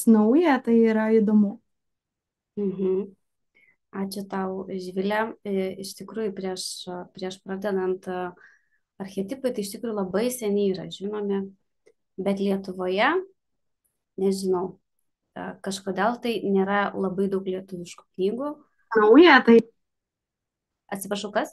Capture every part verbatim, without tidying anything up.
nauja, tai yra įdomu. Mhm. Ačiū tau, Živilė. E, Iš tikrųjų, prieš, prieš pradedant e, archetipai, tai iš tikrųjų labai seniai yra žinomi, bet Lietuvoje, nežinau, e, kažkodėl tai nėra labai daug lietuviškų knygų. Nauja, tai Atsiprašau, kas?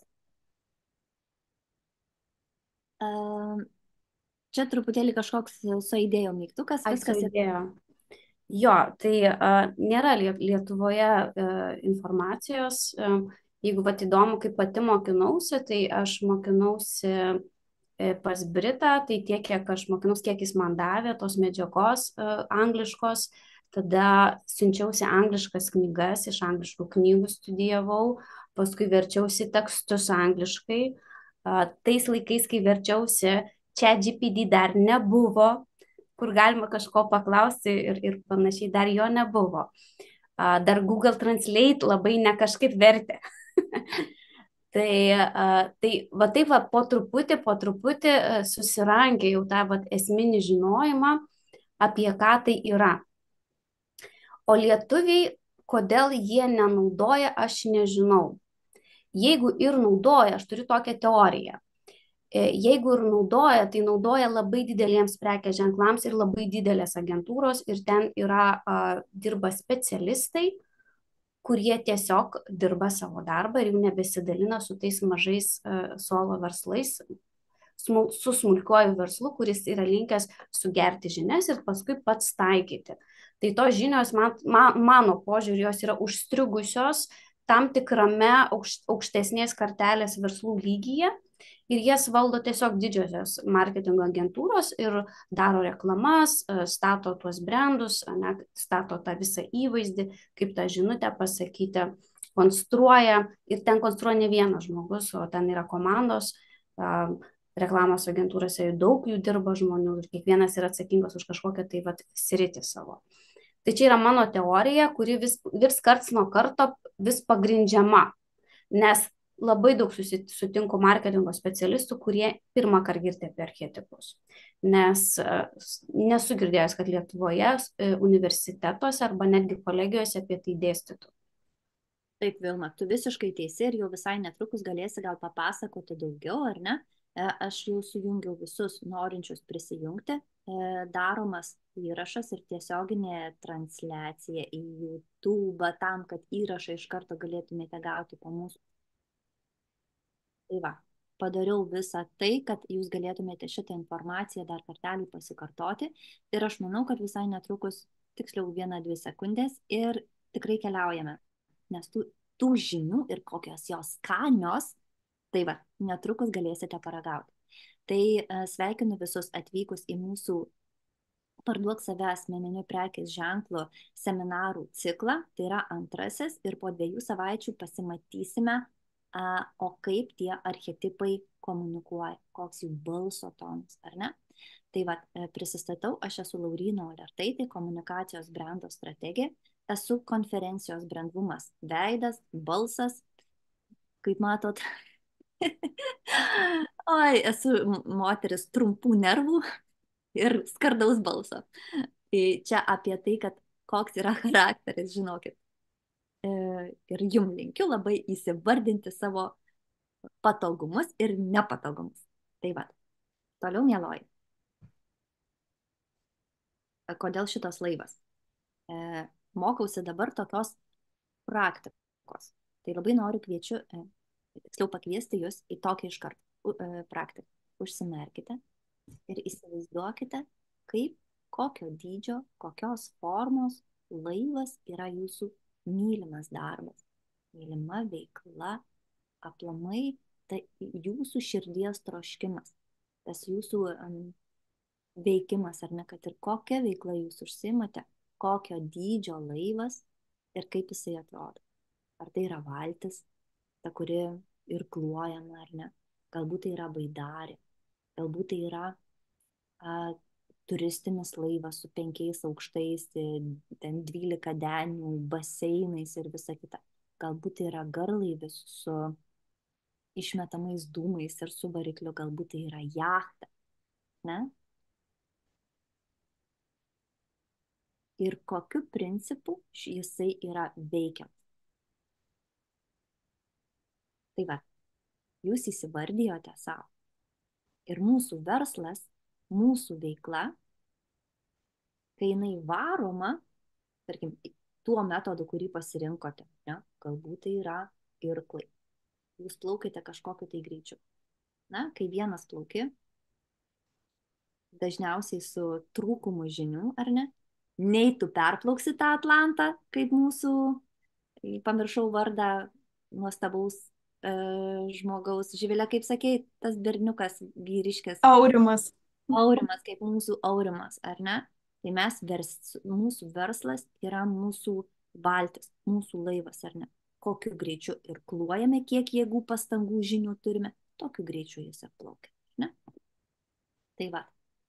Ehm, Čia truputėlį kažkoks suaidėjo mygtukas, Ai, viskas yra. suidėjo. Jo, tai a, nėra Lie- Lietuvoje e, informacijos. E, jeigu vat įdomu, kaip pati mokinausi, tai aš mokinausi e, pas Britą, tai tiek, kiek aš mokinausi, kiek jis man davė tos medžiagos e, angliškos, tada siunčiausi angliškas knygas, iš angliškų knygų studijavau, paskui verčiausi tekstus angliškai. A, tais laikais, kai verčiausi, ChatGPT dar nebuvo, kur galima kažko paklausti ir, ir panašiai, dar jo nebuvo. A, Dar Google Translate labai ne kažkaip vertė. Tai, a, tai va taip va po truputį, po truputį a, susirankė jau tą va esminį žinojimą, apie ką tai yra. O lietuviai, kodėl jie nenaudoja, aš nežinau. Jeigu ir naudoja, aš turiu tokią teoriją. E, Jeigu ir naudoja, tai naudoja labai dideliems prekės ženklams ir labai didelės agentūros ir ten yra, a, dirba specialistai, kurie tiesiog dirba savo darbą ir jau nebesidalina su tais mažais a, solo verslais, smul, su smulkiuoju verslu, kuris yra linkęs sugerti žinias ir paskui pats taikyti. Tai tos žinios, man, man, mano požiūrį, jos yra užstrigusios tam tikrame aukš, aukštesnės kartelės verslų lygyje ir jas valdo tiesiog didžiosios marketingo agentūros ir daro reklamas, e, stato tuos brandus, ane, stato tą visą įvaizdį, kaip tą žinutę pasakyti, konstruoja ir ten konstruoja ne vienas žmogus, o ten yra komandos. a, Reklamos agentūrose daug jų dirba žmonių ir kiekvienas yra atsakingas už kažkokią tai vat sritį savo. Tai čia yra mano teorija, kuri vis, vis karts nuo karto vis pagrindžiama, nes labai daug susi- sutinku marketingo specialistų, kurie pirmą kartą girdi apie archetipus. Nes e, s- nesu girdėjęs, kad Lietuvoje e, universitetuose arba netgi kolegijose apie tai dėstytų. Taip, Vilma, tu visiškai teisi ir jau visai netrukus galėsi gal papasakoti daugiau, ar ne? E, Aš jau sujungiau visus norinčius prisijungti. E, Daromas įrašas ir tiesioginė transliacija į YouTube tam, kad įrašą iš karto galėtumėte gauti po mūsų. Tai va, padariau visą tai, kad jūs galėtumėte šitą informaciją dar kartelį pasikartoti. Ir aš manau, kad visai netrukus, tiksliau vieną, dvi sekundės ir tikrai keliaujame. Nes tų, tų žinių ir kokios jos skanios, tai va, netrukus galėsite paragauti. Tai e, sveikinu visus atvykus į mūsų Parduok save asmeniniu prekės ženklu seminarų ciklą, tai yra antrasis ir po dviejų savaičių pasimatysime, a, o kaip tie archetipai komunikuoja, koks jų balso tonas, ar ne? Tai va, e, prisistatau, aš esu Lauryna Olertaitė, komunikacijos brando strategė, esu konferencijos brandvumas veidas, balsas, kaip matot. Oi, esu m- moteris trumpų nervų ir skardaus balso. Tai čia apie tai, kad koks yra charakteris, žinokit. E, Ir jum linkiu labai įsivardinti savo patogumus ir nepatogumus. Tai va, toliau mieloji. E, Kodėl šitas laivas? E, Mokausi dabar tokios praktikos. Tai labai noriu kviečiu, e, tiksliau pakviesti jūs į tokią iš karto e, praktiką. Užsimerkite ir įsivaizduokite, kaip, kokio dydžio, kokios formos laivas yra jūsų mylimas darbas, mylima veikla, aplamai tai jūsų širdies troškimas, tas jūsų um, veikimas, ar ne, kad ir kokia veikla jūs užsiimate, kokio dydžio laivas ir kaip jisai atrodo. Ar tai yra valtis, ta, kuri irkluojama, ar ne, galbūt tai yra baidarė, galbūt tai yra a, turistinis laivas su penkiais aukštais, ten dvylika denių, baseinais ir visa kita. Galbūt tai yra garlaivis su išmetamais dūmais ir su varikliu, galbūt tai yra jachta, ne? ir kokiu principu jisai yra veikiamas. Tai va, jūs įsivardijote savo. Ir mūsų verslas, mūsų veikla, kai jinai varoma, tarkim, tuo metodu, kurį pasirinkote, ne? Galbūt tai yra irklai. Jūs plaukite kažkokiu tai greičiu. Na, kai vienas plauki, dažniausiai su trūkumu žinių, ar ne? Nei tu perplauksi tą Atlantą, kaip mūsų, pamiršau vardą, nuostabaus e, žmogaus. Živilė, kaip sakei, tas berniukas, vyriškis. Aurimas. Aurimas, kaip mūsų aurimas, ar ne? Tai mes, vers, mūsų verslas yra mūsų valtis, mūsų laivas, ar ne? Kokiu greičiu irkluojame, kiek jėgų, pastangų, žinių turime, tokiu greičiu jis atplaukia, ne? Tai va.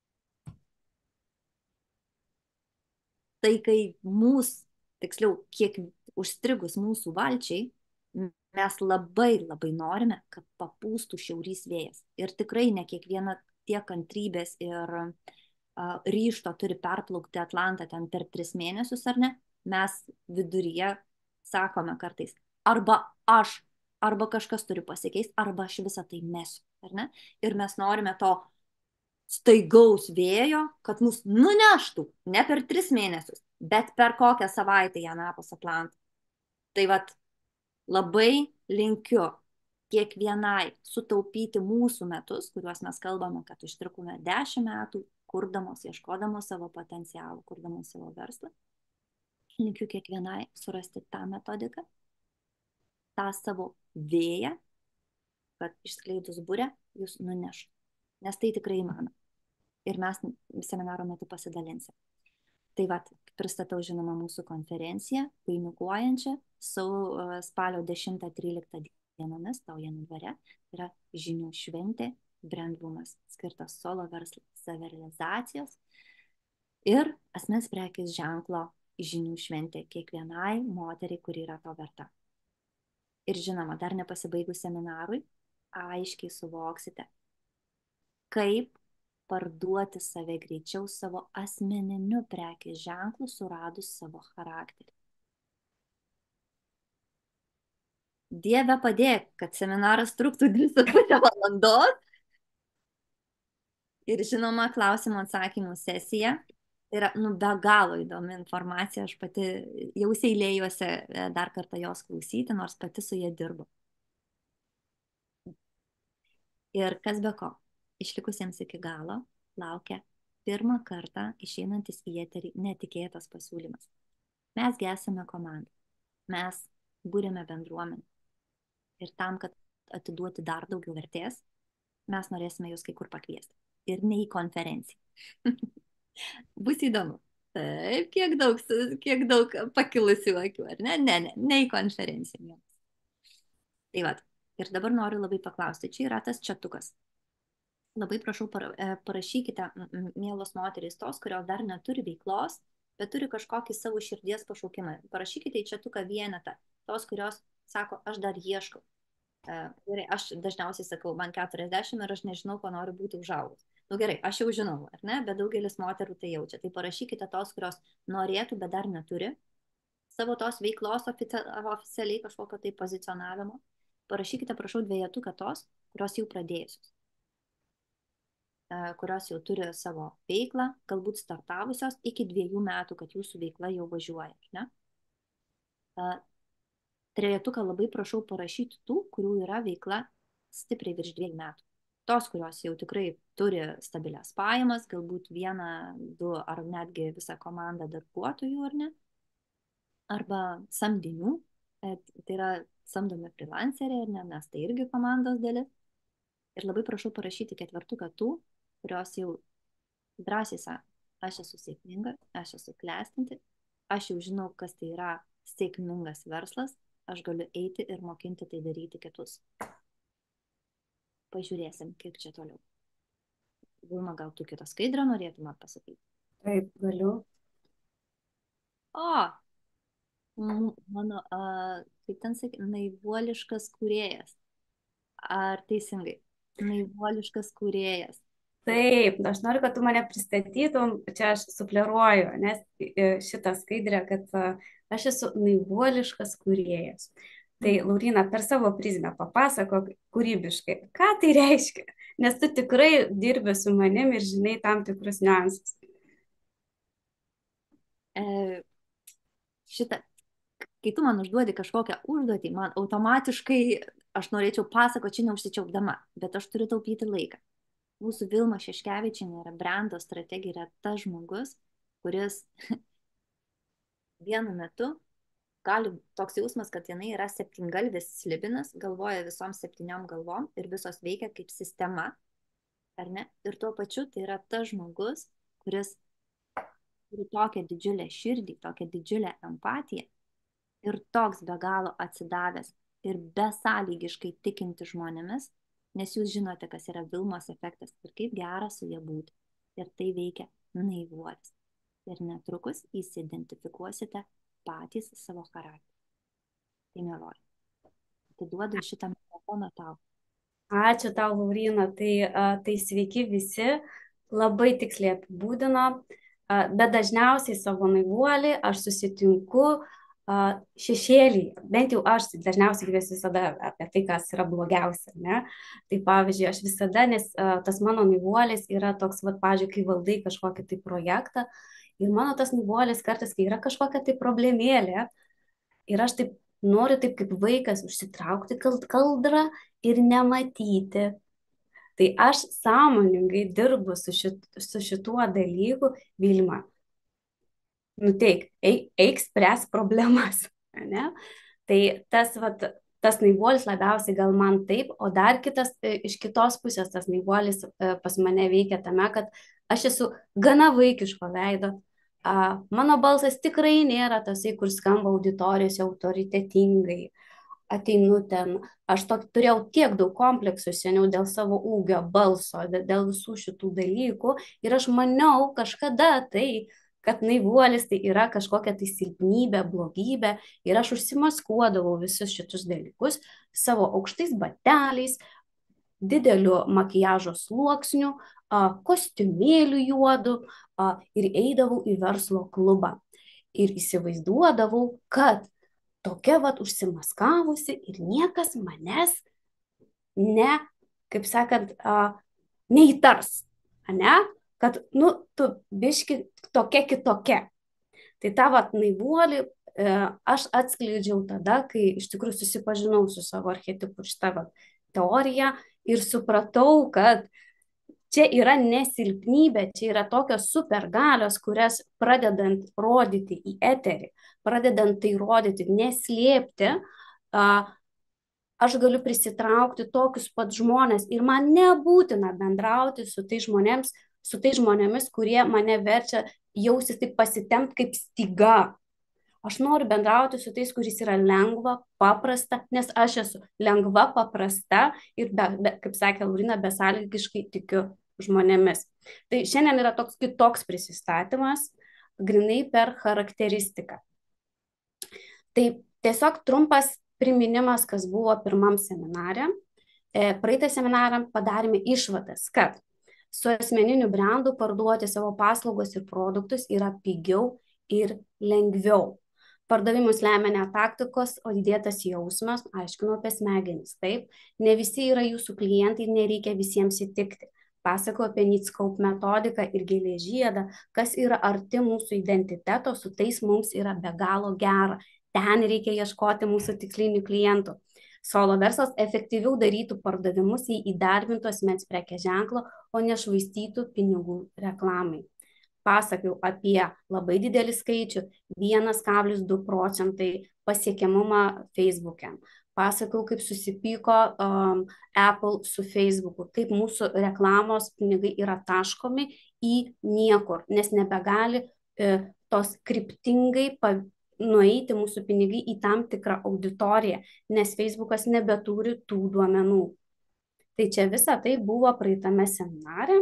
Tai kai mūsų, tiksliau, kiek užstrigus mūsų valčiai, mes labai labai norime, kad papūstų šiaurys vėjas. Ir tikrai ne kiekviena tiek kantrybės ir uh, ryšto turi perplaukti Atlantą ten per tris mėnesius, ar ne? Mes viduryje sakome kartais, arba aš, arba kažkas turi pasikeisti, arba aš visą tai mesiu, ar ne? Ir mes norime to staigaus vėjo, kad mus nuneštų ne per tris mėnesius, bet per kokią savaitę į anapus Atlantą. Tai vat labai linkiu kiekvienai sutaupyti mūsų metus, kuriuos mes kalbame, kad užtrukume dešimt metų, kurdamos, ieškodamos savo potencialų, kurdamos savo verslą. Linkiu kiekvienai surasti tą metodiką, tą savo vėją, kad išskleidus burę jūs nuneštų. Nes tai tikrai įmanoma. Ir mes seminaro metu pasidalinsim. Tai va, pristatau žinoma mūsų konferenciją, vainikuojančią, spalio dešimtą tryliktą dienomis, Taujėnų dvare, yra žinių šventė, brandlumas, skirtas solo verslo savirealizacijos ir asmens prekės ženklo žinių šventė kiekvienai moteriai, kuri yra to verta. Ir žinoma, dar nepasibaigus seminarui, aiškiai suvoksite, kaip parduoti save greičiau savo asmeniniu prekės ženklu, suradus savo charakterį. Dieve padėk, kad seminaras truktų dvi su pusę valandos. Ir žinoma, klausimų atsakymų sesija. Tai yra nu, be galo įdomi informacija. Aš pati jau seilėjuose dar kartą jos klausyti, nors pati su jie dirbu. Ir kas be ko, išlikusiems iki galo laukia pirmą kartą išeinantis į eterį netikėtas pasiūlymas. Mesgi esame komanda. Mes būrėme bendruomenę. Ir tam, kad atiduoti dar daugiau vertės, mes norėsime jūs kai kur pakviesti. Ir ne į konferenciją. Bus įdomu. Taip, kiek daug, kiek daug pakilusių akių, ar ne? Ne, ne, ne į konferenciją. Tai va, ir dabar noriu labai paklausti, čia yra tas čatukas. Labai prašau, parašykite, mielos moterys, tos, kurios dar neturi veiklos, bet turi kažkokį savo širdies pašaukimą. Parašykite į čatuką vienetą, tos, kurios sako, aš dar ieškau. Gerai, aš dažniausiai sakau, man keturiasdešimt ir aš nežinau, ko noriu būti užaugus. Nu gerai, aš jau žinau, ar ne, bet daugelis moterų tai jaučia. Tai parašykite tos, kurios norėtų, bet dar neturi savo tos veiklos oficialiai kažkokio tai pozicionavimo. Parašykite, prašau, dvejetuką tos, kurios jau pradėjusios, kurios jau turi savo veiklą, galbūt startavusios iki dviejų metų, kad jūsų veikla jau važiuoja, ne? Trejetuką labai prašau parašyti tų, kurių yra veikla stipriai virš dviejų metų. Tos, kurios jau tikrai turi stabilias pajamas, galbūt vieną, du ar netgi visą komandą darbuotojų, ar ne? Arba samdinių, tai yra samdomi freelanceriai, ar ne, nes tai irgi komandos dalis. Ir labai prašau parašyti ketvirtuką tų, kurios jau drąsiai sako, aš esu sėkminga, aš esu klestinti, aš jau žinau, kas tai yra sėkmingas verslas, aš galiu eiti ir mokinti tai daryti kitus. Pažiūrėsim, kaip čia toliau. Vilma, gal tu kitą skaidrą norėtum pasakyti? Taip, galiu. O, mano, a, kaip ten sakė, naivuoliškas kūrėjas. Ar teisingai? Naivuoliškas kūrėjas. Taip, aš noriu, kad tu mane pristatytum, čia aš sufleruoju, nes e, šitą skaidrę, kad e, aš esu naivuoliškas kūrėjas. Tai, Mhm. Lauryna, per savo prizmę papasakok kūrybiškai, ką tai reiškia, nes tu tikrai dirbi su manim ir žinai tam tikrus niuansus. E, šitą, kai tu man užduodi kažkokią užduotį, man automatiškai aš norėčiau pasakoti čia neužsičiaupdama, bet aš turiu taupyti laiką. Mūsų Vilma Šeškevičienė yra brendo strategija, yra tas žmogus, kuris vienu metu gali toks jausmas, kad jinai yra septyngalvis slibinas, galvoja visom septyniom galvom ir visos veikia kaip sistema, ar ne? Ir tuo pačiu tai yra tas žmogus, kuris turi tokią didžiulę širdį, tokią didžiulę empatiją ir toks be galo atsidavęs ir besąlygiškai tikinti žmonėmis, nes jūs žinote, kas yra Vilmos efektas ir kaip gera su ja būti. Ir tai veikia naivuolis. Ir netrukus įsiidentifikuosite patys savo charakterį. Tai mieloji. Atiduodu šitą mikrofoną tau. Ačiū tau, Lauryna. Tai, a, tai sveiki visi, labai tiksliai apibūdino, a, bet dažniausiai savo naivuolį aš susitinku a, šešėlį, bent jau aš dažniausiai kviesiu visada apie tai, kas yra blogiausia, ne? Tai pavyzdžiui, aš visada, nes a, tas mano naivuolis yra toks, va, pavyzdžiui, kai valdai kažkokį tai projektą ir mano tas naivuolis kartais, kai yra kažkokia tai problemėlė ir aš taip noriu taip kaip vaikas užsitraukti kaldrą ir nematyti. Tai aš sąmoningai dirbu su, šit, su šituo dalyku, Vilma. Nuteik, eik, eik spręs problemas. Ne? Tai tas, vat, tas naivuolis labiausiai gal man taip, o dar kitas, iš kitos pusės tas naivuolis pas mane veikia tame, kad aš esu gana vaikiško veido. A, mano balsas tikrai nėra tasai, kur skamba auditorijose autoritetingai. Ateinu ten, aš to, turėjau tiek daug kompleksų seniau dėl savo ūgio, balso, dėl visų šitų dalykų ir aš maniau kažkada tai, kad naivuolis tai yra kažkokia tai silpnybė, blogybė ir aš užsimaskuodavau visus šitus dalykus savo aukštais bateliais, dideliu makiažo sluoksniu, kostiumėliu juodu ir eidavau į verslo klubą. Ir įsivaizduodavau, kad tokia vat užsimaskavusi ir niekas manęs ne, kaip sakant, a, neįtars, ne? Kad, nu, tu biški tokia kitokia. Tai tą vat naivuolį e, aš atskleidžiau tada, kai iš tikrųjų susipažinau su savo archetipu šitą vat teoriją ir supratau, kad čia yra nesilpnybė, čia yra tokios supergalios, kurias pradedant rodyti į eterį, pradedant tai rodyti, neslėpti, aš galiu prisitraukti tokius pat žmonės ir man nebūtina bendrauti su tai žmonėms, su tai žmonėmis, kurie mane verčia jausis taip pasitempt kaip styga. Aš noriu bendrauti su tais, kuris yra lengva, paprasta, nes aš esu lengva, paprasta ir, be, be, kaip sakė Laurina, besąlygiškai tikiu žmonėmis. Tai šiandien yra toks kitoks prisistatymas, grinai per charakteristiką. Tai tiesiog trumpas priminimas, kas buvo pirmam seminare. Praeitą seminarą padarėme išvadas, kad su asmeniniu brandu parduoti savo paslaugas ir produktus yra pigiau ir lengviau. Pardavimus lemia ne taktikos, o įdėtas jausmas, aiškinu apie smegenis. Taip, ne visi yra jūsų klientai, nereikia visiems įtikti. Pasakau apie Nitskaup metodiką ir gėlės žiedą, kas yra arti mūsų identiteto, su tais mums yra be galo gera. Ten reikia ieškoti mūsų tikslinių klientų. Solo verslas efektyviau darytų pardavimus, jei įdarbintų asmens prekės ženklo, o nešvaistytų pinigų reklamai. Pasakau apie labai didelį skaičių, vienas kablis du procentai pasiekiamumą Facebook'e. Pasakau, kaip susipyko um, Apple su Facebook'u, kaip mūsų reklamos pinigai yra taškomi į niekur, nes nebegali e, tos kryptingai pa, nueiti mūsų pinigai į tam tikrą auditoriją, nes Facebook'as nebeturi tų duomenų. Tai čia visa tai buvo praeitame seminare.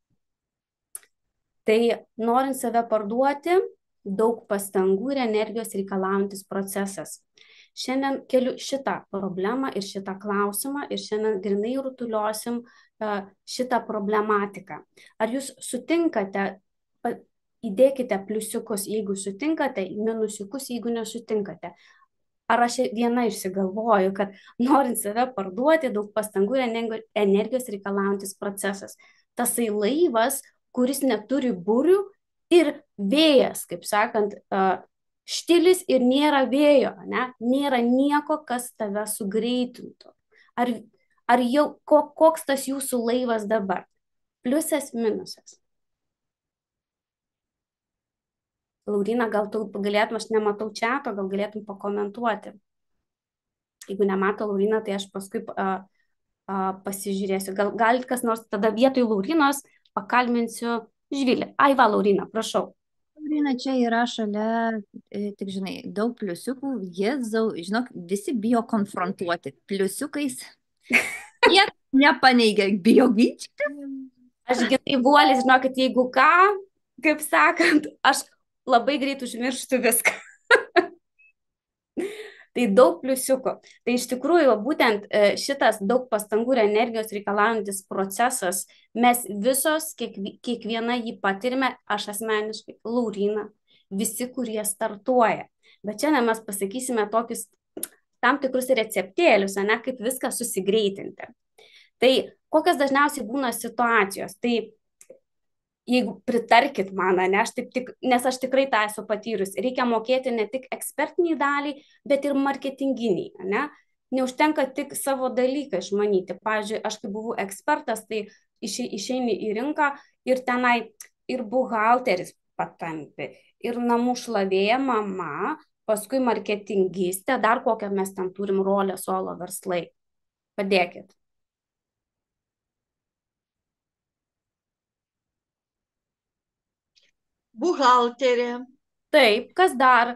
Tai norint save parduoti, daug pastangų ir energijos reikalaujantis procesas. Šiandien keliu šitą problemą ir šitą klausimą ir šiandien grinai rutuliosim uh, šitą problematiką. Ar jūs sutinkate, pa, įdėkite pliusiukus, jeigu sutinkate, minusiukus, jeigu nesutinkate. Ar aš viena išsigalvoju, kad norint save parduoti, daug pastangų ir energijos reikalaujantis procesas. Tasai laivas, kuris neturi burių ir vėjas, kaip sakant, štilis ir nėra vėjo, ne? Nėra nieko, kas tave sugreitintų. Ar, ar jau koks tas jūsų laivas dabar? Pliusas, minusas. Laurina, gal tu galėtum, aš nematau čiato, gal galėtum pakomentuoti. Jeigu nemato Laurina, tai aš paskui uh, uh, pasižiūrėsiu. Gal, gal kas nors tada vietoj Laurinos pakalbinsiu Žvilį. Ai, va, Laurina, prašau. Laurina čia yra šalia, tik žinai, daug pliusiukų. Jėzau, žinok, visi bijo konfrontuoti pliusiukais. Jie nepaneigia, bijo ginčyti. Aš gerai vuolis, žinokit, jeigu ką, kaip sakant, aš labai greit užmirštų viską. Tai daug pliusiukų. Tai iš tikrųjų, būtent šitas daug pastangų ir energijos reikalaujantis procesas, mes visos, kiek, kiekviena jį patirime, aš asmeniškai, Laurina, visi, kurie startuoja. Bet šiandien mes pasakysime tokius tam tikrus receptėlius, ne, kaip viską susigreitinti. Tai kokios dažniausiai būna situacijos? Tai jeigu pritarkit man, ne, aš taip tik, nes aš tikrai tą esu patyrus, reikia mokėti ne tik ekspertiniai daliai, bet ir marketinginiai. Ne? Neužtenka tik savo dalyką išmanyti. Pavyzdžiui, aš kai buvau ekspertas, tai išeini į rinką ir tenai ir buhalteris patampi, ir namų šlavėja mama, paskui marketingistė, dar kokią mes ten turim rolę solo verslai. Padėkit. Buhalterė. Taip, kas dar?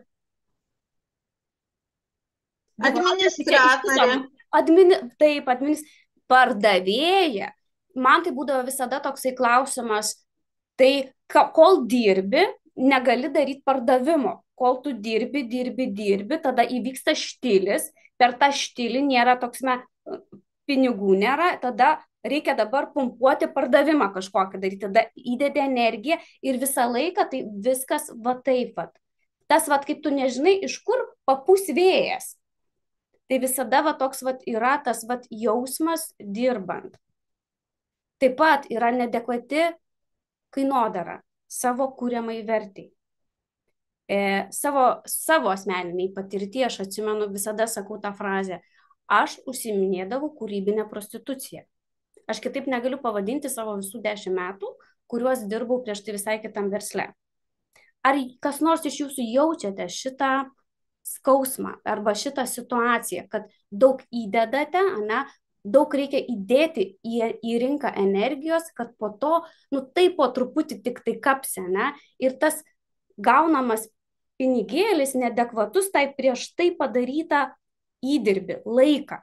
Administratorė. Admini, taip, adminis, pardavėja. Man tai būdavo visada toksai klausimas, tai kol dirbi, negali daryti pardavimo. Kol tu dirbi, dirbi, dirbi, tada įvyksta štilis, per tą štilį nėra toks, na, pinigų nėra, tada reikia dabar pumpuoti pardavimą kažkokį daryti, tada įdedi energiją ir visą laiką tai viskas va taip vat. Tas vat, kaip tu nežinai, iš kur papūs vėjas. Tai visada va toks vat yra tas vat jausmas dirbant. Taip pat yra neadekvati kainodara savo kūriamai vertai. E, savo, savo asmeniniai patirtyje, aš atsimenu, visada sakau tą frazę, aš užsiiminėdavau kūrybinę prostituciją. Aš kitaip negaliu pavadinti savo visų dešimt metų, kuriuos dirbau prieš tai visai kitam versle. Ar kas nors iš jūsų jaučiate šitą skausmą arba šitą situaciją, kad daug įdedate, ne, daug reikia įdėti į, į rinką energijos, kad po to, nu taip po truputį tik tai kapsi, ne, ir tas gaunamas pinigėlis neadekvatus tai prieš tai padarytą įdirbį, laiką.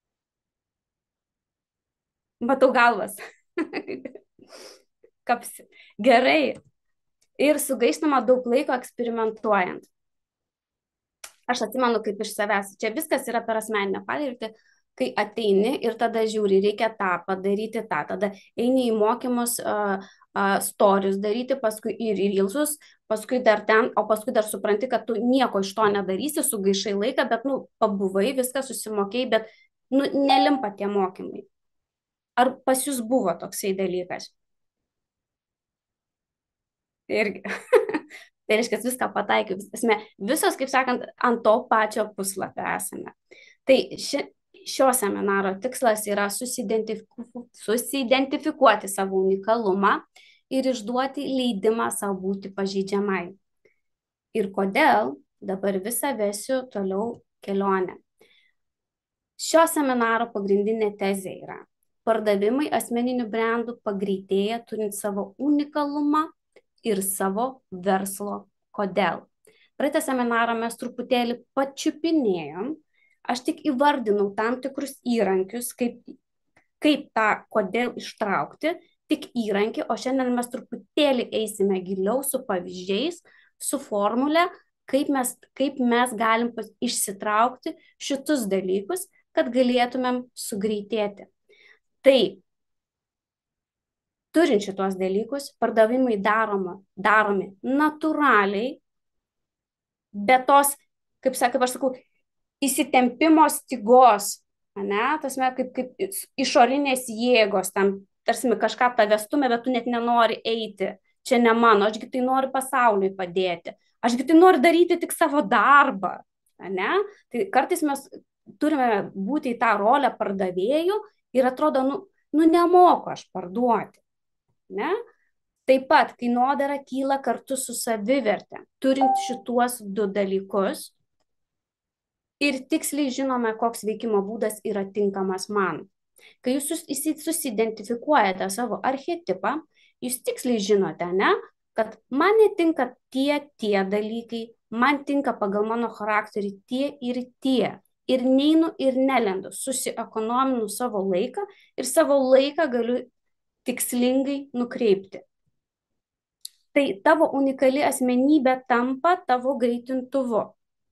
Matau galvas. Kapsi. Gerai. Ir sugaištama daug laiko eksperimentuojant. Aš atsimenu kaip iš savęs. Čia viskas yra per asmeninę patirtį, kai ateini ir tada žiūri, reikia tą padaryti, tą. Tada eini į mokymus, uh, uh, storius daryti, paskui ir į reelsus, paskui dar ten, o paskui dar supranti, kad tu nieko iš to nedarysi, sugaišai laiką, bet, nu, pabuvai, viską susimokėjai, bet, nu, nelimpa tie mokymai. Ar pas jūs buvo toksai dalykas? Irgi. Tai reiškia, viską pataikiu. Visos, kaip sakant, ant to pačio puslapio esame. Tai ši, šio seminaro tikslas yra susidentifiku, susidentifikuoti savo unikalumą ir išduoti leidimą savo būti pažeidžiamai. Ir kodėl dabar visą vesiu toliau kelionę. Šio seminaro pagrindinė tezė yra: pardavimai asmeninių brandų pagreitėja turint savo unikalumą ir savo verslo kodėl. Praeitą seminarą mes truputėlį pačiupinėjom, aš tik įvardinau tam tikrus įrankius, kaip, kaip tą kodėl ištraukti, tik įrankį, o šiandien mes truputėlį eisime giliau su pavyzdžiais, su formule, kaip mes, kaip mes galim pas- išsitraukti šitus dalykus, kad galėtumėm sugreitėti. Tai turint šitos dalykus, pardavimai daroma, daromi natūraliai, be tos, kaip, sak- kaip aš sakau, įsitempimo stygos, ane, tasme, kaip, kaip išorinės jėgos, tam, tarsi kažką tave stumia, bet tu net nenori eiti. Čia ne mano, ašgi tai noriu pasauliui padėti. Ašgi tai noriu daryti tik savo darbą. Ane? Tai kartais mes turime būti į tą rolę pardavėjų ir atrodo, nu, nu nemoku aš parduoti. Ne? Taip pat kainodara kyla kartu su saviverte. Turint šituos du dalykus ir tiksliai žinome, koks veikimo būdas yra tinkamas man. Kai jūs sus, susidentifikuojate savo archetipą, jūs tiksliai žinote, ne, kad man netinka tie, tie dalykai, man tinka pagal mano charakterį tie ir tie. Ir neinu ir nelendu, susiekonominu savo laiką ir savo laiką galiu tikslingai nukreipti. Tai tavo unikali asmenybė tampa tavo greitintuvu.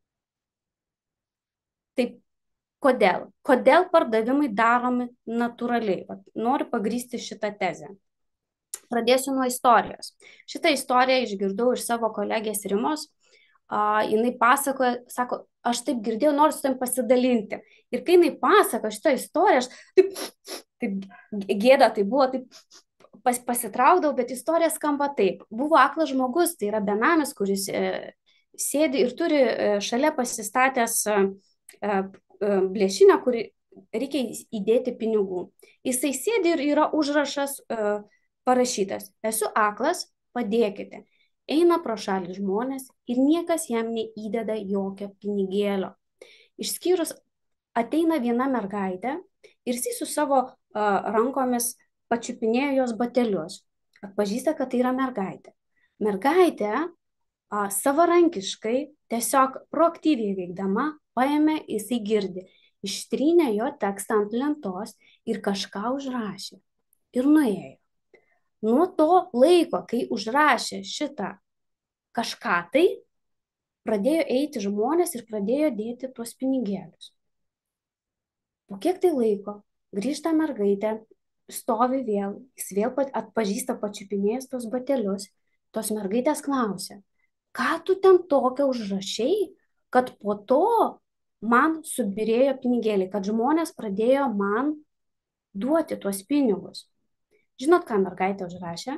Taip, kodėl? Kodėl pardavimai daromi natūraliai? Vat, noriu pagrįsti šitą tezę. Pradėsiu nuo istorijos. Šitą istoriją išgirdau iš savo kolegės Rimos. Uh, jinai pasakoja, sako, aš taip girdėjau, noriu su tam pasidalinti. Ir kai jinai pasako šitą istoriją, aš taip, taip gėda, tai buvo, taip pas, pasitraukdavau, bet istorija skamba taip. Buvo aklas žmogus, tai yra benamis, kuris e, sėdi ir turi e, šalia pasistatęs e, e, blėšinę, kurį reikia įdėti pinigų. Jisai sėdi ir yra užrašas e, parašytas. Esu aklas, padėkite. Eina pro šalį žmonės ir niekas jam neįdeda jokio pinigėlio. Išskyrus ateina viena mergaitė ir jis su savo uh, rankomis pačiupinėjo jos batelius. Atpažįsta, kad tai yra mergaitė. Mergaitė uh, savarankiškai, tiesiog proaktyviai veikdama, paėmė, jisai girdi, ištrynė jo tekstą ant lentos ir kažką užrašė. Ir nuėjo. Nuo to laiko, kai užrašė šitą kažką tai, pradėjo eiti žmonės ir pradėjo dėti tuos pinigėlius. Po kiek tai laiko grįžta mergaitė, stovi vėl, jis vėl atpažįsta pačiupinėjęs tos batelius, tos mergaitės klausia, ką tu ten tokio užrašei, kad po to man subirėjo pinigėliai, kad žmonės pradėjo man duoti tuos pinigus. Žinot, ką mergaitė užrašė?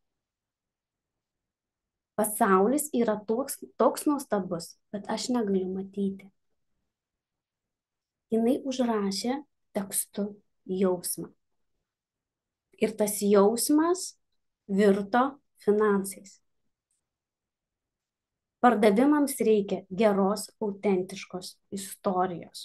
Pasaulis yra toks, toks nuostabus, bet aš negaliu matyti. Jinai užrašė tekstu jausmą. Ir tas jausmas virto finansais. Pardavimams reikia geros, autentiškos istorijos.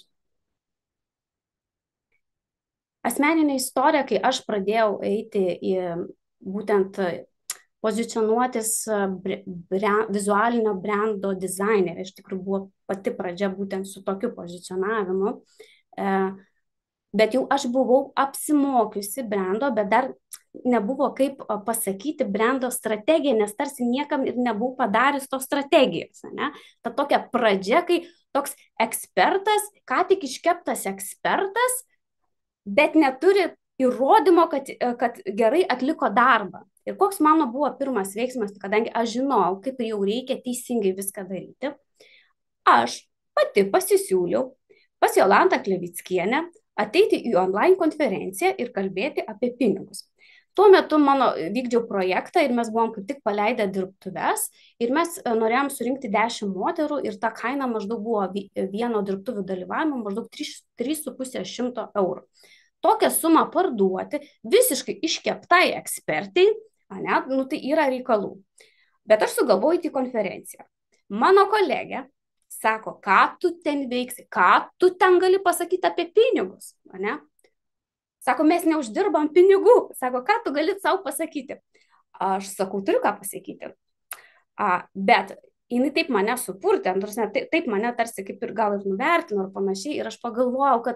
Asmeninė istorija, kai aš pradėjau eiti į būtent pozicionuotis brand, vizualinio brando dizainerį, iš tikrųjų buvo pati pradžia būtent su tokiu pozicionavimu, bet jau aš buvau apsimokiusi brando, bet dar nebuvo kaip pasakyti brando strategiją, nes tarsi niekam ir nebuvau padarius tos strategijos. Ne? Ta tokia pradžia, kai toks ekspertas, ką tik iškeptas ekspertas, bet neturi įrodymo, kad, kad gerai atliko darbą. Ir koks mano buvo pirmas veiksmas, kadangi aš žinau, kaip jau reikia teisingai viską daryti, aš pati pasisiūliau pas Jolantą Klevickienę ateiti į online konferenciją ir kalbėti apie pinigus. Tuo metu mano vykdžiau projektą ir mes buvom kaip tik paleidę dirbtuves ir mes norėjom surinkti dešimt moterų ir ta kaina maždaug buvo vieno dirbtuvių dalyvavimo maždaug trys su puse šimto eurų. Tokią sumą parduoti visiškai iškeptai ekspertai, ne, nu tai yra reikalų. Bet aš sugalvoju į konferenciją. Mano kolegė sako, ką tu ten veiksi, ką tu ten gali pasakyti apie pinigus, ne? Sako, mes neuždirbam pinigų. Sako, ką tu gali savo pasakyti? Aš sakau, turiu ką pasakyti. A, bet jinai taip mane supurtė, taip, taip mane tarsi kaip ir gal ir nuvertino ir panašiai. Ir aš pagalvojau, kad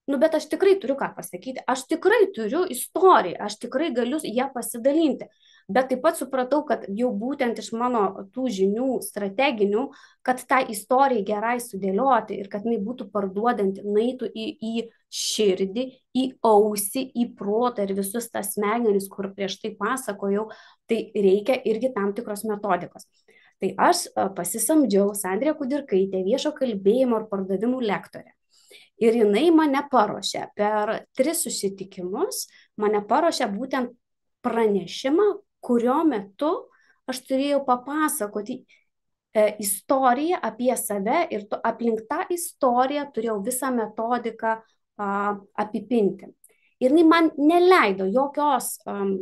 nu, bet aš tikrai turiu ką pasakyti, aš tikrai turiu istoriją, aš tikrai galiu ją pasidalinti. Bet taip pat supratau, kad jau būtent iš mano tų žinių strateginių, kad tą istoriją gerai sudėlioti ir kad jinai būtų parduodanti, nueitų į, į širdį, į ausį, į protą ir visus tas smegenis, kur prieš tai pasakojau, tai reikia irgi tam tikros metodikos. Tai aš pasisamdžiau Sandrę Kudirkaitę, viešo kalbėjimo ir pardavimų lektorę. Ir jinai mane paruošė per tris susitikimus, mane paruošė būtent pranešimą, kurio metu aš turėjau papasakoti e, istoriją apie save ir to, aplink tą istoriją turėjau visą metodiką a, apipinti. Ir jinai man neleido jokios, um,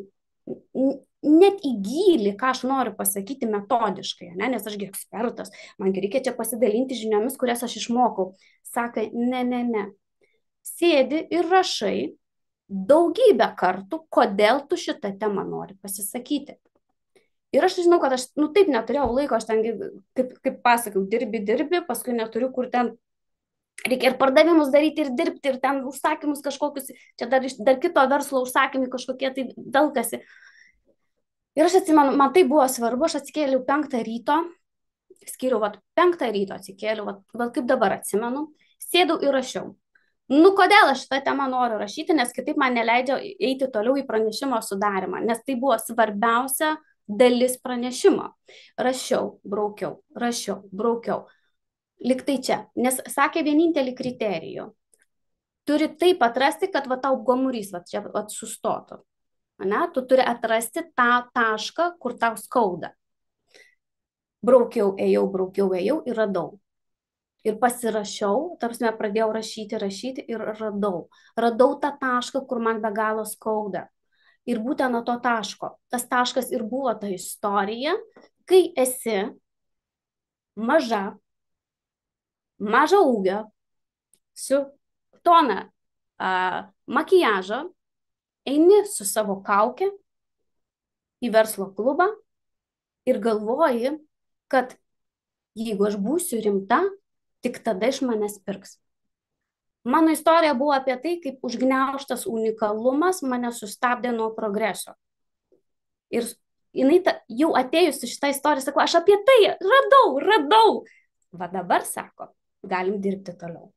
net į gylį, ką aš noriu pasakyti metodiškai, ne? Nes ašgi ekspertas, man reikia čia pasidalinti žiniomis, kurias aš išmokau. Sakai, ne, ne, ne. Sėdi ir rašai daugybę kartų, kodėl tu šitą temą nori pasisakyti. Ir aš žinau, kad aš, nu taip neturėjau laiko, aš ten, kaip, kaip pasakiau, dirbi, dirbi, paskui neturiu, kur ten reikia ir pardavimus daryti, ir dirbti, ir ten užsakymus kažkokius, čia dar, dar kito verslo užsakymai kažkokie tai dalkasi. Ir aš atsimenu, man tai buvo svarbu, aš atsikėliau penktą ryto, skiriau, vat, penktą ryto atsikėliau, vat, vat kaip dabar atsimenu, sėdau ir rašiau. Nu, kodėl aš šitą temą noriu rašyti, nes kitaip man neleidžia eiti toliau į pranešimo sudarimą, nes tai buvo svarbiausia dalis pranešimo. Rašiau, braukiau, rašiau, braukiau. Liktai čia, nes sakė vienintelį kriterijų. Turi taip atrasti, kad va tau gomurys va čia va sustotų. Ne? Tu turi atrasti tą tašką, kur tau skauda. Braukiau, ėjau, braukiau, ėjau ir radau. Ir pasirašiau, tarsi pradėjau rašyti, rašyti ir radau. Radau tą tašką, kur man be galo skauda. Ir būtent nuo to taško. Tas taškas ir buvo ta istorija, kai esi maža, maža ūgio, su tona a, makiažo, eini su savo kauke į verslo klubą ir galvoji, kad jeigu aš būsiu rimta, tik tada iš manęs pirks. Mano istorija buvo apie tai, kaip užgniaužtas unikalumas mane sustabdė nuo progreso. Ir jinai ta, jau atėjusi šitą istoriją, sako, aš apie tai radau, radau. Va dabar, sako, galim dirbti toliau.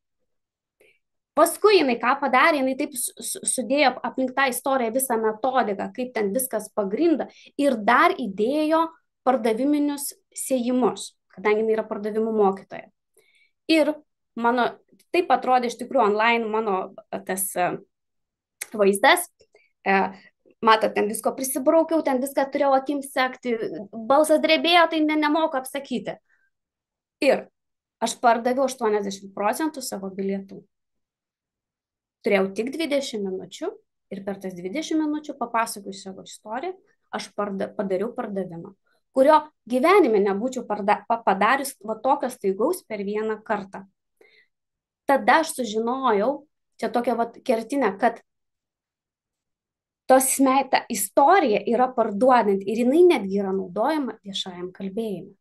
Paskui jinai ką padarė, jinai taip sudėjo aplink tą istoriją visą metodiką, kaip ten viskas pagrinda ir dar įdėjo pardaviminius sėjimus, kadangi jinai yra pardavimų mokytoja. Ir mano, taip atrodė iš tikrųjų online mano tas vaizdas, matot, ten visko prisibraukiau, ten viską turėjau akim sekti, balsas drebėjo, tai ne, nemoku apsakyti. Ir aš pardaviau aštuoniasdešimt procentų savo bilietų. Turėjau tik dvidešimt minučių ir per tas dvidešimt minučių papasakosiu savo istoriją, aš parda, padariau pardavimą, kurio gyvenime nebūčiau parda, padarius va tokio staigaus per vieną kartą. Tada aš sužinojau, čia tokia va kertinė, kad tos ta istorija yra parduodant ir jinai netgi yra naudojama viešajam kalbėjimui.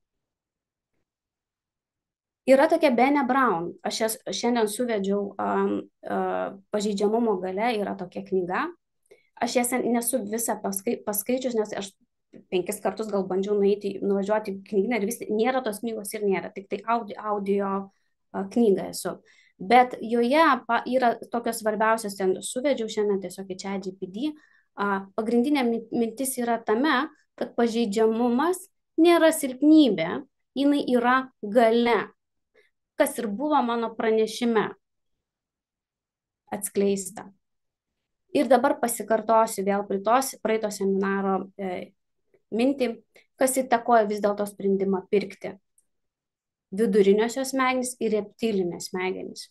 Yra tokia Brené Brown, aš jas šiandien suvedžiau um, uh, pažeidžiamumo gale, yra tokia knyga. Aš jas nesu visą paskai, paskaičius, nes aš penkis kartus gal bandžiau nueiti, nuvažiuoti į knygą ir vis nėra tos knygos ir nėra, tik tai audio, audio uh, knygą esu. Bet joje pa, yra tokios svarbiausios, ten suvedžiau šiandien tiesiog į ChatGPT. Uh, pagrindinė mintis yra tame, kad pažeidžiamumas nėra silpnybė, jinai yra galia. Kas ir buvo mano pranešime atskleista. Ir dabar pasikartosiu vėl praeitos, praeito seminaro e, mintį, kas įtakoja vis dėlto sprendimą pirkti. Viduriniosios smegenys ir reptilinės smegenys.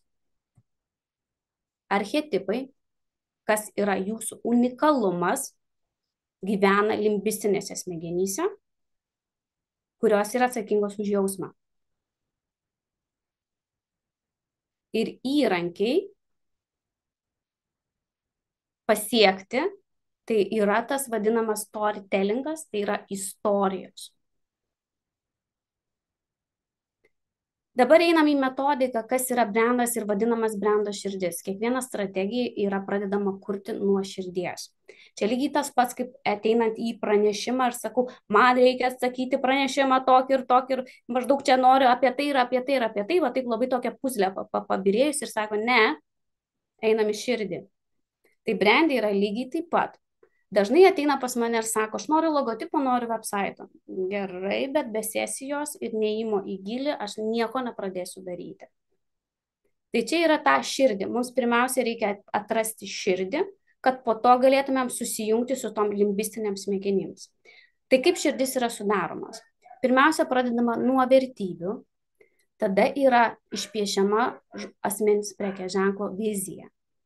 Archetipai, kas yra jūsų unikalumas, gyvena limbistinėse smegenyse, kurios yra atsakingos už jausmą. Ir įrankiai pasiekti, tai yra tas vadinamas storytellingas, tai yra istorijos. Dabar einam į metodiką, kas yra brendas ir vadinamas brendo širdis. Kiekviena strategija yra pradedama kurti nuo širdies. Čia lygiai tas pats, kaip ateinant į pranešimą ir sakau, man reikia atsakyti pranešimą tokį ir tokį ir maždaug čia noriu apie tai ir apie tai ir apie tai, va taip labai tokia puzlė pabirėjus ir sako, ne, einam į širdį. Tai brandai yra lygiai taip pat. Dažnai ateina pas mane ir sako, aš noriu logotipo, noriu website. Gerai, bet be sesijos ir neįmo į gilį aš nieko nepradėsiu daryti. Tai čia yra ta širdį. Mums pirmiausia reikia atrasti širdį, kad po to galėtumėm susijungti su tom limbistiniam smegenims. Tai kaip širdis yra sudaromas? Pirmiausia, pradedama nuo vertybių, tada yra išpiešiama asmens prekės ženklo vizija.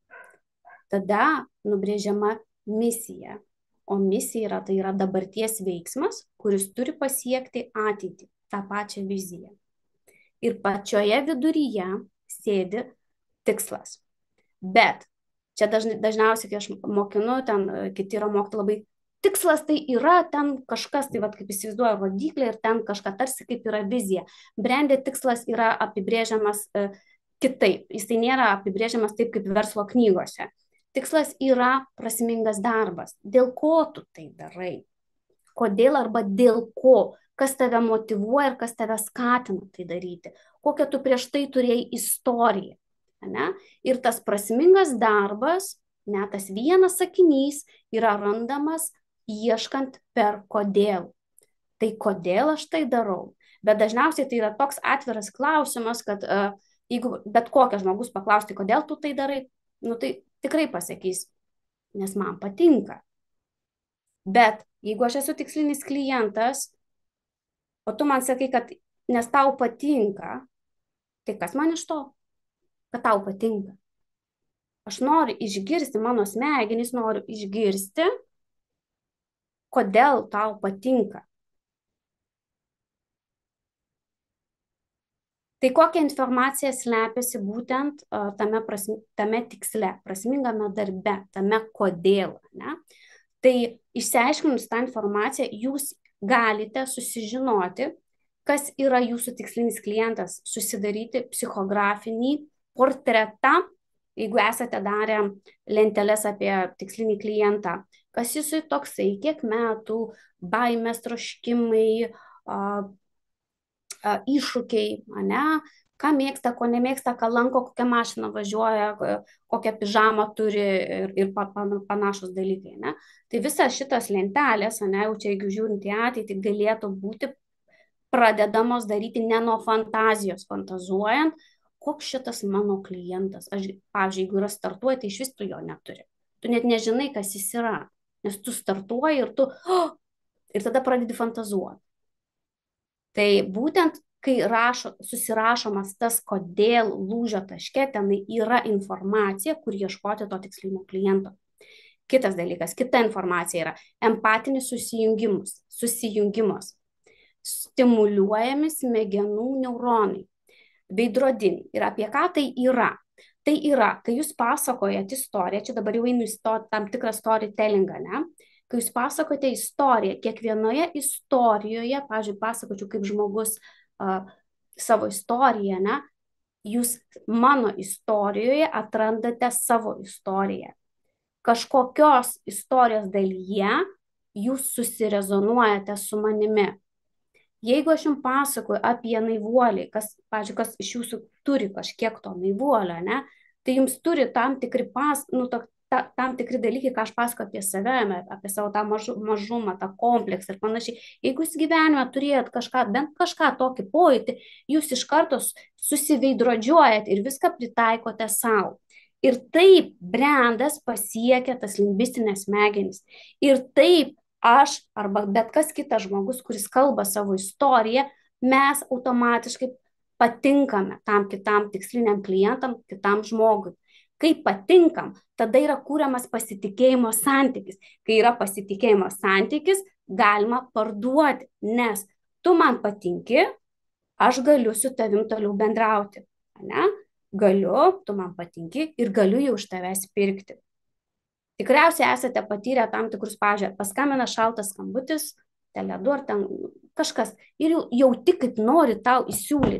Tada nubrėžiama misija, o misija yra, tai yra dabarties veiksmas, kuris turi pasiekti ateitį, tą pačią viziją. Ir pačioje viduryje sėdi tikslas. Bet čia dažni, dažniausiai, kai aš mokinu, ten kiti yra mokyti labai, tikslas tai yra ten kažkas, tai vat, kaip įsivaizduoju rodiklė ir ten kažką tarsi kaip yra vizija. Brandė tikslas yra apibrėžiamas e, kitaip, jis tai nėra apibrėžiamas taip kaip verslo knygose. Tikslas yra prasmingas darbas. Dėl ko tu tai darai? Kodėl arba dėl ko? Kas tave motyvuoja ir kas tave skatina tai daryti? Kokią tu prieš tai turėjai istoriją? Ne? Ir tas prasmingas darbas, ne, tas vienas sakinys yra randamas ieškant per kodėl. Tai kodėl aš tai darau? Bet dažniausiai tai yra toks atviras klausimas, kad uh, jeigu bet kokias žmogus paklausti, kodėl tu tai darai, nu tai tikrai pasakys, nes man patinka. Bet jeigu aš esu tikslinis klientas, o tu man sakai, kad nes tau patinka, tai kas man iš to, kad tau patinka? Aš noriu išgirsti, mano smegenys noriu išgirsti, kodėl tau patinka. Tai kokia informacija slepiasi būtent uh, tame, prasmi, tame tiksle, prasmingame darbe, tame kodėl. Ne? Tai išsiaiškinus tą informaciją, jūs galite susižinoti, kas yra jūsų tikslinis klientas, susidaryti psichografinį portretą, jeigu esate darę lenteles apie tikslinį klientą, kas jisai toksai, kiek metų, baimės, troškimai, uh, iššūkiai, ne? Ką mėgsta, ko nemėgsta, ką lanko, kokią mašiną važiuoja, kokią pižamą turi ir, ir panašus dalykai. Ne? Tai visas šitas lentelės, ne, jau čia jeigu žiūrint į ateitį, galėtų būti pradedamos daryti ne nuo fantazijos, fantazuojant, koks šitas mano klientas. Aš, pavyzdžiui, jeigu yra startuoja, tai iš vis tu jo neturi. Tu net nežinai, kas jis yra, nes tu startuoji ir tu, oh, ir tada pradedi fantazuoti. Tai būtent, kai rašo, susirašomas tas, kodėl lūžio taške, tenai yra informacija, kur ieškoti to tikslinio kliento. Kitas dalykas, kita informacija yra empatinis susijungimus, susijungimas. Stimuliuojami smegenų neuronai, veidrodiniai. Ir apie ką tai yra? Tai yra, kai jūs pasakojate istoriją, čia dabar jau einu į tam tikrą storytellingą, ne? Kai jūs pasakote istoriją, kiekvienoje istorijoje, pavyzdžiui, pasakočiau kaip žmogus uh, savo istoriją, ne? Jūs mano istorijoje atrandate savo istoriją. Kažkokios istorijos dalyje jūs susirezonuojate su manimi. Jeigu aš jums pasakoju apie naivuolį, kas, pavyzdžiui, kas iš jūsų turi kažkiek to naivuolio, ne? Tai jums turi tam tikri pas, nu, to, Ta, tam tikri dalykai, ką aš pasakoju apie save, apie savo tą mažu, mažumą, tą kompleksą ir panašiai. Jeigu jūs gyvenime turėjot kažką, bent kažką tokį pojūtį, jūs iš karto susiveidrodžiuojat ir viską pritaikote savo. Ir taip brendas pasiekia tas limbistinės smegenys. Ir taip aš arba bet kas kitas žmogus, kuris kalba savo istoriją, mes automatiškai patinkame tam kitam tiksliniam klientam, kitam žmogui. Kai patinkam, tada yra kūriamas pasitikėjimo santykis. Kai yra pasitikėjimo santykis, galima parduoti, nes tu man patinki, aš galiu su tavim toliau bendrauti. Ne? Galiu, tu man patinki ir galiu jau už tavęs pirkti. Tikriausiai esate patyrę tam tikrus, pažiūrėjau, paskambina šaltas skambutis, teledu ar ten kažkas ir jau, jau tik kaip nori tau įsiūlyti.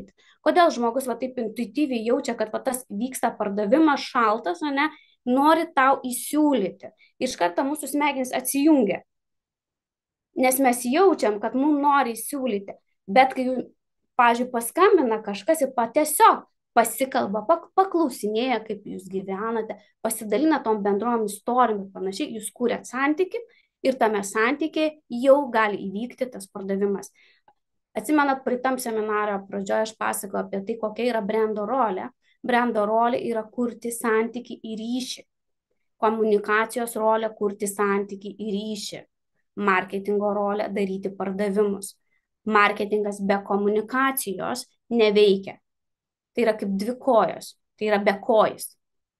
Kodėl žmogus va taip intuityviai jaučia, kad va tas vyksta pardavimas šaltas, o ne, nori tau įsiūlyti. Iš karto mūsų smegenys atsijungia. Nes mes jaučiam, kad mums nori įsiūlyti. Bet kai, pavyzdžiui, paskambina kažkas ir pa tiesiog pasikalba, paklausinėja, kaip jūs gyvenate, pasidalina tom bendrom istorijom ir panašiai, jūs kūrėt santykį ir tame santykiai jau gali įvykti tas pardavimas. Atsimenat, praeitam seminaro pradžioje aš pasakojau apie tai, kokia yra brendo rolė. Brendo rolė yra kurti santykį į ryšį. Komunikacijos rolė kurti santykį į ryšį. Marketingo rolė daryti pardavimus. Marketingas be komunikacijos neveikia. Tai yra kaip dvi kojos. Tai yra bekojis.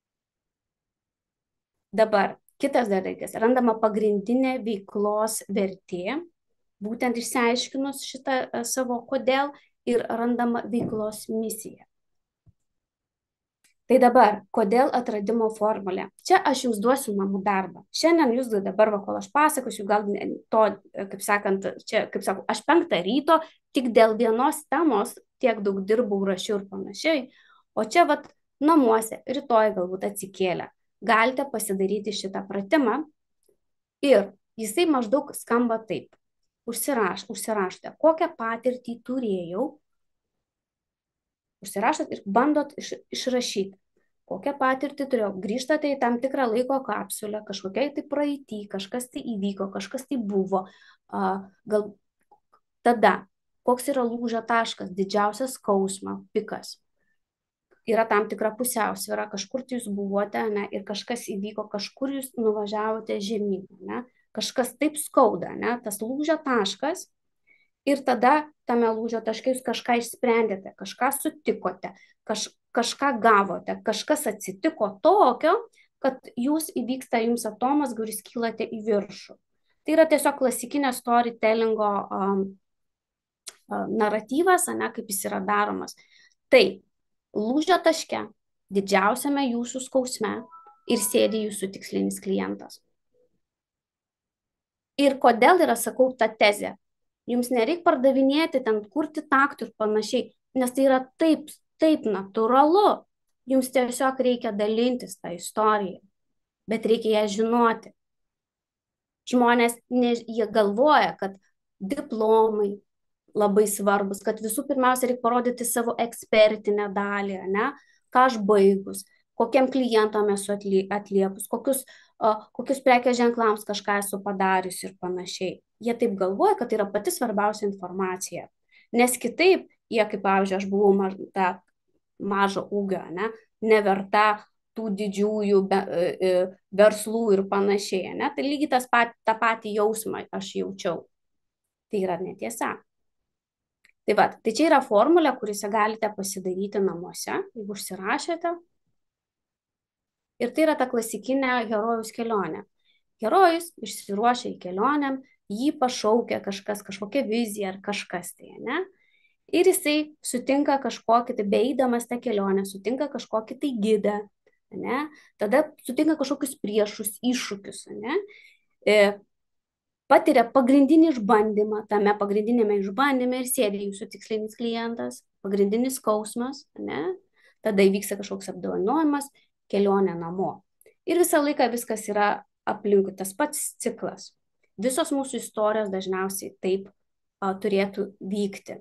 Dabar kitas dalykas. Randama pagrindinė veiklos vertė. Būtent išsiaiškinus šitą savo kodėl ir randama veiklos misija. Tai dabar, kodėl atradimo formulė? Čia aš jums duosiu namų darbą. Šiandien jūs dabar, va, kol aš pasakosiu, gal to, kaip sakant, čia, kaip sakau, aš penktą ryto tik dėl vienos temos tiek daug dirbau, rašiau ir panašiai. O čia, va, namuose, rytoj galbūt atsikėlę, galite pasidaryti šitą pratimą ir jisai maždaug skamba taip. Užsiraš, užsirašote, kokią patirtį turėjau, užsirašot ir bandot iš, išrašyti, kokią patirtį turėjau, grįžtate į tam tikrą laiko kapsulę, kažkokiai tai praeitį, kažkas tai įvyko, kažkas tai buvo, a, gal tada, koks yra lūžio taškas, didžiausias skausmas, pikas, yra tam tikra pusiausvyra, kažkur tai jūs buvote, ne, ir kažkas įvyko, kažkur jūs nuvažiavote žemyn, ne, kažkas taip skauda, ne, tas lūžio taškas ir tada tame lūžio taške jūs kažką išsprendėte, kažką sutikote, kaž, kažką gavote, kažkas atsitiko tokio, kad jūs įvyksta jums atomas, kuris kylate į viršų. Tai yra tiesiog klasikinė storytellingo um, uh, naratyvas, ne, kaip jis yra daromas. Tai lūžio taške, didžiausiame jūsų skausme ir sėdi jūsų tikslinis klientas. Ir kodėl yra, sakau, ta tezė. Jums nereikia pardavinėti, ten kurti taktų ir panašiai, nes tai yra taip, taip natūralu. Jums tiesiog reikia dalintis tą istoriją, bet reikia ją žinoti. Žmonės, ne, jie galvoja, kad diplomai labai svarbus, kad visų pirmiausia reikia parodyti savo ekspertinę dalį, ne? Ką aš baigus, kokiem klientam esu atliepus, kokius, uh, kokius prekės ženklams kažką esu padarius ir panašiai. Jie taip galvoja, kad tai yra pati svarbiausia informacija. Nes kitaip, jie, kaip pavyzdžiui, aš buvau maž, ta mažo ūgio, ne? Neverta tų didžiųjų be, e, verslų ir panašiai. Ne? Tai lygiai tas pat, tą patį jausmą aš jaučiau. Tai yra netiesa. Tai, va, tai čia yra formulė, kuriuose galite pasidaryti namuose, jeigu užsirašėte. Ir tai yra ta klasikinė herojus kelionė. Herojus išsiruošia į kelionę, jį pašaukia kažkas, kažkokia vizija ar kažkas tai, ne? Ir jisai sutinka kažkokį, tai beeidamas tą kelionę, sutinka kažkokį tai gidą, ne? Tada sutinka kažkokius priešus, iššūkius, ne? E, patiria pagrindinį išbandymą, tame pagrindinėme išbandyme ir sėdi jūsų tikslinis klientas, pagrindinis skausmas, ne? Tada įvyksta kažkoks apdovanojimas, kelionė namo. Ir visą laiką viskas yra aplinkui, tas pats ciklas. Visos mūsų istorijos dažniausiai taip a, turėtų vykti.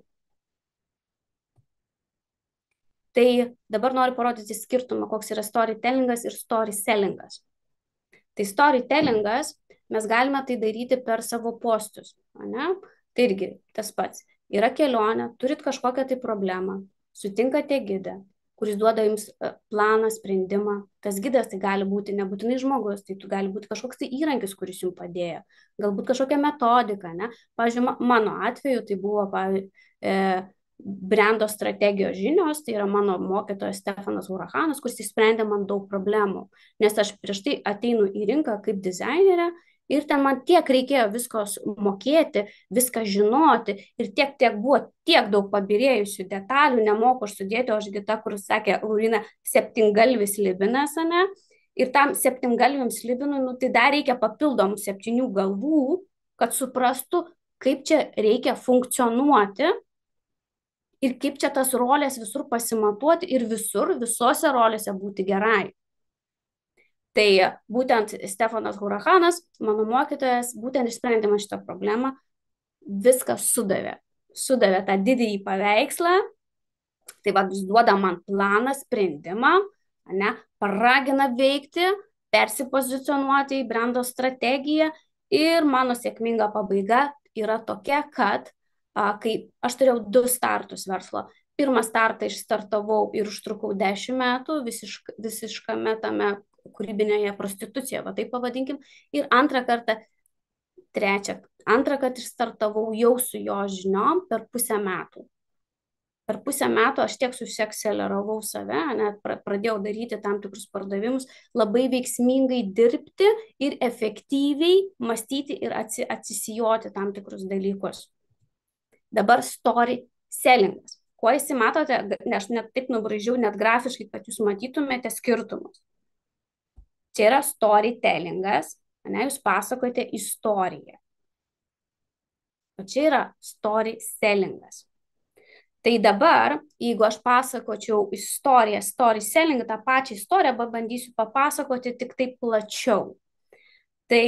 Tai dabar noriu parodyti skirtumą, koks yra storytellingas ir storysellingas. Tai storytellingas, mes galime tai daryti per savo postus, ne? Tai irgi tas pats. Yra kelionė, turit kažkokią tai problemą, sutinkate gidą, kuris duoda jums planą, sprendimą. Tas gidas tai gali būti nebūtinai žmogus, tai gali būti kažkoks tai įrankis, kuris jums padėjo. Galbūt kažkokia metodika, ne? Pavyzdžiui, mano atveju tai buvo, pavyzdžiui, e, brendo strategijos žinios, tai yra mano mokytojas Stefanas Hurachanas, kuris išsprendė man daug problemų. Nes aš prieš tai ateinu į rinką kaip dizainerė, ir ten man tiek reikėjo visko mokėti, viską žinoti ir tiek, tiek buvo tiek daug pabirėjusių detalių, nemoku aš sudėti, o ašgi ta, kuris sakė, Laurina, septyngalvis slibinas, ne? Ir tam septyngalviam slibinui, nu, tai dar reikia papildomų septynių galvų, kad suprastų, kaip čia reikia funkcionuoti ir kaip čia tas rolės visur pasimatuoti ir visur, visose rolėse būti gerai. Tai būtent Stefanas Hurachanas, mano mokytojas, būtent išsprendė man šitą problemą, viską sudavė. Sudavė tą didįjį paveikslą, tai va, jis duoda man planą, sprendimą, ne, paragina veikti, persipozicionuoti į brendo strategiją ir mano sėkminga pabaiga yra tokia, kad a, kai aš turėjau du startus verslo. Pirmą startą išstartavau ir užtrukau dešimt metų visišk, visiškame tame kūrybinėje prostitucijoje, va taip pavadinkim. Ir antrą kartą, trečią, antrą kartą išstartavau jau su jo žiniom per pusę metų. Per pusę metų aš tiek susiakseleravau save, net pradėjau daryti tam tikrus pardavimus, labai veiksmingai dirbti ir efektyviai mąstyti ir atsisijoti tam tikrus dalykus. Dabar story sellingas. Kuo jūs matote, aš net taip nubraižiau net grafiškai, kad jūs matytumėte skirtumus. Čia yra storytellingas, ne, jūs pasakojate istoriją. O čia yra story sellingas. Tai dabar, jeigu aš pasakočiau istoriją, story selling, tą pačią istoriją, bandysiu papasakoti tik taip plačiau. Tai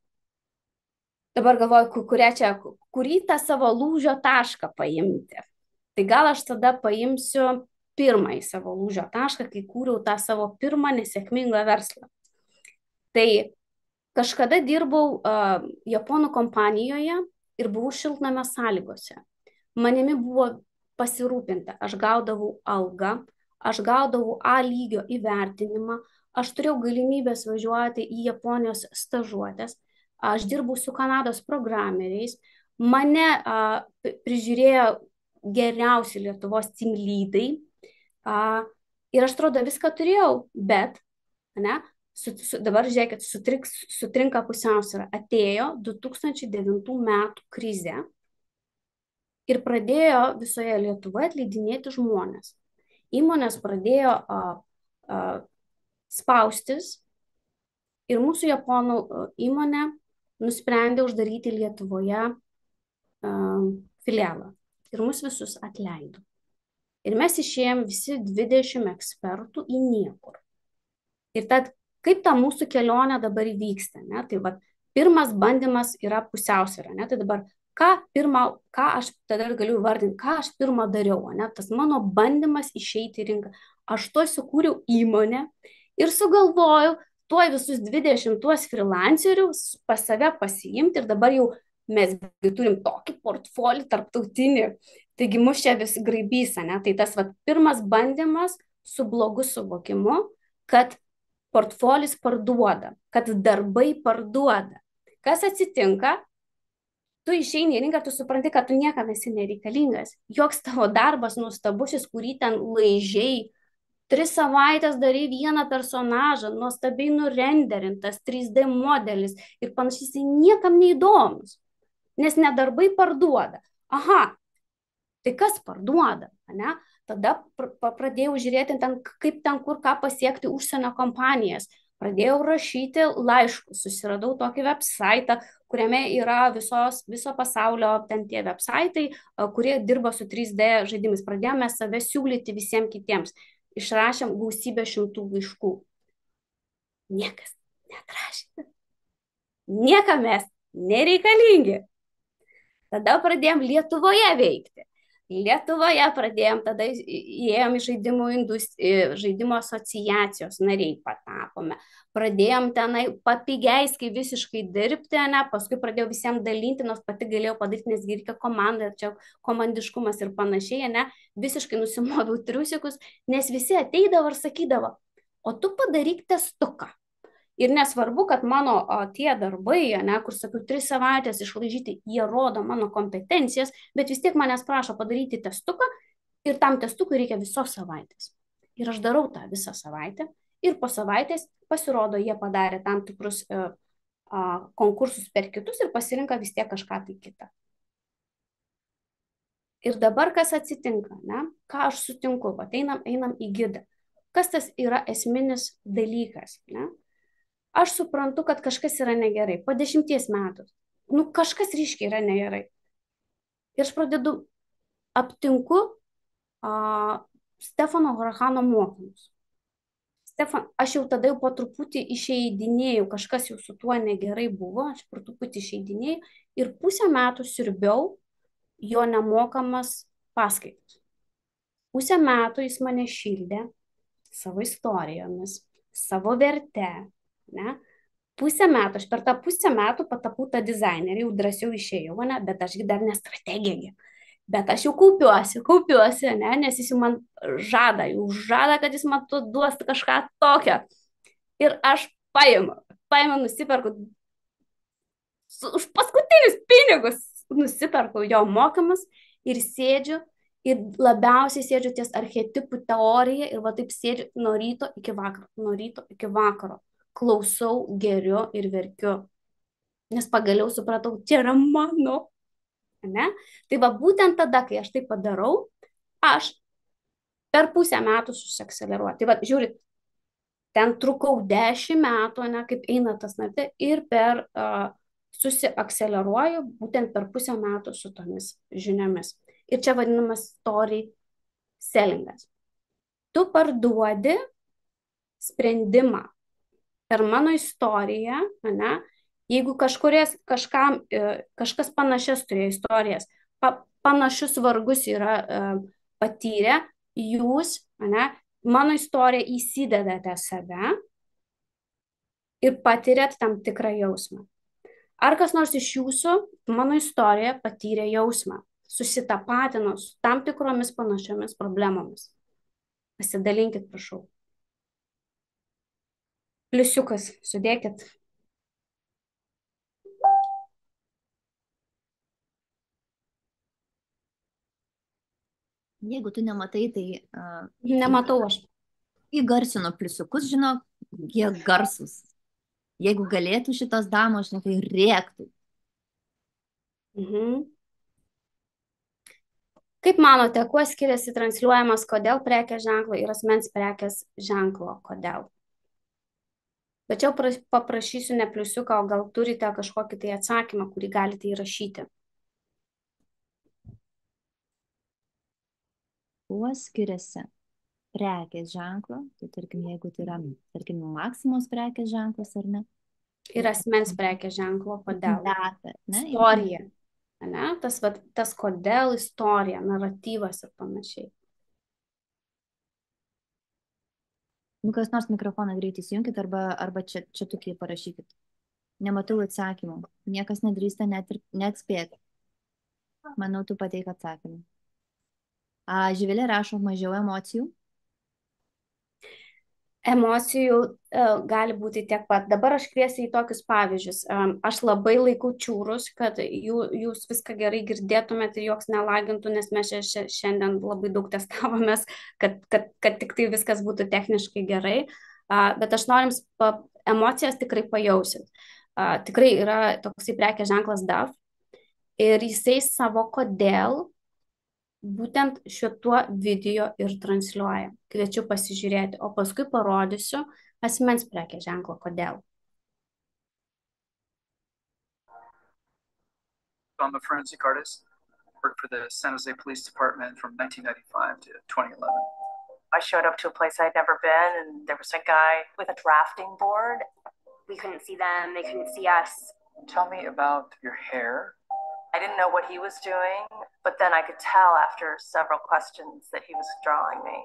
dabar galvoju, kurią čia, kurį tą savo lūžio tašką paimti. Tai gal aš tada paimsiu pirmąjį savo lūžio tašką, kai kūriau tą savo pirmą nesėkmingą verslą. Tai kažkada dirbau uh, Japonų kompanijoje ir buvau šiltnamio sąlygose. Manimi buvo pasirūpinta, aš gaudavau algą, aš gaudavau A lygio įvertinimą, aš turėjau galimybės važiuoti į Japonijos stažuotės, aš dirbau su Kanados programeriais, mane a, prižiūrėjo geriausi Lietuvos team lydai a, ir aš atrodo viską turėjau, bet ne, su, su, dabar žiūrėkit, sutriks, sutrinka pusiausvyrą. Atėjo du tūkstančiai devintų metų krizė ir pradėjo visoje Lietuvoje atleidinėti žmonės. Įmonės pradėjo a, a, spaustis ir mūsų Japonų įmonė nusprendė uždaryti Lietuvoje a, filialą ir mus visus atleido. Ir mes išėjom visi dvidešimt ekspertų į niekur. Ir tad kaip ta mūsų kelionė dabar vyksta, ne? Tai va, pirmas bandymas yra pusiausvyrą, ne? Tai dabar ką pirmą, ką aš tada galiu vardinti, ką aš pirmą dariau, ne? Tas mano bandymas išeiti į rinką. Aš to sukūriau įmonę ir sugalvojau tuoj visus dvidešimt tuos freelancerius pas save pasiimti ir dabar jau mes turim tokį portfolį tarptautinį, taigi mus čia vis graibys, ne? Tai tas va, pirmas bandymas su blogu suvokimu, kad portfolis parduoda, kad darbai parduoda. Kas atsitinka? Tu išeini į rinką, tu supranti, kad tu niekam esi nereikalingas. Joks tavo darbas nuostabusis, kurį ten laižiai, tris savaitės darai vieną personažą, nuostabiai nurenderintas, trys D modelis ir panašiai, jisai niekam neįdomus, nes nedarbai parduoda. Aha, tai kas parduoda, ne? Tada pradėjau žiūrėti, ten, kaip ten kur ką pasiekti užsienio kompanijas. Pradėjau rašyti laiškus, susiradau tokį websaitą, kuriame yra visos, viso pasaulio ten tie websaitai, kurie dirba su trys D žaidimais. Pradėjome save siūlyti visiems kitiems. Išrašėm gausybę šimtų laiškų. Niekas neatrašė. Niekam mes nereikalingi. Tada pradėjom Lietuvoje veikti. Lietuvoje pradėjom, tada įėjom į žaidimų industriją, žaidimo asociacijos nariai patapome. Pradėjom tenai papigiaiskiai visiškai dirbti, ne? Paskui pradėjau visiems dalinti, nors pati galėjau padaryti, nes reikia komanda, čia komandiškumas ir panašiai, ne? Visiškai nusimoviau triusikus, nes visi ateidavo ir sakydavo, o tu padaryk testuką. Ir nesvarbu, kad mano o, tie darbai, ne, kur sakiau, tris savaitės išlaižyti, jie rodo mano kompetencijas, bet vis tiek manęs prašo padaryti testuką ir tam testukui reikia visos savaitės. Ir aš darau tą visą savaitę ir po savaitės pasirodo, jie padarė tam tikrus e, a, konkursus per kitus ir pasirinka vis tiek kažką tai kitą. Ir dabar kas atsitinka, ne? Ką aš sutinku, va, einam, einam į gidą. Kas tas yra esminis dalykas, ne? Aš suprantu, kad kažkas yra negerai. Po dešimties metų. Nu, kažkas ryškiai yra negerai. Ir aš pradedu, aptinku a, Stefano Horahano mokymus. Stefan, aš jau tada jau po truputį išeidinėjau, kažkas jau su tuo negerai buvo, aš po truputį išeidinėjau ir pusę metų siurbiau jo nemokamas paskaitas. Pusę metų jis mane šildė savo istorijomis, savo verte, ne? Pusę metų, aš per tą pusę metų patapau tą dizainerį, jau drąsiau išėjau, ne? Bet ašgi dar ne strategija. Bet aš jau kaupiuosi, kaupiuosi, ne? Nes jis jau man žada, jau žada, kad jis man tu duos kažką tokio. Ir aš paimu, paimu, nusiperku su, už paskutinius pinigus, nusiperku jo mokymus ir sėdžiu, ir labiausiai sėdžiu ties archetipų teorija ir va taip sėdžiu nuo ryto iki vakaro, nuo ryto iki vakaro. Klausau, geriu ir verkiu. Nes pagaliau supratau, čia yra mano. Ne? Tai va būtent tada, kai aš tai padarau, aš per pusę metų susiakseleruoju. Tai va, žiūrit, ten trukau dešimt metų, ne, kaip eina tas nartė, ir per uh, susiakseleruoju būtent per pusę metų su tomis žiniomis. Ir čia vadinamas story sellingas. Tu parduodi sprendimą per mano istoriją, ne? Jeigu kažkuries, kažkam, kažkas panašias turėjo istorijas, pa, panašius vargus yra uh, patyrę, jūs, ne, mano istoriją įsidedate save ir patyrėt tam tikrą jausmą. Ar kas nors iš jūsų mano istoriją patyrė jausmą, susitapatino su tam tikromis panašiomis problemomis? Pasidalinkit, prašau. Pliusiukas, sudėkit. Jeigu tu nematai, tai... Uh, Nematau aš. Įgarsino pliusiukus, žinok, jie garsus. Jeigu galėtų šitos damos, žinok, tai rėktų. Mhm. Kaip manote, kuo skiriasi transliuojamas kodėl prekės ženklo ir asmens prekės ženklo kodėl? Bet čia paprašysiu ne pliusiuką, o gal turite kažkokį tai atsakymą, kurį galite įrašyti. Kuo skiriasi prekės ženklo, tai tarkim, jeigu tai yra, tarkim, Maksimos prekės ženklas, ar ne? Ir asmens prekės ženklo kodėl? Data, ne? Istorija, ne? Tas, va, tas kodėl istorija, naratyvas ir panašiai. Nu, kas nors mikrofoną greitai įsijunkit, arba, arba čia, čia tokiai parašykit. Nematau atsakymų. Niekas nedrįsta net, net spėti. Manau, tu pateik atsakymą. A, Živilė rašo mažiau emocijų. Emocijų e, gali būti tiek pat. Dabar aš kviesiu į tokius pavyzdžius. E, aš labai laikau čiūrus, kad jų, jūs viską gerai girdėtumėt ir joks nelagintų, nes mes čia šiandien labai daug testavomės, kad, kad, kad tik tai viskas būtų techniškai gerai. E, bet aš norim, pa, emocijas tikrai pajausit. E, tikrai yra toksai prekės ženklas D A F ir jisai savo kodėl būtent šituo video ir transliuoja. Kviečiu pasižiūrėti, o paskui parodysiu asmens prekės ženklo kodėl. I'm a forensic artist. Worked for the San Jose Police Department from nineteen ninety-five to twenty eleven. I showed up to a place I'd never been, and there was a guy with a drafting board. We couldn't see them, they couldn't see us. Tell me about your hair. I didn't know what he was doing, but then I could tell after several questions that he was drawing me.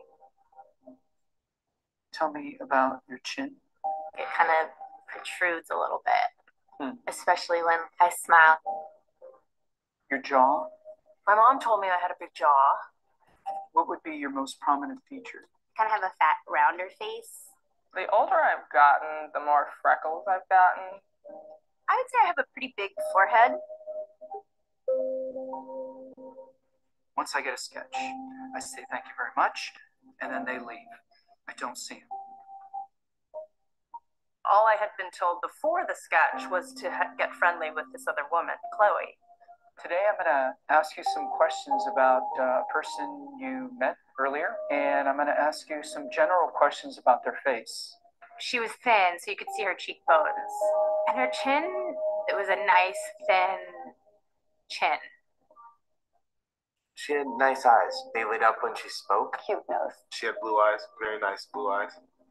Tell me about your chin. It kind of protrudes a little bit, Hmm. especially when I smile. Your jaw. My mom told me I had a big jaw. What would be your most prominent feature? Kind of have a fat, rounder face. The older I've gotten, the more freckles I've gotten. I would say I have a pretty big forehead. Once I get a sketch, I say thank you very much, and then they leave. I don't see them. All I had been told before the sketch was to ha- get friendly with this other woman, Chloe. Today I'm going to ask you some questions about uh, a person you met earlier, and I'm going to ask you some general questions about their face. She was thin, so you could see her cheekbones. And her chin, it was a nice, thin chin. She had nice eyes. They lit up when she spoke. Cute nose. She had blue eyes, very nice blue eyes.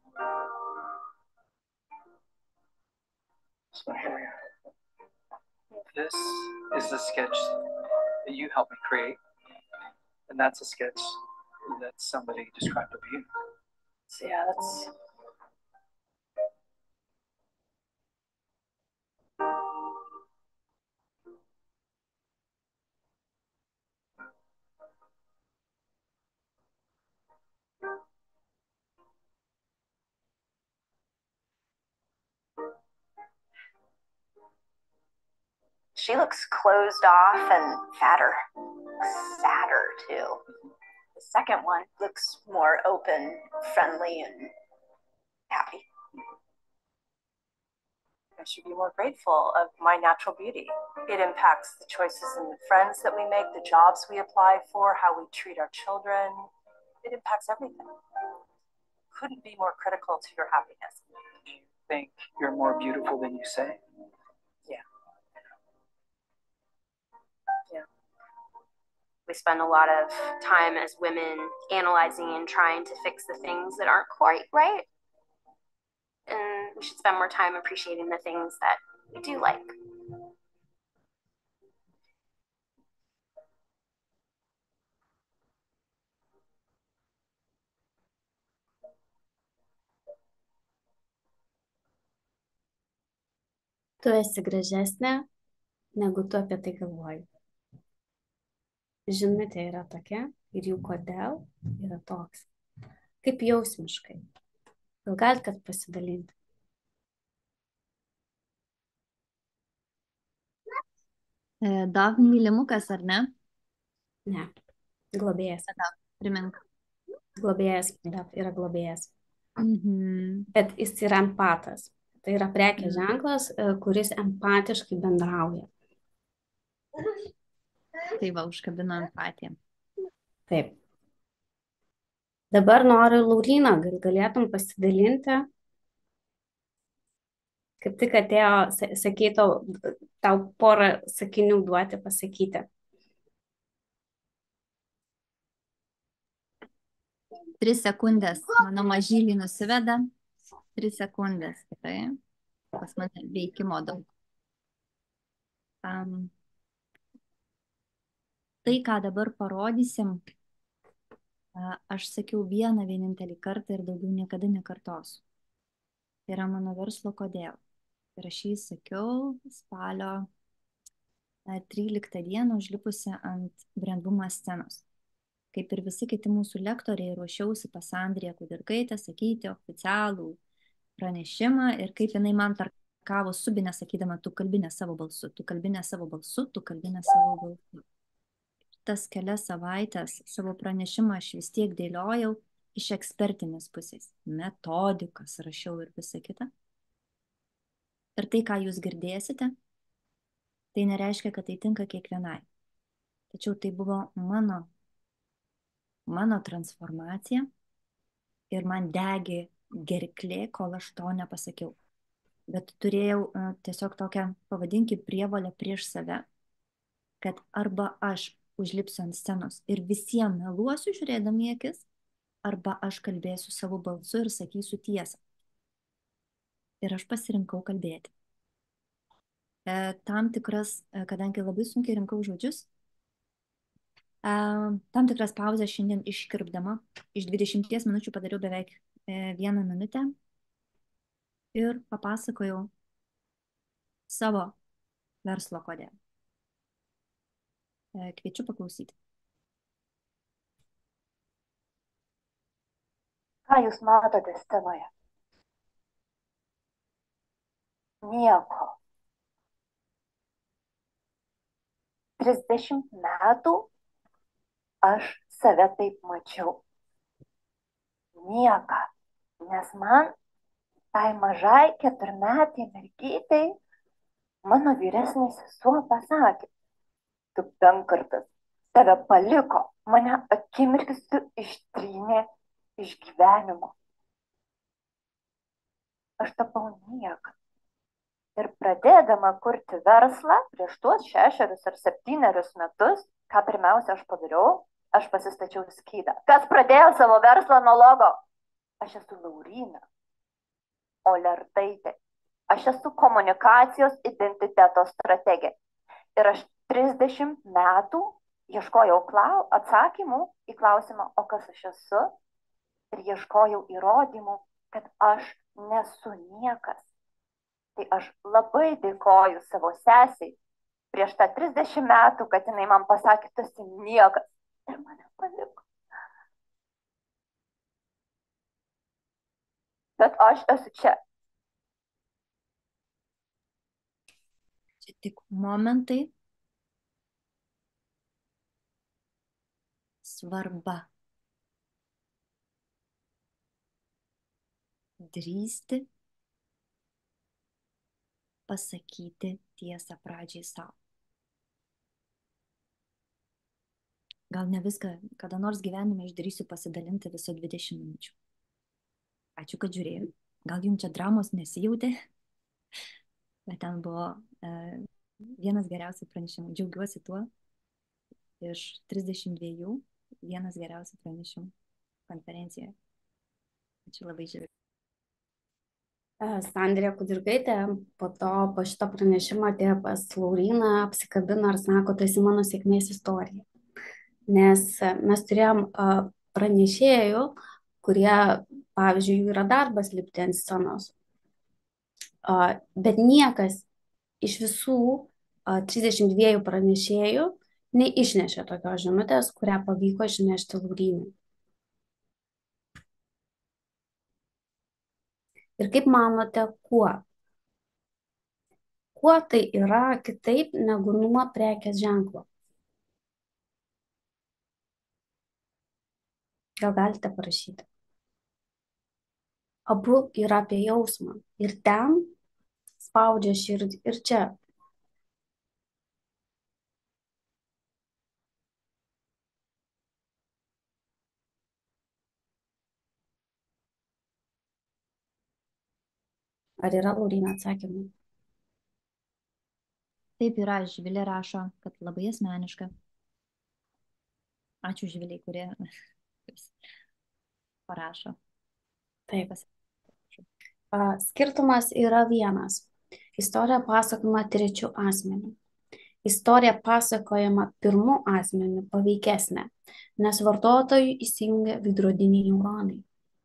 So here we are. This is the sketch that you helped me create, and that's a sketch that somebody described of you. So yeah, that's. She looks closed off and fatter. Sadder, too. The second one looks more open, friendly, and happy. I should be more grateful of my natural beauty. It impacts the choices and the friends that we make, the jobs we apply for, how we treat our children. It impacts everything. Couldn't be more critical to your happiness. Think you're more beautiful than you say? Yeah. Yeah. We spend a lot of time as women analyzing and trying to fix the things that aren't quite right. And we should spend more time appreciating the things that we do like. Tu esi gražesnė, negu tu apie tai galvoji. Žinutė yra tokia ir jų kodėl yra toks. Kaip jausmiškai. Gal galit kad pasidalinti? E, Dav mylimukas, ar ne? Ne. Globėjas. Primink. Globėjas yra globėjas. Mhm. Bet jis yra empatas. Tai yra prekės ženklas, e, kuris empatiškai bendrauja. Tai va, užkabino empatiją. Taip. Dabar noriu, Lauryna, gal galėtum pasidalinti. Kaip tik atėjo, sa- sakytau, tau porą sakinių duoti pasakyti. Tris sekundės. Mano mažylį nusiveda. Tris sekundės. Tikrai. Pas mane veikimo daug. Um, tai, ką dabar parodysim, a, aš sakiau vieną vienintelį kartą ir daugiau niekada nekartosiu. Tai yra mano verslo kodėl. Ir aš jį sakiau spalio a, tryliktą dieną užlipusi ant brandbumo scenos. Kaip ir visi kiti mūsų lektoriai, ruošiausi pas Andriją Kudirkaitę sakyti oficialų pranešimą ir kaip jinai man tarkavo subinę sakydama, tu kalbinė savo balsu, tu kalbinė savo balsu, tu kalbinė savo balsu. Tas kelias savaitės savo pranešimą aš vis tiek dėliojau iš ekspertinės pusės. Metodikas rašiau ir visa kita. Ir tai, ką jūs girdėsite, tai nereiškia, kad tai tinka kiekvienai. Tačiau tai buvo mano, mano transformacija ir man degė gerklė, kol aš to nepasakiau. Bet turėjau uh, tiesiog tokią, pavadinkim, prievolę prieš save, kad arba aš užlipsiu ant scenos ir visiems meluosiu žiūrėdami į akis, arba aš kalbėsiu savo balsu ir sakysiu tiesą. Ir aš pasirinkau kalbėti. E, tam tikras, e, kadangi labai sunkiai rinkau žodžius, e, tam tikras pauzes šiandien iškirpdama, iš dvidešimties minučių padariau beveik e, vieną minutę ir papasakojau savo verslo kodėl. E, kviečiu paklausyti. Ką jūs matote scenoje? Nieko. Trisdešimt metų aš save taip mačiau. Nieką. Nes man, tai mažai keturmetei mergytei, mano vyresnė sesuo pasakė, tu penkkartas tave paliko, mane akimirksniu ištrynė iš gyvenimo. Aš tapau nieką. Ir pradėdama kurti verslą prieš tuos šešerius ar septynerius metus, Ką pirmiausia aš padariau? Aš pasistačiau skydą. Kas pradėjo savo verslą nuo logo? Aš esu Lauryna Olertaitė. Aš esu komunikacijos identiteto strategė. Ir aš trisdešimt metų ieškojau klau, atsakymų į klausimą, o kas aš esu? Ir ieškojau įrodymų, kad aš nesu niekas. Tai aš labai dėkoju savo sesiai prieš tą trisdešimt metų, kad jinai man pasakė, tu esi niekas. Ir mane paliko. Bet aš esu čia. Čia tik momentai. Svarba. Drįsti pasakyti tiesą pradžiai savo. Gal ne viską, kada nors gyvenime išdrįsiu pasidalinti viso dvidešimt minučių. Ačiū, kad žiūrėjau. Gal jums čia dramos nesijautė? Bet ten buvo e, vienas geriausių pranešimų. Džiaugiuosi tuo. Iš trisdešimt dviejų vienas geriausių pranešimų konferencijoje. Ačiū labai žiūrėjau. Sandrija Kudirkaitė po to, po šito pranešimo atėjo pas Lauryną, apsikabino ir sako, tai esi mano sėkmės istorija. Nes mes turėjom pranešėjų, kurie, pavyzdžiui, jų yra darbas lipti ant scenos. Bet niekas iš visų trisdešimt dviejų pranešėjų neišnešė tokios žinutės, kurią pavyko išnešti Laurynai. Ir kaip manote, kuo? Kuo tai yra kitaip negu nuo prekės ženklo? Gal galite parašyti? Abu yra apie jausmą. Ir ten spaudžia širdį, ir čia. Ar yra, Lauryna, atsakymai? Taip yra, Živilė rašo, kad labai asmeniška. Ačiū Živiliai, kurie parašo. Taip. Skirtumas yra vienas. Istorija pasakojama trečiu asmeniu. Istorija pasakojama pirmu asmeniu paveikesnė, nes vartotojui įsijungia veidrodiniai neuronai.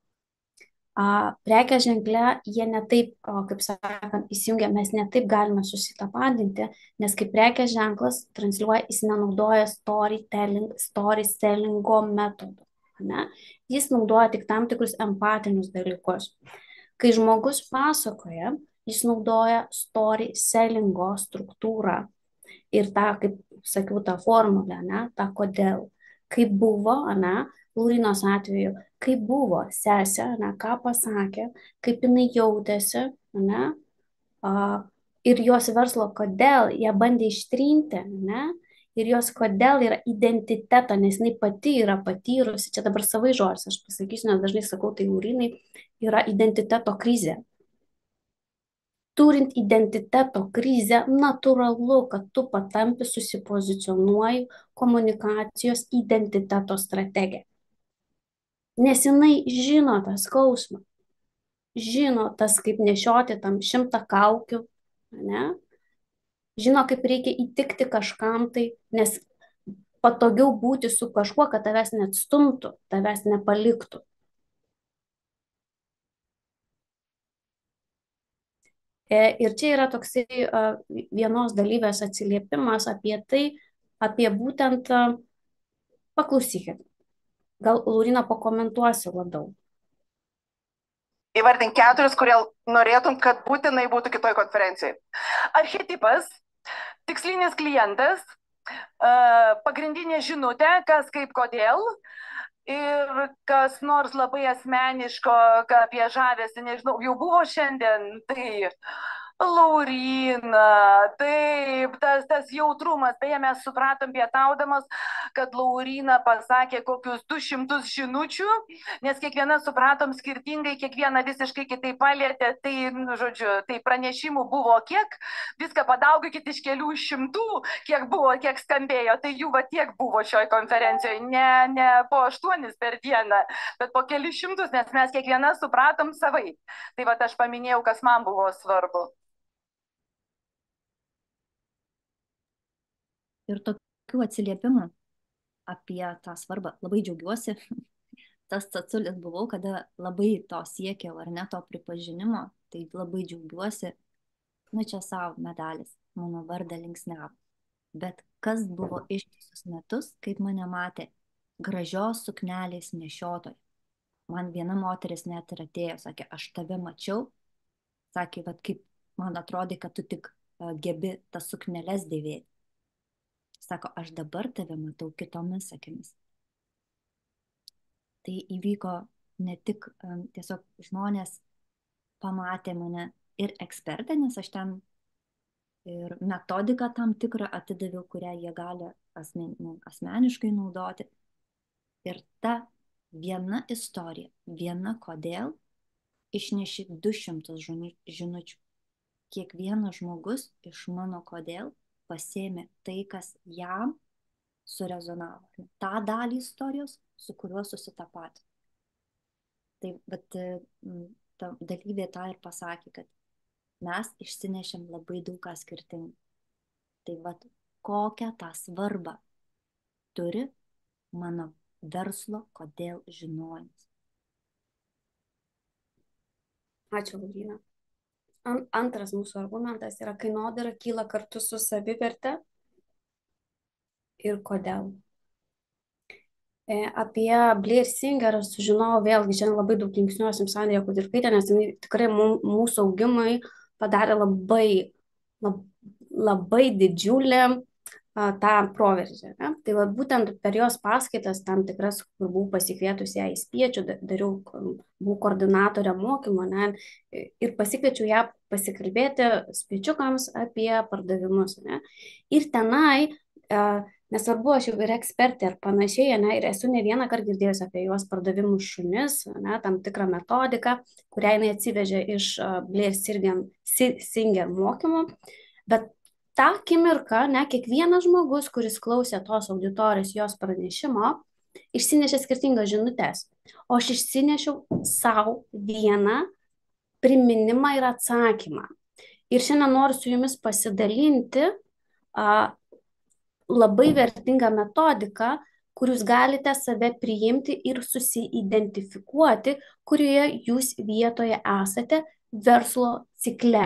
Prekės ženkle jie netaip, kaip sakant, įsijungia, mes netaip galime susitapatinti, nes kaip prekės ženklas transliuoja, jis nenaudoja storytelling, storytellingo metodų. Ne? Jis naudoja tik tam tikrus empatinius dalykus. Kai žmogus pasakoja, jis naudoja storytellingo struktūrą ir tą, kaip sakiau, tą formulę, ne? Tą kodėl. Kaip buvo, ne? Laurinos atveju, kaip buvo sesė, ne, ką pasakė, kaip jinai jautėsi, ne, a, ir jos verslo kodėl jie bandė ištrinti, ne, ir jos kodėl yra identiteto, nes jinai pati yra patyrusi, čia dabar savai žodžiais aš pasakysiu, nes dažnai sakau, tai Laurinai yra identiteto krizė. Turint identiteto krizę, natūralu, kad tu patampi susipozicionuoji komunikacijos identiteto strategiją. Nes jinai žino tą skausmą, žino tas, kaip nešioti tam šimtą kaukių, ne? Žino, kaip reikia įtikti kažkam tai, nes patogiau būti su kažkuo, kad tavęs neatstumtų, tavęs nepaliktų. Ir čia yra toksai vienos dalyvės atsiliepimas apie tai, apie būtent, paklausykit. Gal, Laurina, pakomentuosiu labiau. Įvardink keturis, kurie norėtum, kad būtinai būtų kitoj konferencijai. Archetipas, tikslinis klientas, pagrindinė žinutė, kas kaip kodėl, ir kas nors labai asmeniško apie žavesį, nežinau, jau buvo šiandien, tai Lauryna, taip, tas, tas jautrumas, beje, mes supratom pietaudamas, kad Lauryna pasakė kokius du šimtus žinučių, nes kiekviena supratom skirtingai, kiekviena visiškai kitaip palėtė, tai, nu, žodžiu, tai pranešimų buvo kiek, viską padaugykit iš kelių šimtų, kiek buvo, kiek skambėjo, tai jų va tiek buvo šioj konferencijoje, ne, ne po aštuonis per dieną, bet po kelius šimtus, nes mes kiekviena supratom savai. Tai va aš paminėjau, kas man buvo svarbu. Ir tokių atsiliepimų apie tą svarbą labai džiaugiuosi. Tas caculis buvau, kada labai to siekiau, ar ne, to pripažinimo, tai labai džiaugiuosi. Nu, čia savo medalis, mano vardą linksniavo. Bet kas buvo ištisus metus, kaip mane matė, gražios suknelės nešiotoja. Man viena moteris net ir atėjo, sakė, aš tave mačiau, sakė, vat kaip man atrodė, kad tu tik uh, gebi tas sukneles dėvėti. Sako, aš dabar tave matau kitomis akimis. Tai įvyko ne tik um, tiesiog žmonės pamatė mane ir ekspertę, nes aš ten ir metodiką tam tikrą atidaviau, kurią jie gali asmen, nu, asmeniškai naudoti. Ir ta viena istorija, viena kodėl, išneši du šimtus žinučių. Kiekvienas žmogus iš mano kodėl pasėmė tai, kas jam surezonavo. Ta dalį istorijos, su kuriuo susitapatino. Tai, bet ta dalyvė tą ir pasakė, kad mes išsinešėm labai daug ką skirtingų. Tai vat, kokią tą svarbą turi mano verslo kodėl žinojimas. Ačiū, Lauryna. Antras mūsų argumentas yra, kainodara kyla kartu su saviverte ir kodėl. E, apie Blair Singer aš sužinojau vėlgi, šiandien labai daug linksniuosim Sandrija Kudirkaitė, nes jinai tikrai mūsų augimui padarė labai, lab, labai didžiulį tą proveržį. Ne? Tai va, būtent per jos paskaitas tam tikras, kur buvau pasikvietus ją į spiečių, dariau, buvau koordinatorė mokymo, ne? Ir pasikviečiau ją pasikalbėti spiečiukams apie pardavimus. Ne? Ir tenai, nesvarbu, aš jau ir ekspertė ir panašiai, ne? Ir esu ne vieną kartą girdėjus apie jos pardavimų šunis, ne? Tam tikrą metodiką, kurią jinai atsivežė iš Blair Singer mokymų, bet tą akimirką, ne, kiekvienas žmogus, kuris klausė tos auditorijos jos pranešimo, išsinešė skirtingas žinutes. O aš išsinešiau savo vieną priminimą ir atsakymą. Ir šiandien noriu su jumis pasidalinti a, labai vertingą metodiką, kur jūs galite save priimti ir susiidentifikuoti, kurioje jūs vietoje esate verslo cikle.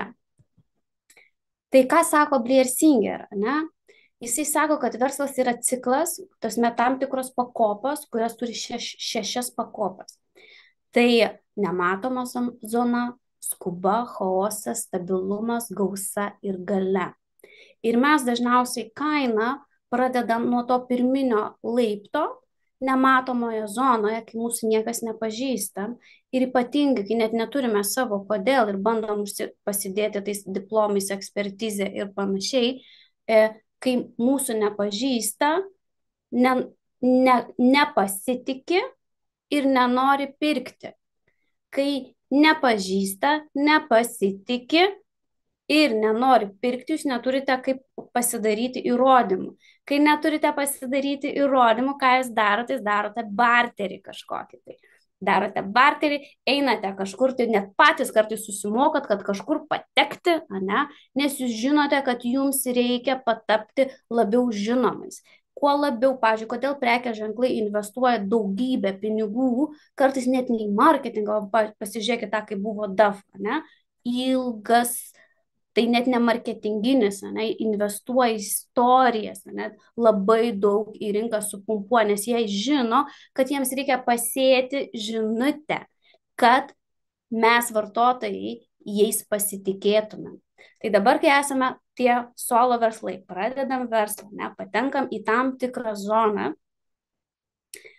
Tai ką sako Blair Singer, ne? Jisai sako, kad verslas yra ciklas, tas met tam tikros pakopos, kurios turi šeš, šešias pakopas. Tai nematoma zona, skuba, chaosas, stabilumas, gausa ir galia. Ir mes dažniausiai kainą pradedam nuo to pirminio laipto, nematomoje zonoje, kai mūsų niekas nepažįsta. Ir ypatingai, kai net neturime savo kodėl ir bandom pasidėti tais diplomais, ekspertizė ir panašiai, kai mūsų nepažįsta, ne, ne, nepasitiki ir nenori pirkti. Kai nepažįsta, nepasitiki ir nenori pirkti, jūs neturite kaip pasidaryti įrodymų. Kai neturite pasidaryti įrodymų, ką jūs darote, jūs darote barterį kažkokį. Tai. Darote barterį, einate kažkur, tai net patys kartais susimokat, kad kažkur patekti, ne? Nes jūs žinote, kad jums reikia patapti labiau žinomais. Kuo labiau, pavyzdžiui, kodėl prekės ženklai investuoja daugybę pinigų, kartais net ne į marketingą, pasižiūrėkite tą, kaip buvo D A F, ne? Ilgas, tai net ne marketinginis, ne, investuoja į istorijas, ne, labai daug į rinką supumpuoja, nes jie žino, kad jiems reikia pasėti žinutę, kad mes vartotojai jais pasitikėtume. Tai dabar, kai esame tie solo verslai, pradedam verslą, ne, patenkam į tam tikrą zoną,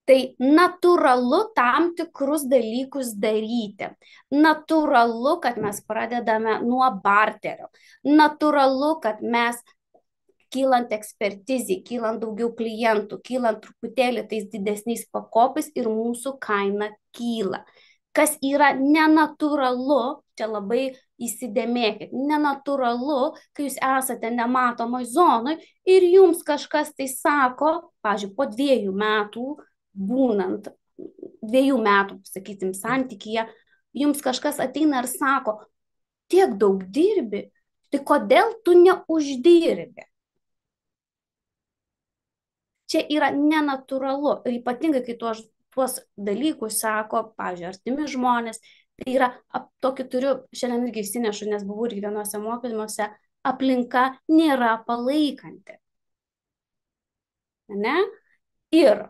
Tai natūralu tam tikrus dalykus daryti. Natūralu, kad mes pradedame nuo barterio. Natūralu, kad mes kylant ekspertizai, kylant daugiau klientų, kylant truputėlį tais didesniais pakopais ir mūsų kaina kyla. Kas yra nenatūralu, čia labai įsidėmėkit, nenatūralu, kai jūs esate nematomoj zonoj ir jums kažkas tai sako, pavyzdžiui, po dviejų metų būnant, dviejų metų, sakysim, santykyje, jums kažkas ateina ir sako, tiek daug dirbi, tai kodėl tu neuždirbi? Čia yra nenatūralu ir ypatingai, kai tuos, tuos dalykus sako, pavyzdžiui, artimi žmonės, tai yra, tokį turiu, šiandien irgi įsinešu, nes buvau irgi vienose mokymuose, aplinka nėra palaikanti. Ne? Ir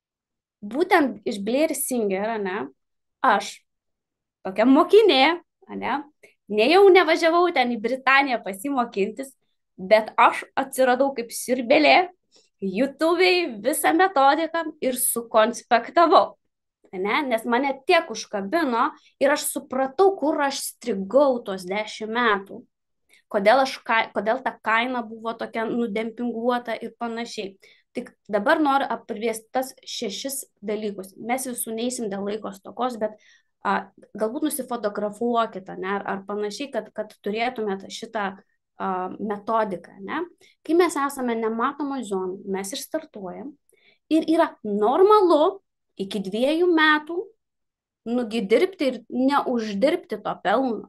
būtent iš Blair Singer, ne, aš, tokia mokinė, ne, ne jau nevažiavau ten į Britaniją pasimokintis, bet aš atsiradau kaip siurbėlė, YouTube'ai visą metodiką ir sukonspektavau, ne? Nes mane tiek užkabino ir aš supratau, kur aš strigau tos dešimt metų, kodėl, aš, kodėl ta kaina buvo tokia nudempinguota ir panašiai. Tik dabar noriu aptarti tas šešis dalykus. Mes visų neįsim dėl laiko stokos, bet a, galbūt nusifotografuokite, ne? ar, ar panašiai, kad, kad turėtumėte šitą metodiką, ne? Kai mes esame nematomoj zonai, mes išstartuojam ir yra normalu iki dviejų metų nugi dirbti ir neuždirbti to pelno.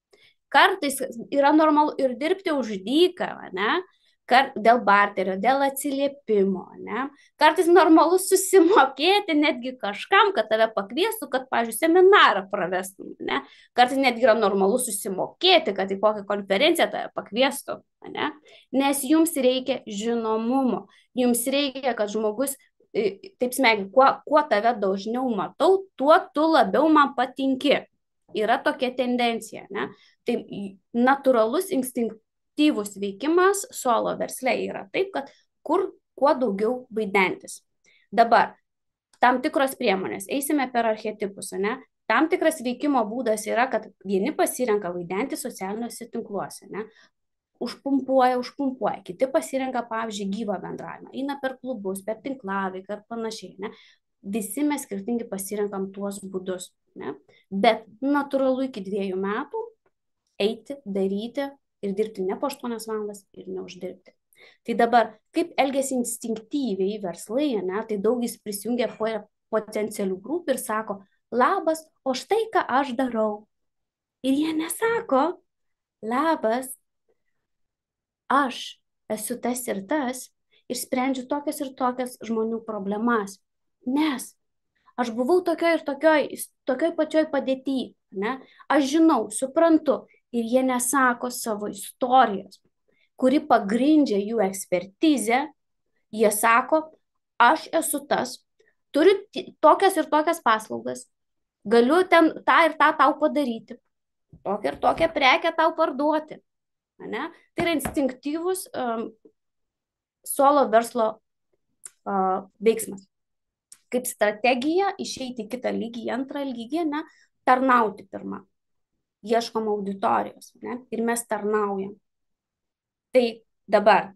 Kartais yra normalu ir dirbti už dyką, ne? Kart, dėl barterio, dėl atsiliepimo, ne? Kartais normalu susimokėti netgi kažkam, kad tave pakviestų, kad, pavyzdžiui, seminarą pravestum, ne? Kartais netgi yra normalu susimokėti, kad į kokią konferenciją tave pakviestų, ne? Nes jums reikia žinomumo, jums reikia, kad žmogus, taip smegi, kuo, kuo tave dažniau matau, tuo tu labiau man patinki. Yra tokia tendencija, ne? Tai natūralus instinktas aktyvus veikimas solo versle yra taip, kad kur kuo daugiau vaidentis. Dabar, tam tikros priemonės, eisime per archetipus, ne? Tam tikras veikimo būdas yra, kad vieni pasirenka vaidenti socialiniuose tinkluose, ne? Užpumpuoja, užpumpuoja, kiti pasirenka, pavyzdžiui, gyvą bendravimą, eina per klubus, per tinklaveiką ir panašiai, ne? Visi mes skirtingi pasirenkam tuos būdus, ne? Bet natūralu iki dviejų metų eiti, daryti ir dirbti ne po aštuonias valandas ir neuždirbti. Tai dabar, kaip elgiasi instinktyviai verslai, ne, tai daugis prisijungia po potencialių grupių ir sako, labas, o štai ką aš darau. Ir jie nesako, labas, aš esu tas ir tas ir sprendžiu tokias ir tokias žmonių problemas. Nes aš buvau tokioj ir tokioj, tokioj pačioj padėtyj, ne? Aš žinau, suprantu. Ir jie nesako savo istorijos, kuri pagrindžia jų ekspertizę. Jie sako, aš esu tas, turiu tokias ir tokias paslaugas, galiu ten tą ir tą tau padaryti, tokią ir tokią prekę tau parduoti. Ne? Tai yra instinktyvus um, solo verslo uh, veiksmas. Kaip strategija išeiti į kitą lygį, į antrą lygį, ne? Tarnauti pirmą. Ieškom auditorijos, ne? Ir mes tarnaujam. Tai dabar,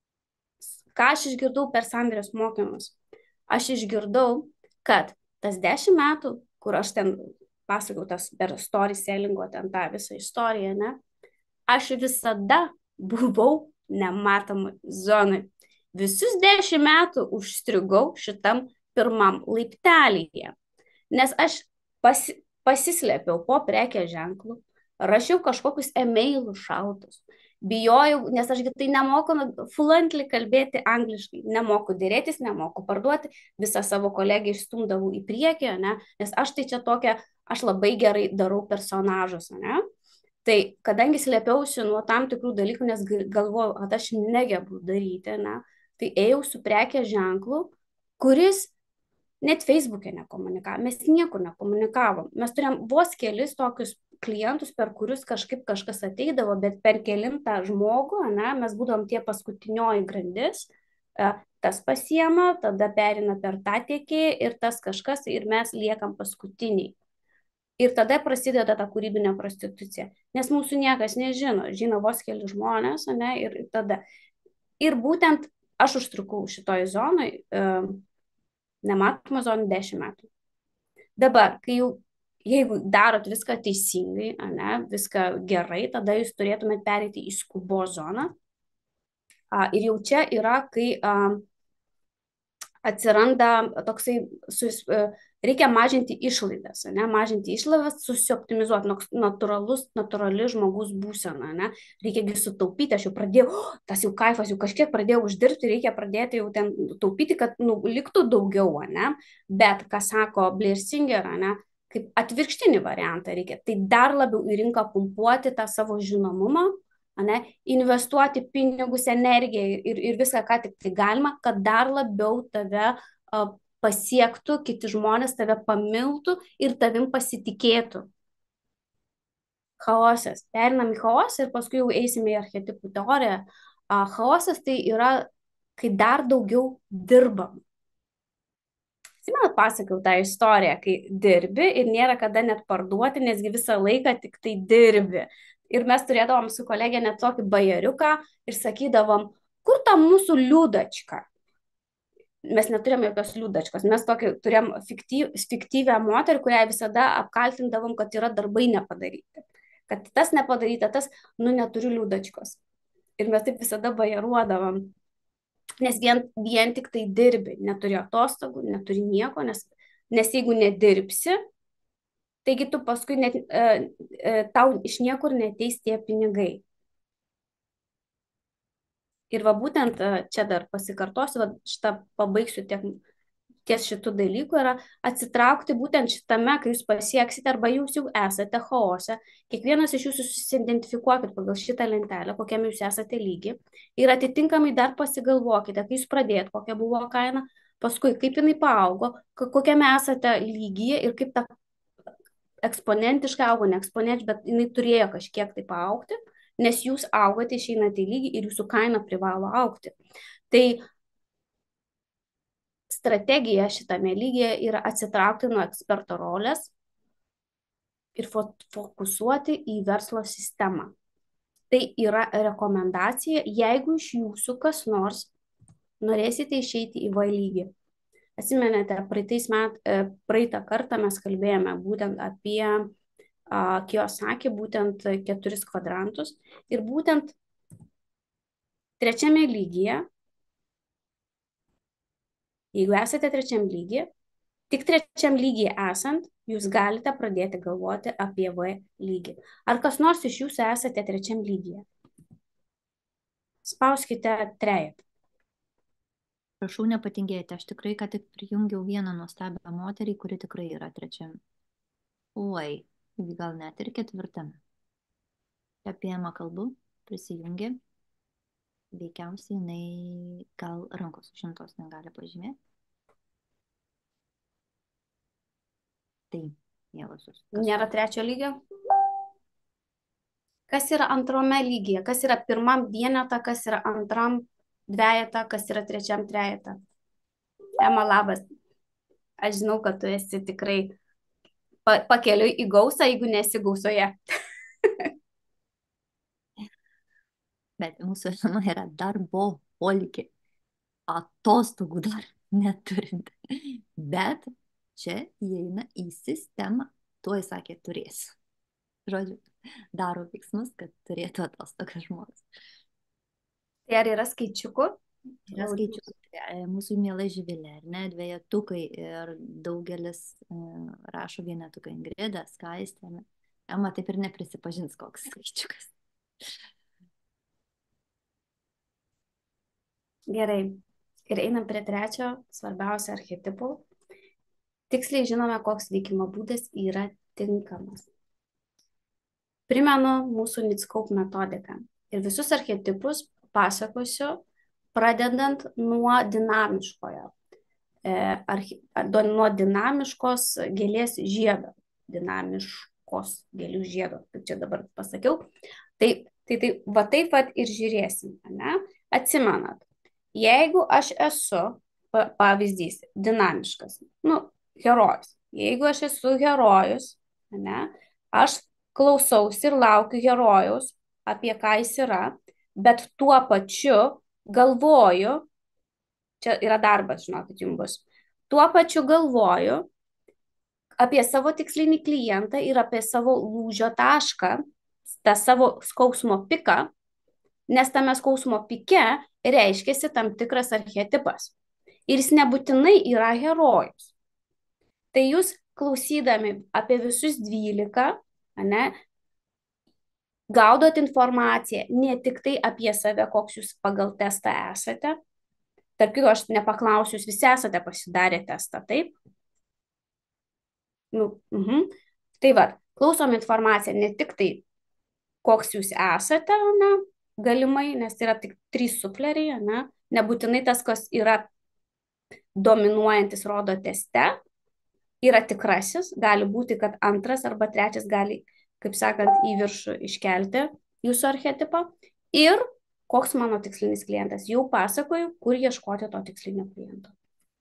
ką aš išgirdau per Sandrės mokymus? Aš išgirdau, kad tas dešimt metų, kur aš ten pasakau tas per story sellingo, ten tą visą istoriją, ne? Aš visada buvau nematomoj zonai. Visus dešimt metų užstrigau šitam pirmam laiptelyje, nes aš pasi pasislėpiau po prekės ženklų, rašiau kažkokius emailus šaltus, bijojau, nes aš tai nemoku fluently kalbėti angliškai, nemoku dėrėtis, nemoku parduoti, visą savo kolegę išstumdavau į priekį, ne? Nes aš tai čia tokia, aš labai gerai darau personažus, ne? Tai kadangi slėpiausi nuo tam tikrų dalykų, nes galvojau, kad aš negebu daryti, ne? Tai ėjau su prekės ženklu, kuris net Facebook'e nekomunikavom, mes niekur nekomunikavom. Mes turėjom vos kelis tokius klientus, per kurius kažkaip kažkas ateidavo, bet per kelintą žmogų, ne, mes būdavom tie paskutinioji grandis, tas pasiema, tada perina per tą tiekėją ir tas kažkas ir mes liekam paskutiniai. Ir tada prasideda ta kūrybinė prostitucija, nes mūsų niekas nežino, žino vos keli žmonės, ne, ir tada. Ir būtent aš užtrukau šitoj zonai, nematoma zonai dešimt metų. Dabar, kai jau, jeigu darot viską teisingai, ne, viską gerai, tada jūs turėtumėte pereiti į skubos zoną. Ir jau čia yra, kai atsiranda toksai, reikia mažinti išlaidas, ne? Mažinti išlaidas, susioptimizuoti, natūralus, natūrali žmogus būsena, ne? Reikia sutaupyti, aš jau pradėjau, oh, tas jau kaifas, jau kažkiek pradėjau uždirbti, reikia pradėti jau ten taupyti, kad nu, liktų daugiau, ne? Bet, ką sako Blair Singer, ne? Kaip atvirkštinį variantą reikia, tai dar labiau į rinką pumpuoti tą savo žinomumą, ne, investuoti pinigus, energiją ir, ir viską, ką tik tai galima, kad dar labiau tave uh, pasiektų, kiti žmonės tave pamiltų ir tavim pasitikėtų. Chaosas. Perinam į chaosą ir paskui jau eisime į archetipų teoriją. Uh, chaosas tai yra, kai dar daugiau dirbam. Atsimenu, pasakiau tą istoriją, kai dirbi ir nėra kada net parduoti, nesgi visą laiką tik tai dirbi. Ir mes turėdavom su kolegė net tokį bajeriuką ir sakydavom, kur ta mūsų liūdačka? Mes neturėjom jokios liūdačkos, mes tokį turėjom fiktyv, fiktyvę moterį, kurią visada apkaltindavom, kad yra darbai nepadaryti. Kad tas nepadaryta, tas, nu, neturiu liūdačkos. Ir mes taip visada bajeruodavom. Nes vien, vien tik tai dirbi, neturi atostogų, neturi nieko, nes, nes jeigu nedirbsi, taigi tu paskui net, e, e, tau iš niekur neteis tie pinigai. Ir va būtent čia dar pasikartosiu, va šitą pabaigsiu tiek, ties šitų dalykų, yra atsitraukti būtent šitame, kai jūs pasieksite arba jūs jau esate chaose. Kiekvienas iš jūsų susiidentifikuokit pagal šitą lentelę, kokiam jūs esate lygi. Ir atitinkamai dar pasigalvokite, kai jūs pradėjot, kokia buvo kaina, paskui kaip jinai paaugo, kokiame esate lygyje ir kaip ta eksponentiškai augo, ne eksponentiškai, bet jinai turėjo kažkiek tai paaugti, nes jūs augote, išeinate į lygį ir jūsų kaina privalo augti. Tai strategija šitame lygyje yra atsitraukti nuo eksperto rolės ir fokusuoti į verslo sistemą. Tai yra rekomendacija, jeigu iš jūsų kas nors norėsite išeiti į V lygį. Atsimenate, praeitais met, praeitą kartą mes kalbėjome būtent apie uh, Kiyosaki, būtent keturis kvadrantus. Ir būtent trečiame lygyje, jeigu esate trečiam lygyje, tik trečiam lygyje esant, jūs galite pradėti galvoti apie V lygį. Ar kas nors iš jūsų esate trečiam lygyje? Spauskite trejetą. Prašau nepatingėti, aš tikrai ką tik prijungiau vieną nuostabią moterį, kuri tikrai yra trečiam. Oi, gal net ir ketvirtame. Apie Emą kalbu, prisijungė. Veikiausiai jinai gal rankos šimtos negali pažymėti. Tai, mielosius. Nėra trečio lygio? Kas yra antrame lygyje? Kas yra pirmam vienetą, kas yra antram dvejetą, kas yra trečiam trejetą? Ema, labas. Aš žinau, kad tu esi tikrai pa pakeliui į gausą, jeigu nesi gausoje. Bet mūsų Ema yra darboholikė. Atostogų dar neturinti. Bet čia įeina į sistemą. Tuoj sakė, turės. Žodžiu, daro veiksmus, kad turėtų atostogas žmogus. Tai ar yra skaičiukų? Yra skaičiukų. Mūsų miela Živilė, ar ne, dvejetukai ir daugelis e, rašo vienetukai Ingrida, Skaistė. Ema taip ir neprisipažins, koks skaičiukas. Gerai. Ir einam prie trečio, svarbiausio archetipų. Tiksliai žinome, koks veikimo būdas yra tinkamas. Primenu mūsų Netscope metodiką. Ir visus archetipus pasakosiu, pradedant nuo dinamiškojo, e, archi, nuo dinamiškos gėlės žiedo, dinamiškos gėlių žiedo, kaip čia dabar pasakiau. Tai, tai, tai va taip pat ir žiūrėsim, ne? Atsimenat, Jeigu aš esu, pa- pavyzdys, dinamiškas, nu, herojus. Jeigu aš esu herojus, ne, aš klausausi ir laukiu herojaus, apie ką jis yra, bet tuo pačiu galvoju, čia yra darbas, žinokit, jums bus, tuo pačiu galvoju apie savo tikslinį klientą ir apie savo lūžio tašką, tą savo skausmo piką, nes tame skausmo pike reiškiasi tam tikras archetipas. Ir jis nebūtinai yra herojus. Tai jūs klausydami apie visus dvylika, ne, gaudot informaciją ne tik tai apie save, koks jūs pagal testą esate. Tarp kitko, aš nepaklausiu, jūs visi esate pasidarę testą, taip? Nu, mhm. Tai va, klausom informaciją ne tik tai, koks jūs esate, ne, galimai, nes yra tik trys sufleriai, ne, nebūtinai tas, kas yra dominuojantis rodo teste, yra tikrasis, gali būti, kad antras arba trečias gali, kaip sakant, į viršų iškelti jūsų archetipą. Ir koks mano tikslinis klientas. Jau pasakoju, kur ieškoti to tikslinio kliento.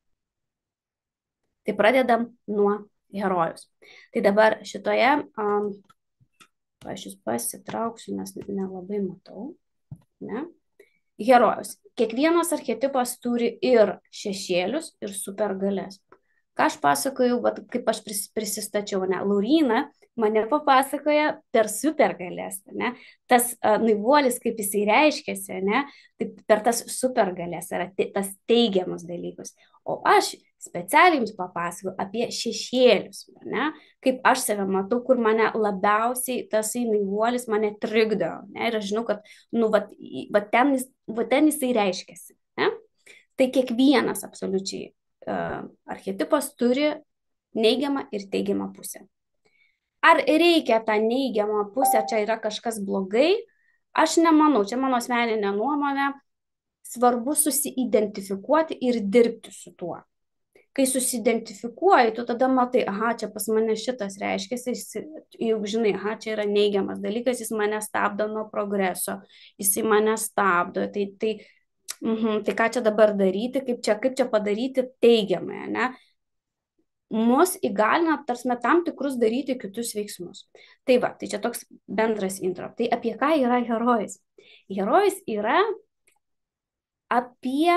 Tai pradedam nuo herojus. Tai dabar šitoje, um, aš jūs pasitrauksiu, nes nelabai matau. Ne? Herojus. Kiekvienas archetipas turi ir šešėlius, ir supergalias. Ką aš pasakoju, vat, kaip aš pris, prisistačiau, ne, Lauryna mane papasakoja per supergalės, ne, tas uh, naivuolis, kaip jisai reiškiasi, ne, taip, per tas supergalės, yra te, tas teigiamus dalykus. O aš specialiai jums papasakoju apie šešėlius, ne, kaip aš save matau, kur mane labiausiai tasai naivuolis mane trikdo, ne, ir aš žinau, kad, nu, vat, vat ten, vat ten jisai reiškiasi, ne. Tai kiekvienas absoliučiai uh, archetipas turi neigiamą ir teigiamą pusę. Ar reikia tą neigiamą pusę, čia yra kažkas blogai? Aš nemanau, čia mano asmeninė nuomonė, svarbu susiidentifikuoti ir dirbti su tuo. Kai susiidentifikuoji, tu tada matai, aha, čia pas mane šitas reiškiasi, jau žinai, aha, čia yra neigiamas dalykas, jis mane stabdo nuo progreso, jis mane stabdo, tai, tai, mhm, tai ką čia dabar daryti, kaip čia, kaip čia padaryti teigiamai, ne? Mus įgalina, tarsime, tam tikrus daryti kitus veiksmus. Tai va, tai čia toks bendras intro. Tai apie ką yra herojus? Herojus yra apie,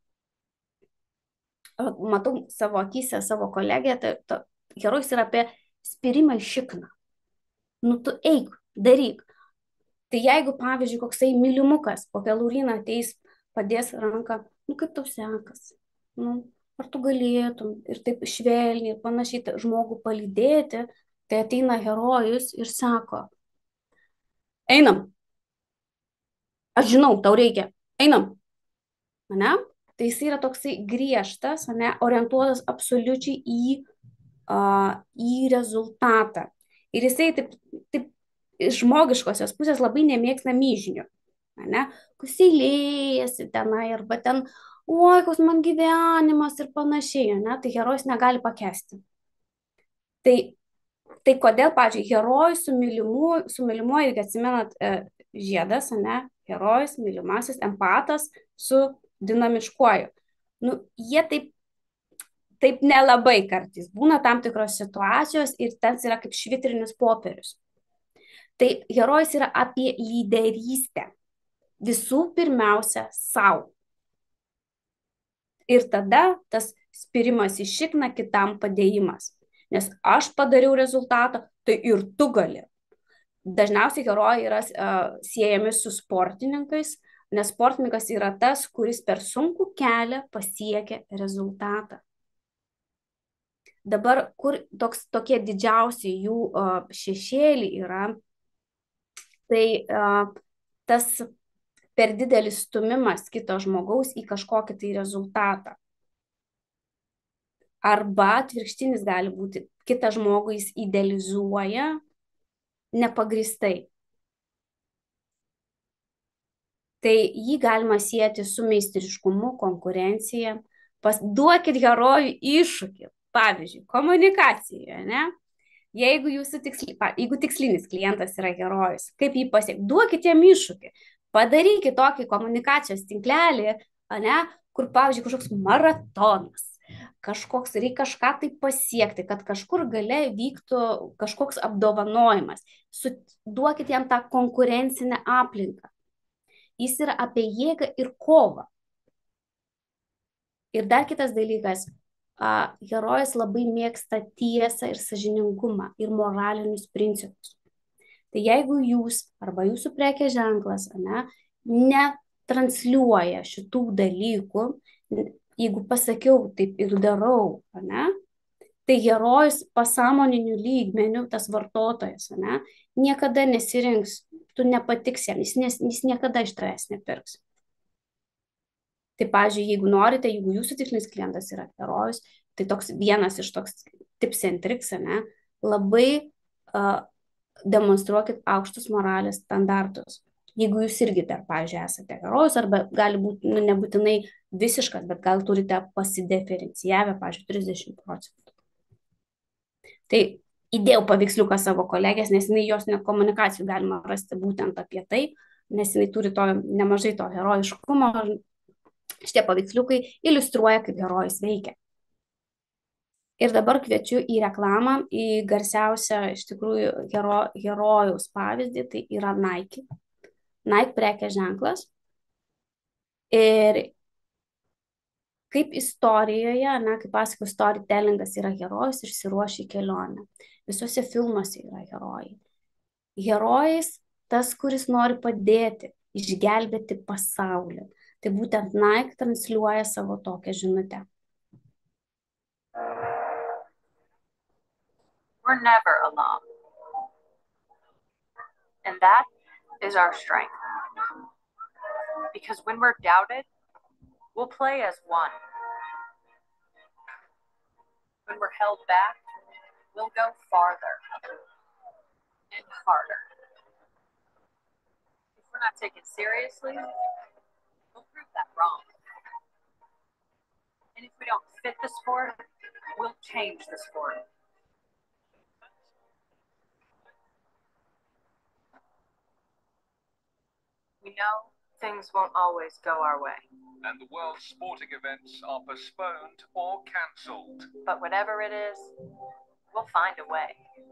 matau savo akyse, savo kolegę, tai, tai herojus yra apie spirimą į šikną. Nu, tu eik, daryk. Tai jeigu, pavyzdžiui, koksai mylimukas, kokia Lauryna ateis, padės ranką, nu, kaip tau sekas, nu, ar tu galėtum ir taip švelniai ir panašiai žmogų palydėti, tai ateina herojus ir sako, einam, aš žinau, tau reikia, einam, ne? Tai jis yra toksai griežtas, ne, orientuotas absoliučiai į, uh, į rezultatą. Ir jisai taip, taip iš žmogiškosios pusės labai nemėgsta myžinių, ne? Kuseilėjasi tenai arba ten, oi, koks man gyvenimas ir panašiai, ne? Tai herojus negali pakęsti. Tai, tai kodėl, pavyzdžiui, herojus su mylimu, su mylimuoju, jeigu atsimenat, e, žiedas, ne? Herojus, mylimasis, empatas su dinamiškuoju. Nu, jie taip, taip nelabai kartais. Būna tam tikros situacijos ir ten yra kaip švitrinis popierius. Tai herojus yra apie lyderystę. Visų pirmiausia, savo. Ir tada tas spirimas į šikną kitam padėjimas. Nes aš padariau rezultatą, tai ir tu gali. Dažniausiai herojai yra uh, siejami su sportininkais, nes sportininkas yra tas, kuris per sunkų kelią pasiekia rezultatą. Dabar, kur toks, tokie didžiausiai jų uh, šešėliai yra, tai uh, tas per didelis stumimas kito žmogaus į kažkokį tai rezultatą. Arba atvirkštinis gali būti, kitą žmogų jis idealizuoja nepagristai. Tai jį galima sieti su meistriškumu, konkurencija. Duokit herojui iššūkį, pavyzdžiui, komunikacijoje, ne? Jeigu, jūsų tiksli, jeigu tikslinis klientas yra herojus, kaip jį pasiekti? Duokit jam iššūkį. Padarykit tokį komunikacijos tinklelį, ane, kur, pavyzdžiui, kažkoks maratonas, kažkoks, reikia kažką tai pasiekti, kad kažkur gale vyktų kažkoks apdovanojimas. Su, duokit jam tą konkurencinę aplinką. Jis yra apie jėgą ir kovą. Ir dar kitas dalykas, a, herojus labai mėgsta tiesą ir sąžiningumą ir moralinius principus. Tai jeigu jūs arba jūsų prekės ženklas, ne, netransliuoja šitų dalykų, jeigu pasakiau taip ir darau, ne, tai herojus pasąmoniniu lygmeniu, tas vartotojas, ne, niekada nesirinks, tu nepatiksi jam, jis, nes, jis niekada iš tavęs nepirks. Tai, pavyzdžiui, jeigu norite, jeigu jūsų tikslinis klientas yra herojus, tai toks vienas iš toks tips and tricks, ne, labai uh, demonstruokit aukštus moralės standartus. Jeigu jūs irgi dar, pavyzdžiui, esate herojus, arba gali būti, nu, nebūtinai visiškas, bet gal turite pasidiferencijavę, pavyzdžiui, trisdešimt procentų. Tai įdėjau paveiksliuką savo kolegės, nes jinai jos net komunikacijų galima rasti būtent apie tai, nes jinai turi to, nemažai to herojiškumo. Šitie paveiksliukai iliustruoja, kaip herojus veikia. Ir dabar kviečiu į reklamą, į garsiausią iš tikrųjų hero, herojaus pavyzdį, tai yra Nike. Nike prekės ženklas. Ir kaip istorijoje, na, kaip pasako, storytellingas yra herojus, išsiruošia į kelionę. Visuose filmuose yra herojai. Herojais tas, kuris nori padėti, išgelbėti pasaulį. Tai būtent Nike transliuoja savo tokią žinutę. We're never alone. And that is our strength. Because when we're doubted, we'll play as one. When we're held back, we'll go farther and harder. If we're not taken seriously, we'll prove that wrong. And if we don't fit the sport, we'll change the sport. We know things won't always go our way. And the world's sporting events are postponed or cancelled. But whatever it is, we'll find a way.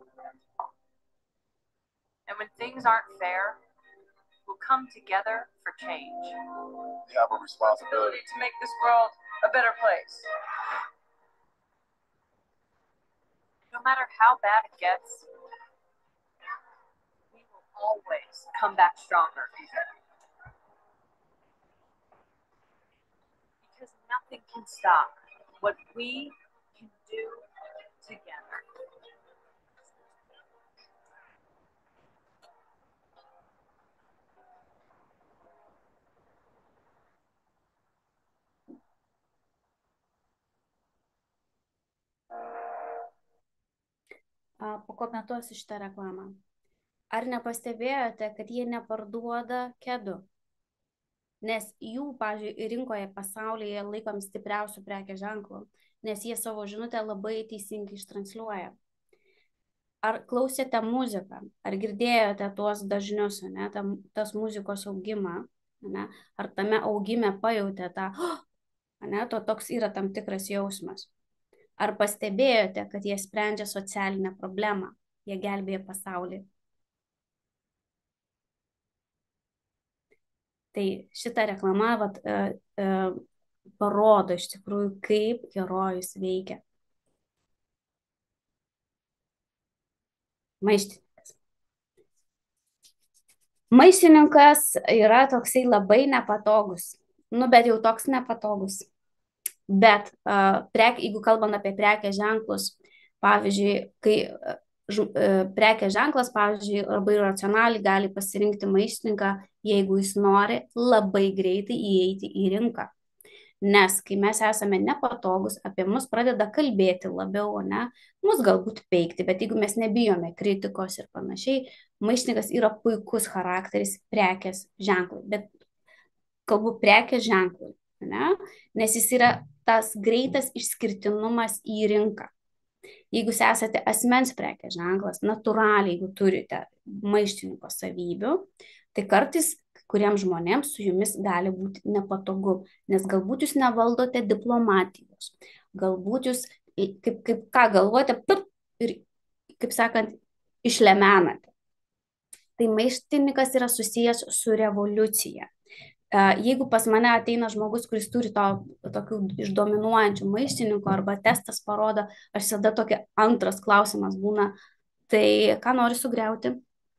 And when things aren't fair, we'll come together for change. We have a responsibility to make this world a better place. No matter how bad it gets, we will always come back stronger. Because nothing can stop what we can do together. Pakomentuosiu šitą reklamą. Ar nepastebėjote, kad jie neparduoda kedų? Nes jų, pavyzdžiui, rinkoje pasaulyje laikomi stipriausių prekės ženklų, nes jie savo žinutę labai teisingai ištransliuoja. Ar klausėte muziką? Ar girdėjote tuos dažnius, ne, tam, tas muzikos augimą? Ne? Ar tame augime pajautė tą, ne, to toks yra tam tikras jausmas? Ar pastebėjote, kad jie sprendžia socialinę problemą, jie gelbėja pasaulį? Tai šita reklama vat, e, e, parodo iš tikrųjų, kaip herojus veikia. Maištininkas. Maištininkas yra toksai labai nepatogus. Nu, bet jau toks nepatogus. Bet uh, prek, jeigu kalbant apie prekės ženklus, pavyzdžiui, kai uh, prekės ženklas, pavyzdžiui, labai racionaliai gali pasirinkti maištininką, jeigu jis nori labai greitai įeiti į rinką. Nes kai mes esame nepatogus, apie mus pradeda kalbėti labiau, ne, mus galbūt peikti, bet jeigu mes nebijome kritikos ir panašiai, maištininkas yra puikus charakteris prekės ženklui, bet kalbu prekės ženklui, ne, nes jis yra tas greitas išskirtinumas į rinką. Jeigu jūs esate asmens prekės ženklas, natūraliai, jeigu turite maištininko savybių, tai kartais kuriems žmonėms su jumis gali būti nepatogu, nes galbūt jūs nevaldote diplomatijos, galbūt jūs, kaip, kaip ką galvojate, pip, ir, kaip sakant, išlemenate. Tai maištininkas yra susijęs su revoliucija. Jeigu pas mane ateina žmogus, kuris turi to tokių išdominuojančių maištininkų arba testas parodo, aš visada tokia antras klausimas būna, tai ką nori sugriauti?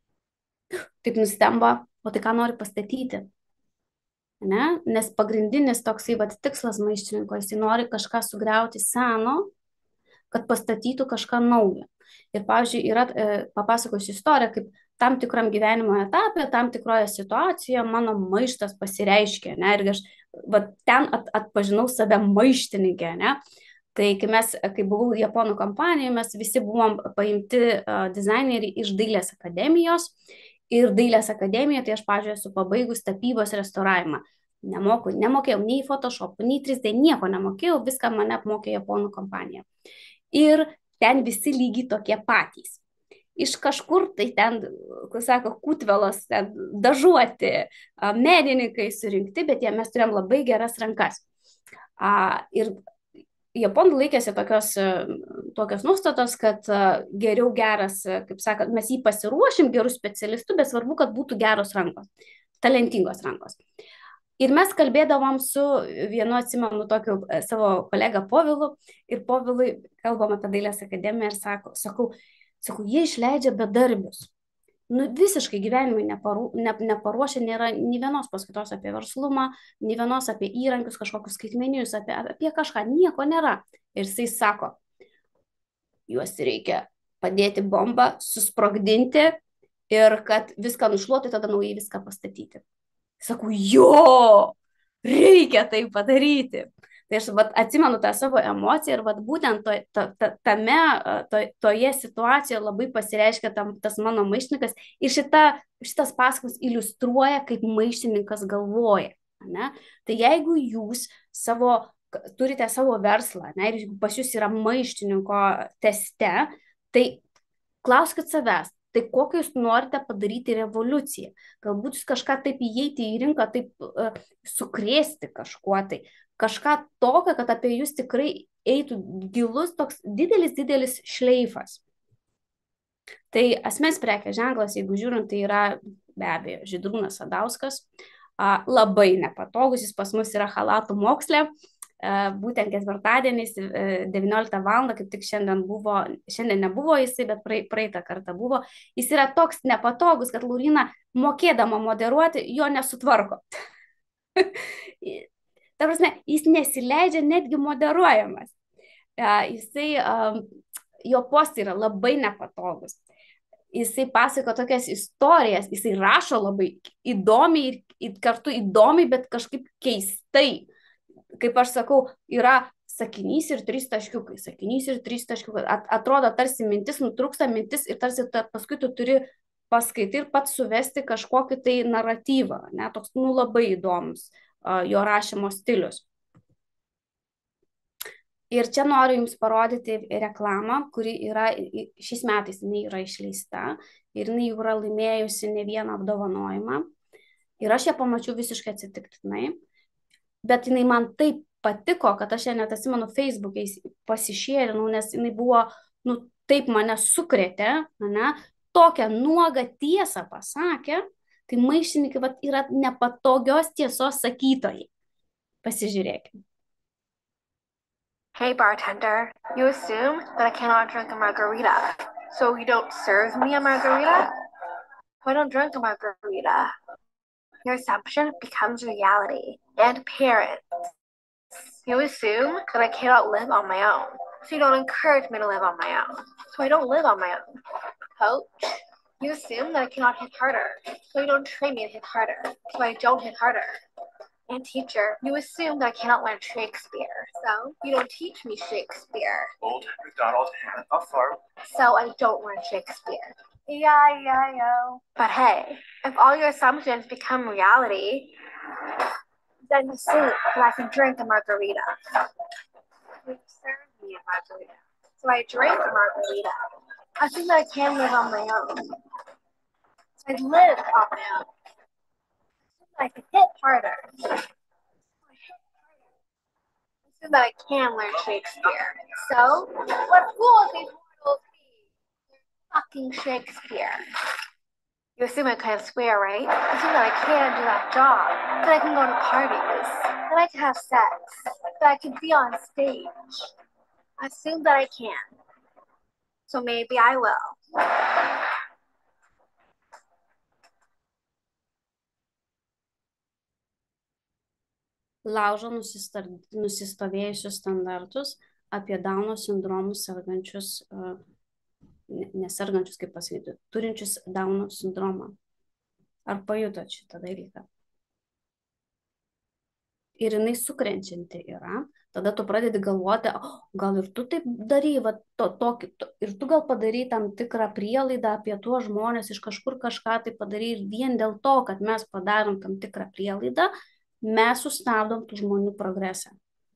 Taip nustemba, o tai ką nori pastatyti? Ne? Nes pagrindinis toksai vat, tikslas maištininko, jis nori kažką sugriauti seno, kad pastatytų kažką naujo. Ir, pavyzdžiui, yra e, papasakosiu istoriją, kaip tam tikram gyvenimo etape, tam tikroje situacijoje mano maištas pasireiškė, ne, ir aš va, ten at, atpažinau save maištininkę, ne. Tai kai mes, kai buvau Japonų kompanijoje, mes visi buvom paimti uh, dizaineriai iš Dailės akademijos, ir Dailės akademijoje, tai aš, pavyzdžiui, esu pabaigus tapybos restauravimą. Nemoku, nemokėjau nei Photoshop, nei trys D, nieko nemokėjau, viską mane apmokė Japonų kompanija. Ir ten visi lygiai tokie patys. Iš kažkur tai ten, kaip sako, kutvelos, ten dažuoti, menininkai surinkti, bet jie mes turėjom labai geras rankas. Ir Japonų laikėsi tokios, tokios nustatos, kad geriau geras, kaip sakant, mes jį pasiruošim gerų specialistų, bet svarbu, kad būtų geros rankos, talentingos rankos. Ir mes kalbėdavom su vienu, atsimenu, tokiu savo kolegą Povilu, ir Povilui kalbam apie Dailės akademiją ir sako, sakau, sakau, jie išleidžia bedarbius. Nu, visiškai gyvenimui neparu, ne, neparuošia, nėra nei vienos paskaitos apie verslumą, nei vienos apie įrankius, kažkokius skaitmeninius, apie, apie kažką, nieko nėra. Ir jisai sako, juos reikia padėti bombą, susprogdinti ir kad viską nušluoti, tada naujai viską pastatyti. Sakau, jo, reikia tai padaryti. Tai aš vat, atsimenu tą savo emociją ir vat, būtent to, to, to, tame, to, toje situacijoje labai pasireiškia tam, tas mano maištininkas ir šita, šitas pasakojimas iliustruoja, kaip maištininkas galvoja. Ne? Tai jeigu jūs savo, turite savo verslą, ne, ir jeigu pas jūs yra maištininko teste, tai klauskit savęs, tai kokią jūs norite padaryti revoliuciją. Galbūt jūs kažką taip įeiti į rinką, taip uh, sukrėsti kažkuo tai. Kažką tokio, kad apie jūs tikrai eitų gilus, toks didelis, didelis šleifas. Tai asmens prekės ženklas, jeigu žiūrint, tai yra be abejo Žydrūnas Sadauskas. Uh, labai nepatogus, jis pas mus yra halatų moksle. Uh, būtent ketvirtadieniais uh, devynioliktą valandą, kaip tik šiandien buvo, šiandien nebuvo jisai, bet praeitą kartą buvo. Jis yra toks nepatogus, kad Lauryna, mokėdama moderuoti, jo nesutvarko. Ta prasme, jis nesileidžia netgi moderuojamas. Uh, jisai, uh, jo postai yra labai nepatogus. Jisai pasako tokias istorijas, jisai rašo labai įdomiai ir, ir kartu įdomiai, bet kažkaip keistai. Kaip aš sakau, yra sakinys ir trys taškiukai, sakinys ir trys taškiukai. At, atrodo, tarsi mintis, nutrūksta mintis ir tarsi ta, paskui tu turi paskaityti ir pats suvesti kažkokį tai naratyvą. Ne? Toks, nu, labai įdomus uh, jo rašymo stilius. Ir čia noriu Jums parodyti reklamą, kuri yra, šiais metais jinai yra išleista ir jinai jau yra laimėjusi ne vieną apdovanojimą. Ir aš ją pamačiau visiškai atsitiktinai. Bet jinai man taip patiko, kad aš ją net atsimenu Facebook'e pasišėrinau, nes jinai buvo, nu, taip mane sukrėtė, ne, tokią nuogą tiesą pasakė, tai maištininkai vat, yra nepatogios tiesos sakytojai. Pasižiūrėkime. Hey bartender, you assume that I cannot drink a margarita, so you don't serve me a margarita? I don't drink a margarita. Your assumption becomes reality. And parents, you assume that I cannot live on my own, so you don't encourage me to live on my own, so I don't live on my own. Coach, you assume that I cannot hit harder, so you don't train me to hit harder, so I don't hit harder. And teacher, you assume that I cannot learn Shakespeare, so you don't teach me Shakespeare. Old MacDonald had a farm. So I don't learn Shakespeare. E I E I O. But hey, if all your assumptions become reality, then assume that I can drink a margarita. You serve me a margarita, so I drink a margarita. I think that I can live on my own. So I live on my own. I can hit harder. So that I can learn Shakespeare. So, what fool is these mortals be? Fucking Shakespeare. You assume I kind of swear, right? Assume that I can do that job. That I can go to parties. That I can have sex. That I can be on stage. Assume that I can. So maybe I will. Laužo nusistar- nusistovėjusius standartus apie Dauno sindromu sergančius, uh, ne- nesergančius, kaip pasakyti, turinčius Dauno sindromą. Ar pajutot šitą dalyką? Ir jinai sukrenčianti yra, tada tu pradedi galvoti, oh, gal ir tu taip darai, va, to, tokį, to, ir tu gal padarai tam tikrą prielaidą apie tuos žmonės, iš kažkur kažką tai padarai ir vien dėl to, kad mes padarom tam tikrą prielaidą, mes sustabdom tų žmonių progresą.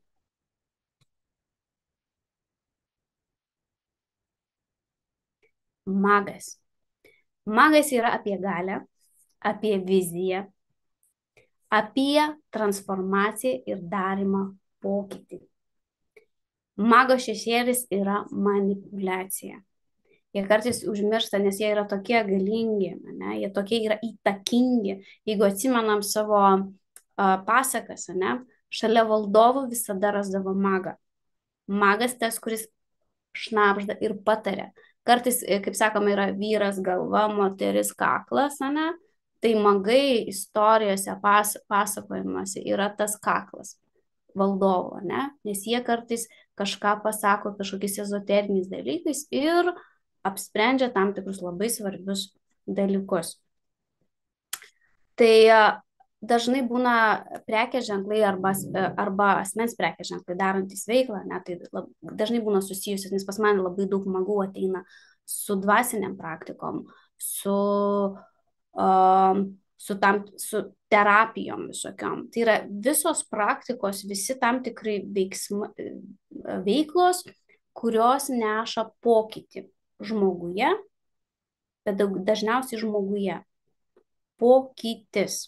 Magas. Magas yra apie galią, apie viziją, apie transformaciją ir darymą pokytį. Mago šešėlis yra manipuliacija. Jie kartais užmiršta, nes jie yra tokie galingi, ne? Jie tokie yra įtakingi. Jeigu atsimenam savo uh, pasakas, ne? Šalia valdovų visada rasdavo magą. Magas tas, kuris šnabžda ir pataria. Kartais, kaip sakoma, yra vyras galva, moteris kaklas, ne? Tai magai istorijose, pas, pasakojimuose yra tas kaklas valdovo, ne? Nes jie kartais kažką pasako kažkokiais ezoteriniais dalykais ir apsprendžia tam tikrus labai svarbius dalykus. Tai dažnai būna prekės ženklai arba, arba asmens prekės ženklai darantys veiklą, ne? Tai lab, dažnai būna susijusios, nes pas mane labai daug magų ateina su dvasiniam praktikom, su Uh, su, tam, su terapijom visokiom. Tai yra visos praktikos, visi tam tikrai veiksma, veiklos, kurios neša pokytį žmoguje, bet dažniausiai žmoguje. Pokytis.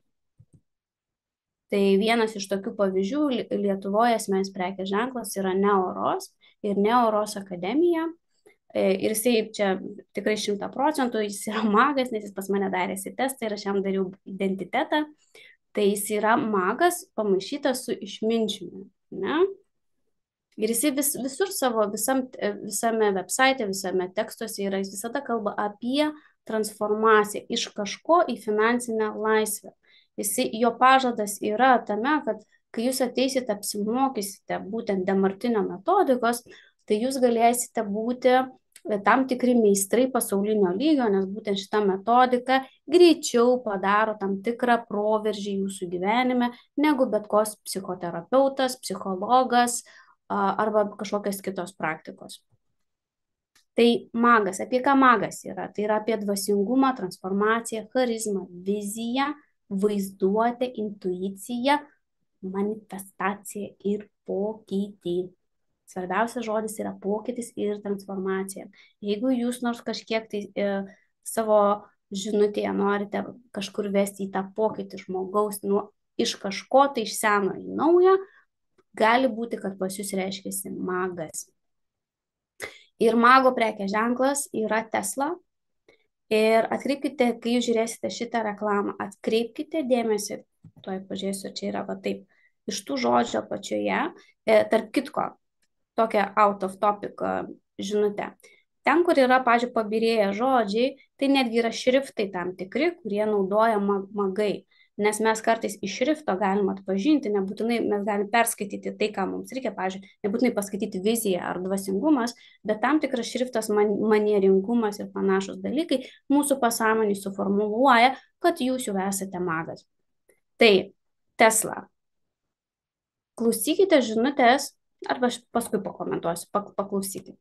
Tai vienas iš tokių pavyzdžių Lietuvoje asmens prekės ženklas yra Neoros ir Neoros akademija. Ir jisai čia tikrai šimta procentų, jis yra magas, nes jis pas mane darėsi testą ir aš jam dariau identitetą. Tai jis yra magas pamaišytas su išminčiumi. Ne? Ir jisai vis, visur savo, visam, visame website, visame tekstuose yra, jis visada kalba apie transformaciją iš kažko į finansinę laisvę. Jisai, jo pažadas yra tame, kad kai jūs ateisite, apsimokysite būtent Demartinio metodikos, tai jūs galėsite būti tam tikri meistrai pasaulinio lygio, nes būtent šita metodika greičiau padaro tam tikrą proveržį jūsų gyvenime, negu bet koks psichoterapeutas, psichologas arba kažkokios kitos praktikos. Tai magas, apie ką magas yra? Tai yra apie dvasingumą, transformaciją, charizmą, viziją, vaizduotę, intuiciją, manifestaciją ir pokytį. Svarbiausias žodis yra pokytis ir transformacija. Jeigu jūs nors kažkiek tai e, savo žinutėje norite kažkur vesti į tą pokytį žmogaus nuo, iš kažko tai iš seno į naują, gali būti, kad pas jūs reiškiasi magas. Ir mago prekės ženklas yra Tesla. Ir atkreipkite, kai jūs žiūrėsite šitą reklamą, atkreipkite dėmesį, tuoj pažiūrėsiu, čia yra va taip, iš tų žodžių apačioje, e, tarp kitko, tokią out of topic žinutę. Ten, kur yra, pavyzdžiui, pabirėję žodžiai, tai netgi yra šriftai tam tikri, kurie naudoja magai. Nes mes kartais iš šrifto galim atpažinti, nebūtinai mes galim perskaityti tai, ką mums reikia, pavyzdžiui, nebūtinai paskaityti viziją ar dvasingumas, bet tam tikras šriftas, man, manieringumas ir panašus dalykai mūsų pasąmonį suformuluoja, kad jūs jau esate magas. Tai Tesla. Klausykite žinutės, arba aš paskui pakomentuosiu, paklausykite.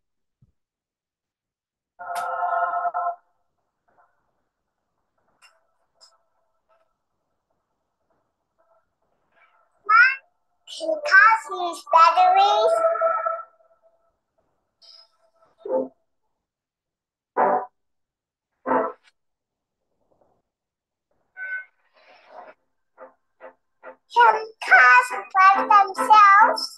Mom, can cars use batteries? protect themselves.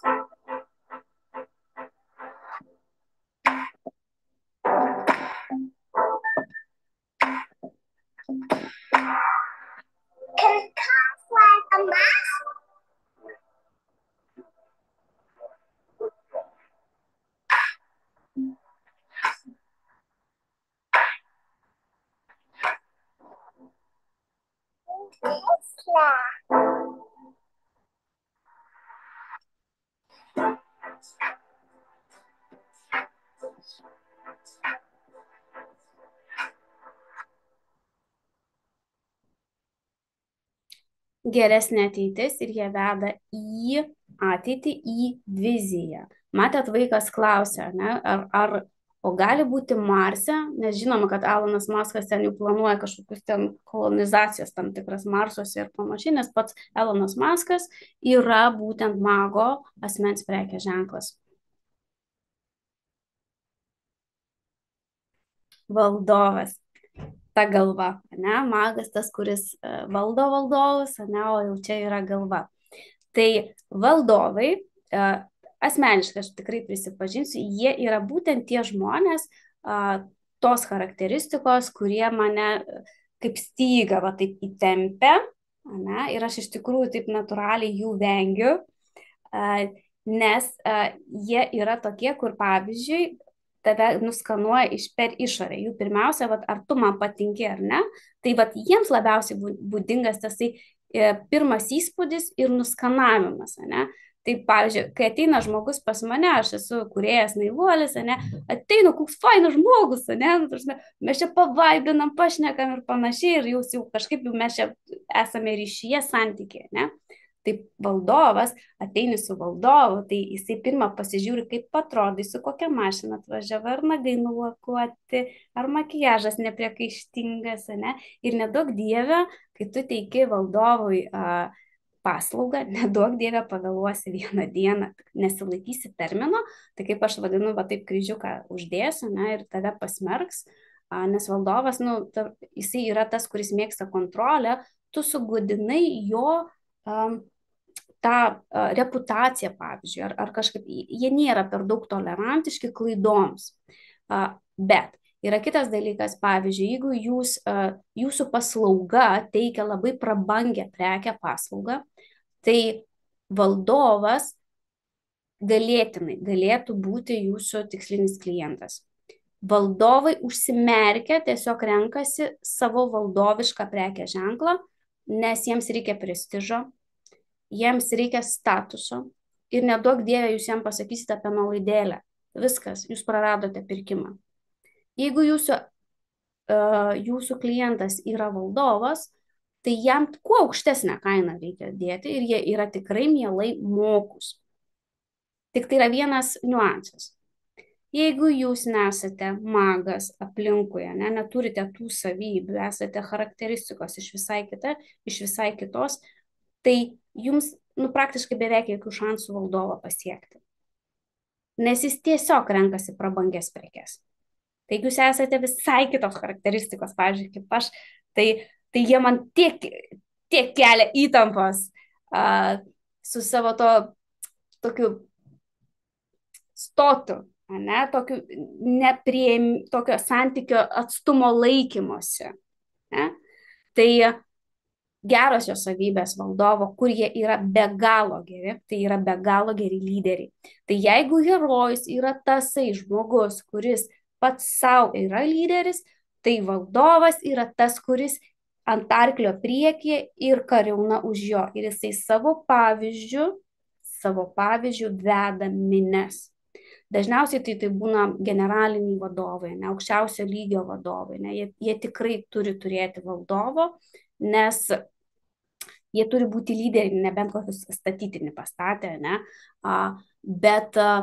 Can cats wear a mask? Tesla. Geresnė ateitis ir jie veda į ateitį, į viziją. Matėt, vaikas klausia, ne, ar, ar, o gali būti Marse, nes žinoma, kad Elonas Muskas ten jau planuoja kažkokius ten kolonizacijas tam tikras Marsuose ir panašiai, nes pats Elonas Muskas yra būtent mago asmens prekės ženklas. Valdovas. Ta galva, ne, magas tas, kuris valdo valdovus, ne, o jau čia yra galva. Tai valdovai, asmeniškai aš tikrai prisipažinsiu, jie yra būtent tie žmonės, tos charakteristikos, kurie mane kaip styga, va taip įtempia, ne, ir aš iš tikrųjų taip natūraliai jų vengiu, nes jie yra tokie, kur pavyzdžiui, tave nuskanuoja iš per išorę. Jų pirmiausia, vat, ar tu man patinki ar ne, tai vat, jiems labiausiai būdingas tas tai, e, pirmas įspūdis ir nuskanavimas. Ne? Tai pavyzdžiui, kai ateina žmogus pas mane, aš esu kūrėjas naivuolis, ne? Ateina koks fainas žmogus, ne? Mes čia pavaibinam, pašnekam ir panašiai, ir jūs jau kažkaip jau mes čia esame ryšyje santykiai. Ne? Tai valdovas, ateini su valdovu, tai jisai pirmą pasižiūri, kaip atrodai, su kokia mašina atvažiavo, ar nagai nulakuoti, ar makiažas nepriekaištingas, ne? Ir nedaug dieve, kai tu teiki valdovui a, paslaugą, nedaug dieve pavėluosi vieną dieną, nesilaikysi termino, tai kaip aš vadinu, va taip kryžiuką uždėsiu, ne, ir tave pasmerks, a, nes valdovas, nu, ta, jisai yra tas, kuris mėgsta kontrolę, tu sugadinai jo um, tą uh, reputaciją, pavyzdžiui, ar, ar kažkaip, jie nėra per daug tolerantiški klaidoms. Uh, bet yra kitas dalykas, pavyzdžiui, jeigu jūs, uh, jūsų paslauga teikia labai prabangę prekę paslaugą, tai valdovas galėtinai galėtų būti jūsų tikslinis klientas. Valdovai užsimerkia, tiesiog renkasi savo valdovišką prekę ženklą, nes jiems reikia prestižo, jiems reikia statuso ir neduok dieve jūs jiems pasakysite apie nuolaidėlę. Viskas, jūs praradote pirkimą. Jeigu jūsų, uh, jūsų klientas yra valdovas, tai jam kuo aukštesnę kainą reikia dėti ir jie yra tikrai mielai mokus. Tik tai yra vienas niuansas. Jeigu jūs nesate magas aplinkuje, ne, neturite tų savybių, esate charakteristikos iš visai, kita, iš visai kitos, tai jums nu, praktiškai beveik jokių šansų valdovo pasiekti. Nes jis tiesiog renkasi prabangės prekes. Tai jeigu jūs esate visai kitos charakteristikos, pavyzdžiui, kaip aš, tai, tai jie man tiek, tiek kelia įtampos uh, su savo to tokiu stotu, ne, tokiu neprieim, tokio santykio atstumo laikymosi. Ne? Tai gerosios savybės valdovo, kur jie yra be galo geri, tai yra be galo geri lyderiai. Tai jeigu herojus yra tasai žmogus, kuris pats savo yra lyderis, tai valdovas yra tas, kuris ant arklio priekyje ir kariauna už jo. Ir jisai savo pavyzdžių, savo pavyzdžių veda mines. Dažniausiai tai, tai būna generaliniai vadovai, ne, aukščiausio lygio vadovai. Ne, jie, jie tikrai turi turėti valdovo, nes jie turi būti lyderiai, nebent kokius statytinį pastatę, ne, a, bet a,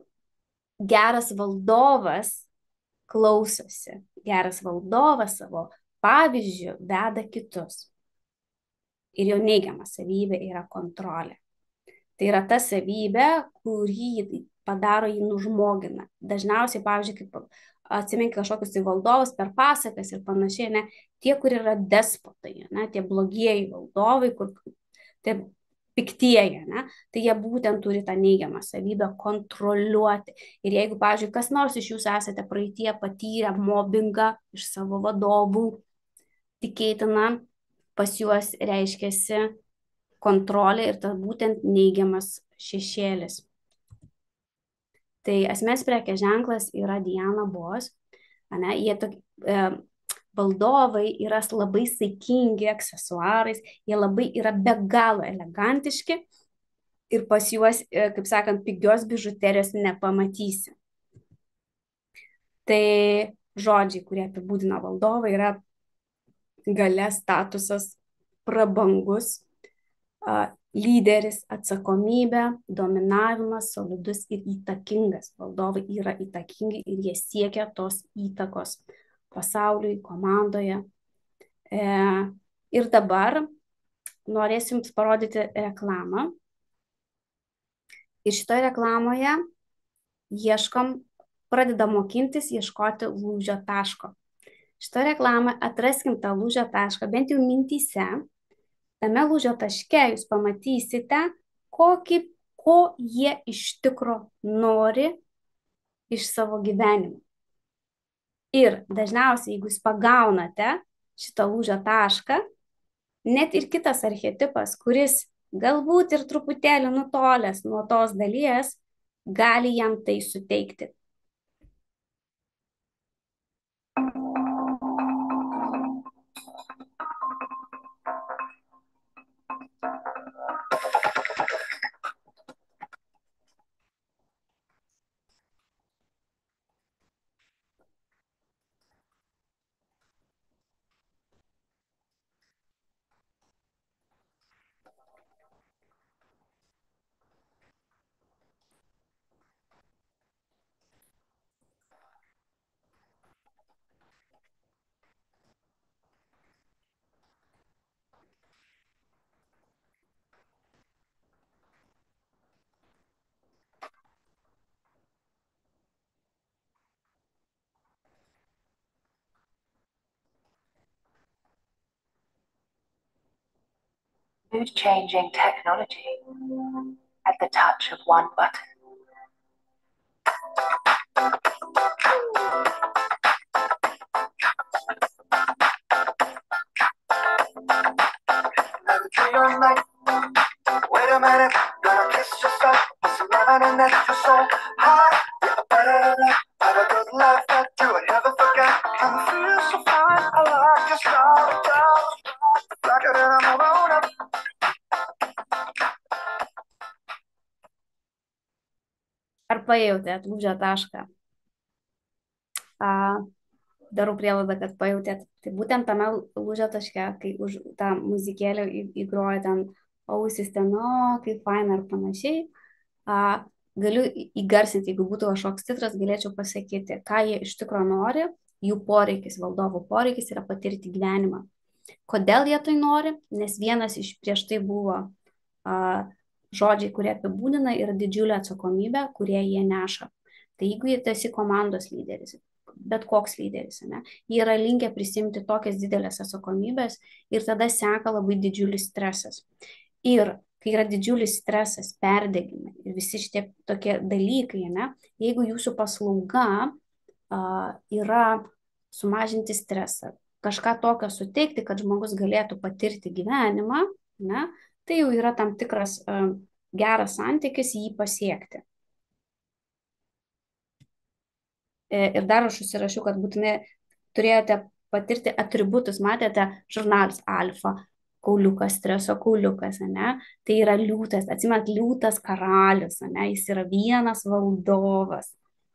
geras valdovas klausosi, geras valdovas savo pavyzdžių veda kitus. Ir jo neigiama savybė yra kontrolė. Tai yra ta savybė, kurį padaro jį nužmogina. Dažniausiai, pavyzdžiui, kaip atsimink kažkokius tai valdovus per pasakas ir panašiai, ne, tie, kur yra despotai, ne, tie blogieji valdovai, kur tie piktieji, ne? Tai jie būtent turi tą neigiamą savybę kontroliuoti. Ir jeigu, pavyzdžiui, kas nors iš jūsų esate praeitie patyrę mobbingą iš savo vadovų, tikėtina, pas juos reiškiasi kontrolė ir tas būtent neigiamas šešėlis. Tai asmens prekės ženklas yra Diana Boss. Ne? Jie tok, e, valdovai yra labai saikingi aksesuarais, jie labai yra be galo elegantiški ir pas juos, e, kaip sakant, pigios bižuterijos nepamatysi. Tai žodžiai, kurie apibūdina valdovą, yra galia, statusas, prabangus, lyderis, atsakomybė, dominavimas, solidus ir įtakingas. Valdovai yra įtakingi ir jie siekia tos įtakos pasauliui, komandoje. E, ir dabar norėsiu jums parodyti reklamą. Ir šitoje reklamoje ieškom, pradedam mokintis ieškoti lūžio taško. Šitoje reklamoje atraskim tą lūžio tašką, bent jau mintyse. Tame lūžio taške jūs pamatysite, kokį, ko jie iš tikro nori iš savo gyvenimo. Ir dažniausiai, jeigu jūs pagaunate šitą lūžio tašką, net ir kitas archetipas, kuris galbūt ir truputėlį nutolęs nuo tos dalies, gali jam tai suteikti. Mood-changing technology at the touch of one button. Wait a minute, gonna kiss yourself, put some lemon in that you're so hot. Yeah, better than have a good life that you would never forget. And feel so fine, I like your style, style, like it in a moon up. Ar pajautėt lūžio tašką? A, darau prielaidą, kad pajautėt. Tai būtent tame lūžio taške, kai už tą muzikėlę įgroja ten ausis ten, o, kaip faina ir panašiai, a, galiu įgarsinti, jeigu būtų kažkoks titras, galėčiau pasakyti, ką jie iš tikrųjų nori, jų poreikis, valdovų poreikis yra patirti gyvenimą. Kodėl jie tai nori? Nes vienas iš prieš tai buvo a, žodžiai, kurie apibūdina, yra didžiulė atsakomybė, kurie jie neša. Tai jeigu jie esi komandos lyderis, bet koks lyderis, ne, jie yra linkę prisimti tokias didelės atsakomybės ir tada seka labai didžiulis stresas. Ir kai yra didžiulis stresas, perdegimai ir visi šitie tokie dalykai, ne, jeigu jūsų paslauga a, yra sumažinti stresą, kažką tokio suteikti, kad žmogus galėtų patirti gyvenimą, ne, tai jau yra tam tikras uh, geras santykis jį pasiekti. E, ir dar aš užsirašiau, kad būtinai turėjote patirti atributus, matėte žurnalas alfa, kauliukas, streso kauliukas, ne? Tai yra liūtas, atsimenat, liūtas karalius, ne? Jis yra vienas valdovas.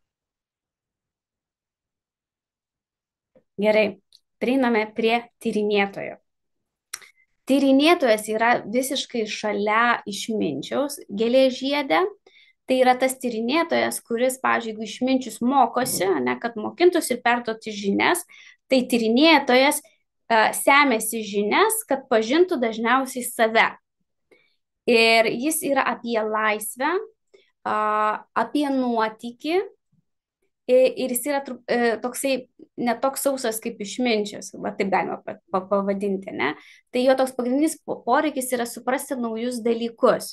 Gerai, prieiname prie tyrinėtojo. Tyrinėtojas yra visiškai šalia išminčiaus gėlėžiedė. Tai yra tas tyrinėtojas, kuris, pavyzdžiui, jeigu išminčius mokosi, ne, kad mokintųsi ir perduoti žinias, tai tyrinėtojas uh, semėsi žinias, kad pažintų dažniausiai save. Ir jis yra apie laisvę, uh, apie nuotykį ir jis yra toksai, netoks sausas kaip išminčius, va taip galima pavadinti, ne? Tai jo toks pagrindinis poreikis yra suprasti naujus dalykus,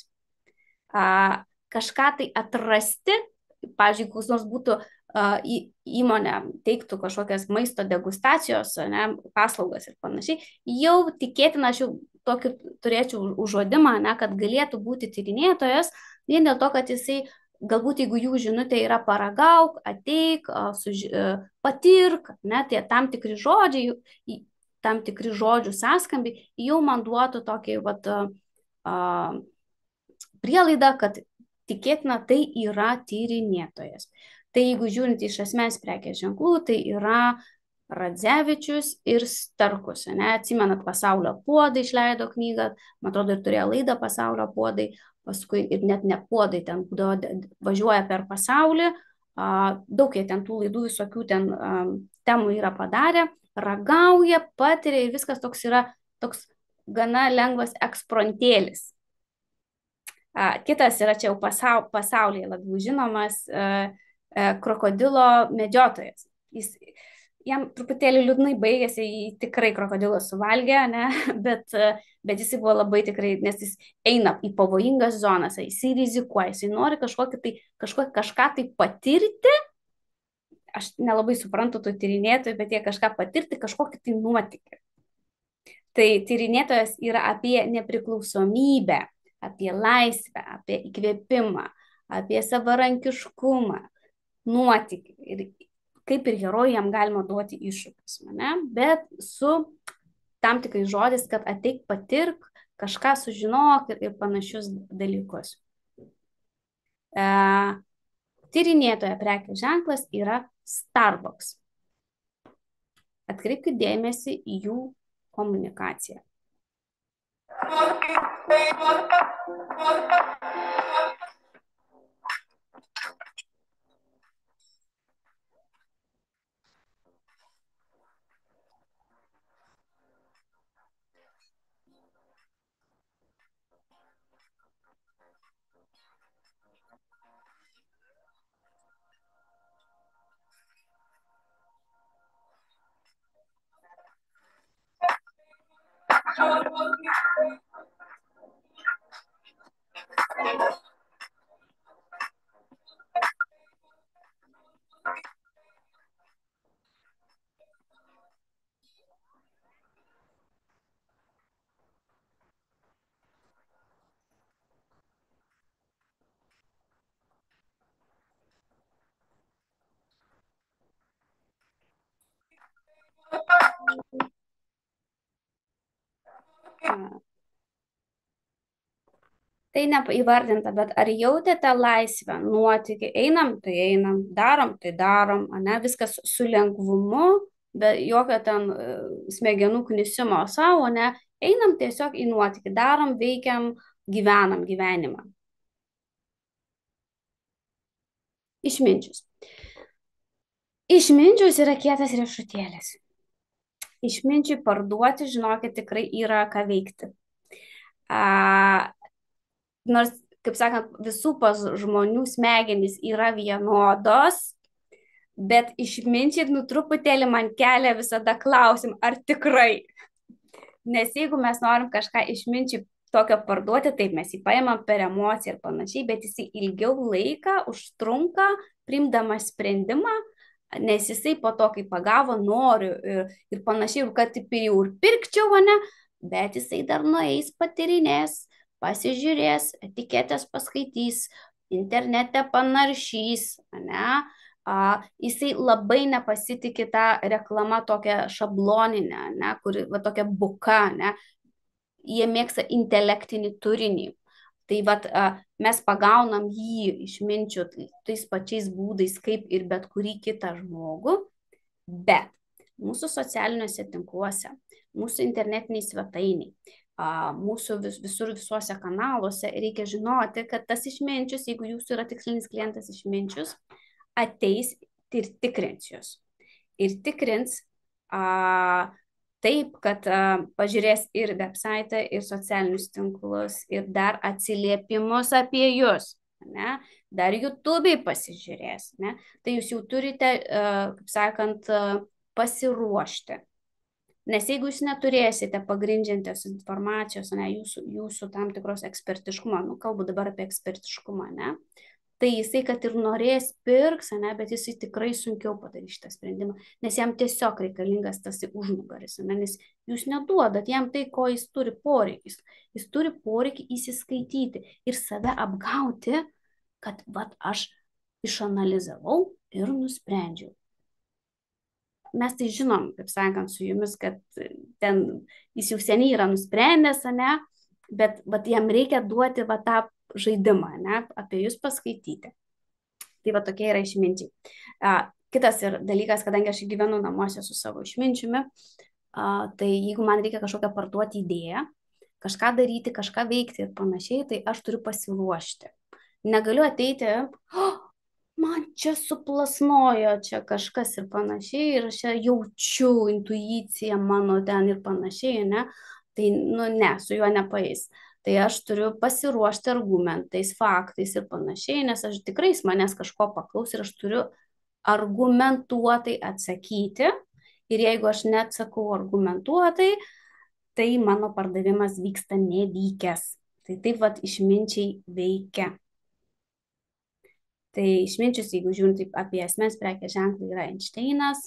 a, kažką tai atrasti, pavyzdžiui, koks nors būtų a, į, įmonė teiktų kažkokias maisto degustacijos, ne, paslaugas ir panašiai, jau tikėtina, aš jau tokį turėčiau užuodimą, ne, kad galėtų būti tyrinėtojas, vien dėl to, kad jisai galbūt jeigu jų žinutė yra paragauk, ateik, suž... patirk, ne, tai tam tikri žodžiai, tam tikri žodžių sąskambiai jau man duotų tokį vat, uh, prielaidą, kad tikėtina tai yra tyrinėtojas. Tai jeigu žiūrint iš asmens prekės ženklų, tai yra Radzevičius ir Starkus. Ne? Atsimenat, Pasaulio puodai išleido knygą, man atrodo, ir turėjo laidą Pasaulio puodai, paskui ir net ne puodai ten būdavo, važiuoja per pasaulį, daug jie ten tų laidų visokių ten temų yra padarę, ragauja, patiria ir viskas toks yra toks gana lengvas eksprontėlis. Kitas yra čia jau pasau, pasaulyje labiau žinomas krokodilo medžiotojas. Jis, jam truputėlį liūdnai baigėsi, jį tikrai krokodilą suvalgė, ne? bet, bet jis buvo labai tikrai, nes jis eina į pavojingas zonas, jis rizikuoja, jis nori kažkokį tai, kažkokį, kažką tai patirti, aš nelabai suprantu tų tyrinėtojų, bet jie kažką patirti, kažkokį tai nuotykį. Tai tyrinėtojas yra apie nepriklausomybę, apie laisvę, apie įkvėpimą, apie savarankiškumą, nuotykį. Ir kaip ir herojui jam galima duoti iššūkius, ne? Bet su tam tikrais žodis, kad ateik patirk, kažką sužinok ir, ir panašius dalykus. E, tyrinėtojo prekės ženklas yra Starbucks. Atkreipkite dėmesį į jų komunikaciją. Tai neįvardinta, bet ar jautėte laisvę, nuotykį, einam, tai einam, darom, tai darom, ne, viskas su lengvumu, be jokio ten smegenų knisimo savo, ne, einam tiesiog į nuotykį, darom, veikiam, gyvenam gyvenimą. Išminčius. Išminčius yra kietas riešutėlis. Išminčiui parduoti, žinokit, tikrai yra ką veikti. A, nors, kaip sakant, visų pas žmonių smegenys yra vienodos, bet išminčiai nu truputėlį man kelia visada klausimą, ar tikrai. Nes jeigu mes norim kažką išminčiai tokio parduoti, taip mes jį paimam per emociją ir panašiai, bet jisai ilgiau laiką užtrunka, priimdamas sprendimą, nes jisai po to, kai pagavo, noriu ir, ir panašiai, kad taip jau ir pirkčiau, ne, bet jisai dar nueis patyrinės, pasižiūrės, etiketės paskaitys, internete panaršys, ne, a, jisai labai nepasitikė tą reklamą tokią šabloninę, ne, kuri, va, tokia buka, ne, jie mėgsta intelektinį turinį. Tai vat, mes pagaunam jį išminčių tais pačiais būdais, kaip ir bet kurį kitą žmogų, bet mūsų socialiniuose tinkluose, mūsų internetiniai svetainiai, mūsų vis, visur visuose kanaluose reikia žinoti, kad tas išminčius, jeigu jūsų yra tikslinis klientas išminčius, ateis ir tikrins jūs. Ir tikrins a, taip, kad a, pažiūrės ir website, ir socialinius tinklus, ir dar atsiliepimus apie jūs. ne? Dar YouTube'ai pasižiūrės, ne? Tai jūs jau turite, kaip sakant, pasiruošti. Nes jeigu jūs neturėsite pagrindžiantis informacijos, ne, jūsų, jūsų tam tikros ekspertiškumo, nu, kalbu dabar apie ekspertiškumą, ne, tai jisai, kad ir norės, pirks, ne, bet jisai tikrai sunkiau padarys šitą sprendimą, nes jam tiesiog reikalingas tas užnugaris, ne, nes jūs neduodat jam tai, ko jis turi poreikis. Jis turi poreikį įsiskaityti ir save apgauti, kad vat, aš išanalizavau ir nusprendžiau. Mes tai žinom, kaip sakant, su jumis, kad ten jis jau seniai yra nusprendęs, ne, bet, bet jam reikia duoti va, tą žaidimą, ne, apie jūs paskaityti. Tai va tokie yra išminčiai. A, kitas ir dalykas, kadangi aš gyvenu namuose su savo išminčiumi, a, tai jeigu man reikia kažkokią parduoti idėją, kažką daryti, kažką veikti ir panašiai, tai aš turiu pasiruošti. Negaliu ateiti, oh, man čia suplasnojo, čia kažkas ir panašiai, ir aš čia jaučiu intuiciją mano ten ir panašiai, ne, tai, nu, ne, su juo nepaeis. Tai aš turiu pasiruošti argumentais, faktais ir panašiai, nes aš tikrai jis manęs kažko paklaus ir aš turiu argumentuotai atsakyti, ir jeigu aš neatsakau argumentuotai, tai mano pardavimas vyksta nevykęs. Tai taip vat išminčiai veikia. Tai išminčius, jeigu žiūrint taip apie asmens prekės ženklą, yra Einšteinas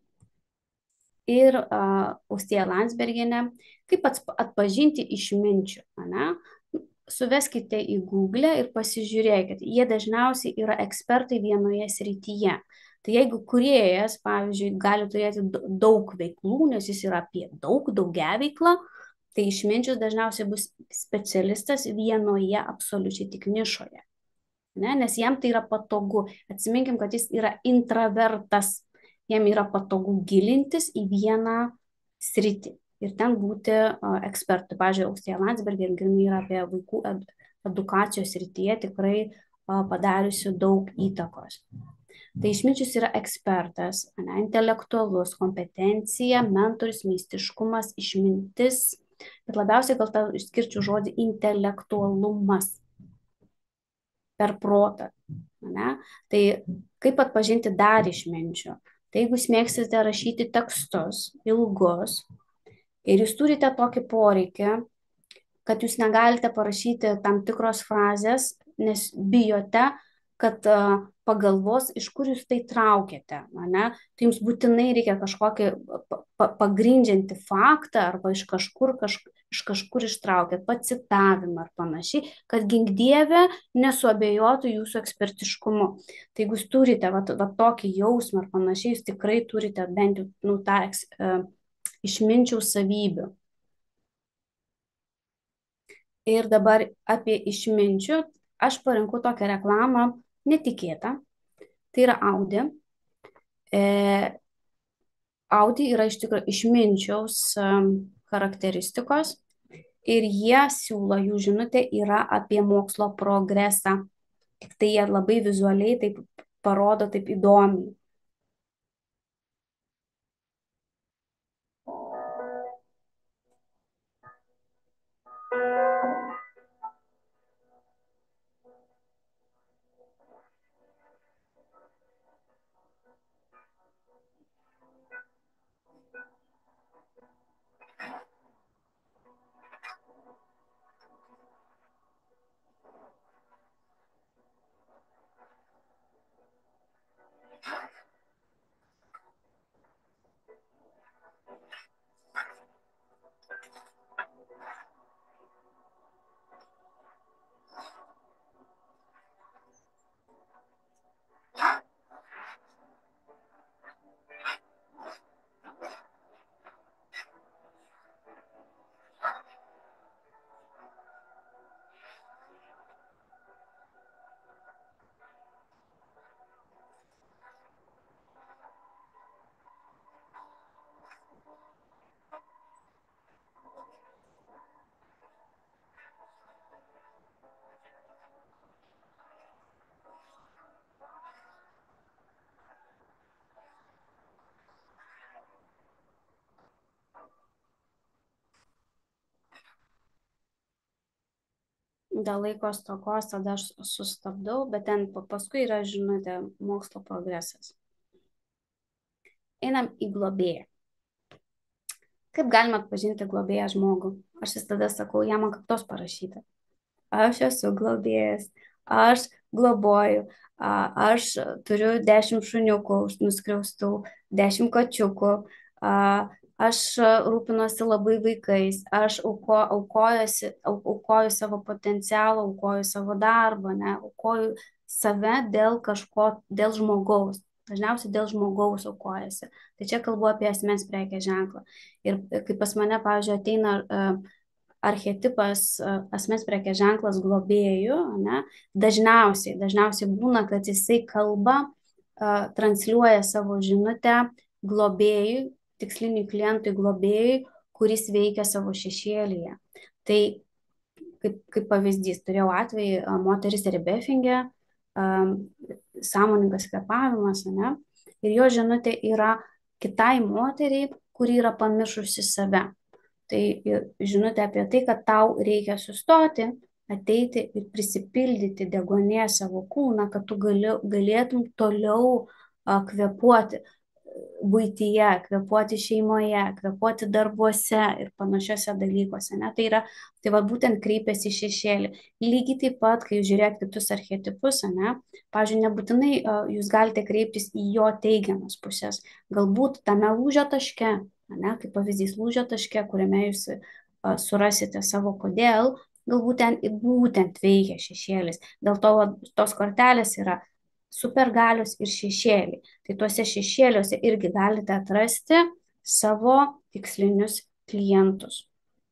ir uh, Austėja Landsbergienė. Kaip atpažinti išminčių? Ne? Suveskite į Google ir pasižiūrėkite. Jie dažniausiai yra ekspertai vienoje srityje. Tai jeigu kūrėjas, pavyzdžiui, gali turėti daug veiklų, nes jis yra apie daug, daugia veiklą, tai išminčius dažniausiai bus specialistas vienoje absoliučiai tik nišoje. Ne, nes jam tai yra patogu. Atsiminkim, kad jis yra intravertas. Jam yra patogu gilintis į vieną sritį ir ten būti uh, ekspertu. Pavyzdžiui, Austėja Landsbergienė yra apie vaikų ed edukacijos srityje tikrai uh, padariusi daug įtakos. Tai išminčius yra ekspertas, ne, intelektualus, kompetencija, mentorius, meistriškumas, išmintis. Bet labiausiai gal tą išskirčiau žodį intelektualumas. Per protą. Ne? Tai kaip atpažinti dar išminčių? Tai jeigu jūs mėgstate rašyti tekstus ilgus ir jūs turite tokį poreikį, kad jūs negalite parašyti tam tikros frazės, nes bijote, kad uh, pagalvos, iš kur jūs tai traukėte. Ne? Tai jums būtinai reikia kažkokį pa pagrindžiantį faktą arba iš kažkur kažkur iš kažkur ištraukėt, pacitavimą ar panašiai, kad ginkdievė nesuabejotų jūsų ekspertiškumu. Tai jeigu jūs turite va, va, tokį jausmą ar panašiai, jūs tikrai turite bent jau nu, tą uh, išminčiaus savybių. Ir dabar apie išminčių aš parinkau tokią reklamą netikėtą. Tai yra Audi. E, Audi yra iš tikrųjų išminčiaus um, charakteristikos. Ir jie siūlo, jų žinutė yra apie mokslo progresą. Tik tai jie labai vizualiai taip parodo taip įdomiai. dėl laiko stokos tada aš sustabdau, bet ten paskui yra žinutė mokslo progresas. Einam į globėją. Kaip galima atpažinti globėją žmogų? Aš tada sakau, jam ant kaktos parašyta. Aš esu globėjas, aš globoju, aš turiu dešimt šuniukų nuskriaustų, dešimt kačiukų, aš rūpinuosi labai vaikais, aš auko, aukojuosi, aukoju savo potencialą, aukoju savo darbą, ne, aukoju save dėl kažko, dėl žmogaus. Dažniausiai dėl žmogaus aukojasi. Tai čia kalbu apie asmens prekės ženklą. Ir kai pas mane, pavyzdžiui, ateina uh, archetipas, uh, asmens prekės ženklas globėjų, ne, dažniausiai, dažniausiai būna, kad jisai kalba, uh, transliuoja savo žinutę globėjui, tiksliniui klientui globėjui, kuris veikia savo šešėlyje. Tai kaip, kaip pavyzdys, turėjau atvejį, uh, moteris Rebefingė, Um, sąmoningas kvėpavimas, ne? Ir jo žinutė yra kitai moteriai, kuri yra pamiršusi save. Tai žinutė apie tai, kad tau reikia sustoti, ateiti ir prisipildyti deguonies savo kūną, kad tu gali, galėtum toliau a, kvėpuoti buityje, kvėpuoti šeimoje, kvėpuoti darbuose ir panašiose dalykuose. Ne? Tai yra, tai va būtent kreipiasi į šešėlį. Lygiai taip pat, kai jūs žiūrėt kitus archetipus, ne? Pavyzdžiui, nebūtinai uh, jūs galite kreiptis į jo teigiamas pusės. Galbūt tame lūžio taške, ne? Kaip pavyzdys lūžio taške, kuriame jūs uh, surasite savo kodėl, galbūt ten būtent veikia šešėlis. Dėl to va, tos kortelės yra supergalios ir šešėliai. Tai tuose šešėliuose irgi galite atrasti savo tikslinius klientus.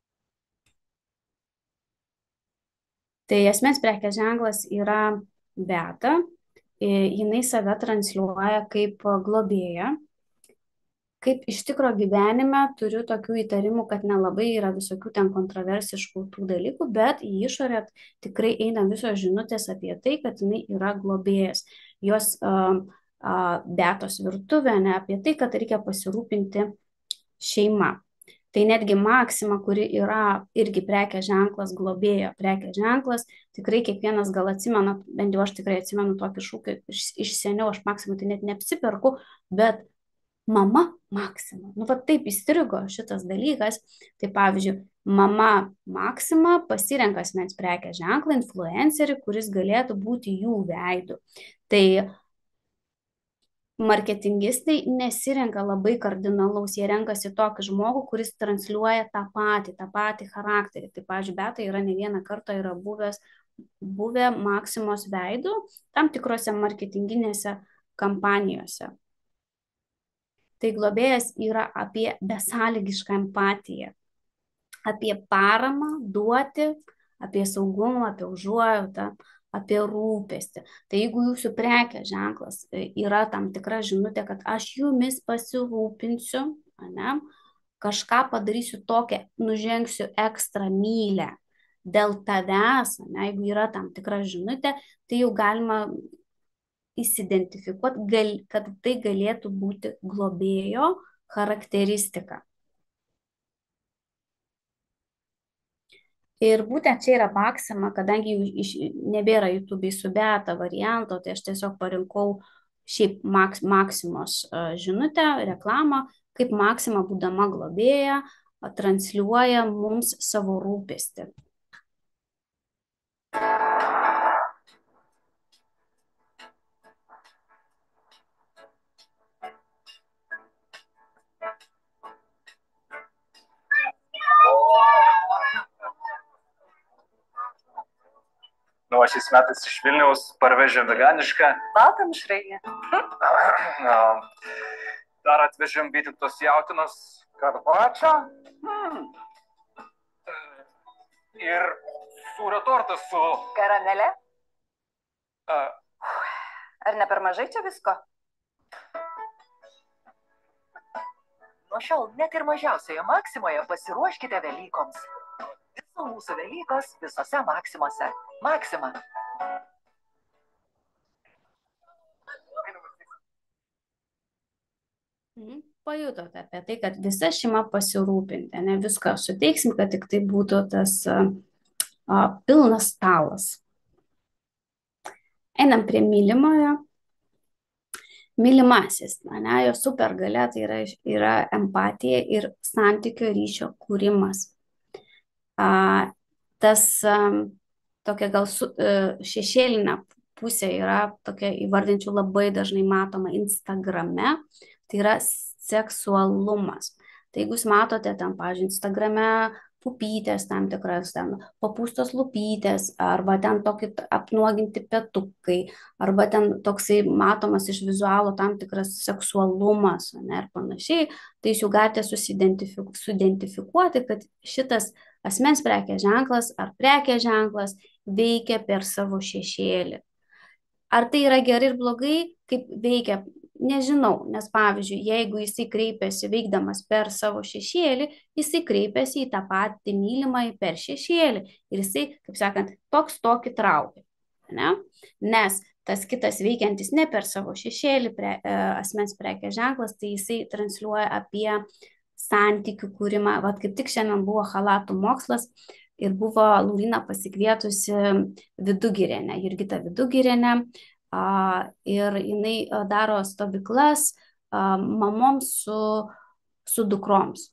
Tai asmens prekės ženklas yra Beata. Jinai save transliuoja kaip globėja. Kaip iš tikro gyvenime turiu tokių įtarimų, kad nelabai yra visokių ten kontroversiškų tų dalykų, bet į išorę tikrai eina visos žinutės apie tai, kad jinai yra globėjas. Jos uh, uh, Beatos virtuvė, ne, apie tai, kad reikia pasirūpinti šeima. Tai netgi Maksima, kuri yra irgi prekės ženklas, globėjo prekės ženklas, tikrai kiekvienas gal atsimena, bent jau aš tikrai atsimenu tokį šūkį iš, iš seniau, aš Maksimą tai net neapsiperku, bet mama Maksima. Nu, va taip įstrigo šitas dalykas. Tai pavyzdžiui, mama Maksima pasirenka asmens prekės ženklą, influencerį, kuris galėtų būti jų veidu. Tai marketingistai nesirenka labai kardinalaus, jie renkasi tokį žmogų, kuris transliuoja tą patį, tą patį charakterį. Tai, pavyzdžiui, Beata yra ne vieną kartą yra buvęs, buvę Maksimos veidu tam tikrose marketinginėse kampanijose. Tai globėjas yra apie besąlygišką empatiją, apie paramą duoti, apie saugumą, apie užuojautą, apie rūpestį. Tai jeigu jūsų prekės ženklas yra tam tikra žinutė, kad aš jumis pasirūpinsiu, ne, kažką padarysiu tokią, nužengsiu ekstra mylę dėl tavęs, ne, jeigu yra tam tikra žinutė, tai jau galima įsidentifikuoti, gal, kad tai galėtų būti globėjo charakteristika. Ir būtent čia yra Maksima, kadangi iš, nebėra YouTube'ai su Beata varianto, tai aš tiesiog parinkau šiaip Maks, Maksimos uh, žinutę, reklamą, kaip Maksima būdama globėja transliuoja mums savo rūpestį. Nu, o šiais metais iš Vilniaus parvežėm veganišką. Baltą mišrainį. Dar atvežėm vytintos jautienos. Karpačio. Hmm. Ir sūrio tortą su... Karamelė. Uh. Ar ne per mažai čia visko? Nuo šiol net ir mažiausioje Maksimoje pasiruoškite Velykoms. Visų mūsų Velykos visose Maksimose. Maksima. Pajutote apie tai, kad visa šeima pasirūpinti, ne viską suteiksim, kad tik tai būtų tas pilnas stalas. Einam prie mylimojo. Mylimasis, ne, jo supergalia tai yra, yra empatija ir santykio ryšio kūrimas. A, tas a, tokia gal su, a, šešėlinė pusė yra tokia, įvardinčiau, labai dažnai matoma Instagrame, tai yra seksualumas. Tai jeigu jūs matote ten, pavyzdžiui, Instagrame pupytės tam tikras, ten papūstos lūpytės, arba ten tokie apnuoginti petukai, arba ten toksai matomas iš vizualo tam tikras seksualumas, ne, ir panašiai, tai jūs jau galite susidentifikuoti, suidentifikuoti, kad šitas asmens prekės ženklas ar prekės ženklas veikia per savo šešėlį. Ar tai yra gerai ir blogai, kaip veikia? Nežinau, nes pavyzdžiui, jeigu jisai kreipiasi veikdamas per savo šešėlį, jisai kreipiasi į tą patį mylimąjį per šešėlį ir jisai, kaip sakant, toks tokį traukia, ne? Nes tas kitas veikiantis ne per savo šešėlį pre, e, asmens prekės ženklas, tai jisai transliuoja apie santykių kūrimą. Vat kaip tik šiandien buvo chalatų mokslas ir buvo Lauryna pasikvietusi Vidugirienę, Jurgitą Vidugirienę, Uh, ir jinai uh, daro stovyklas uh, mamoms su, su dukroms.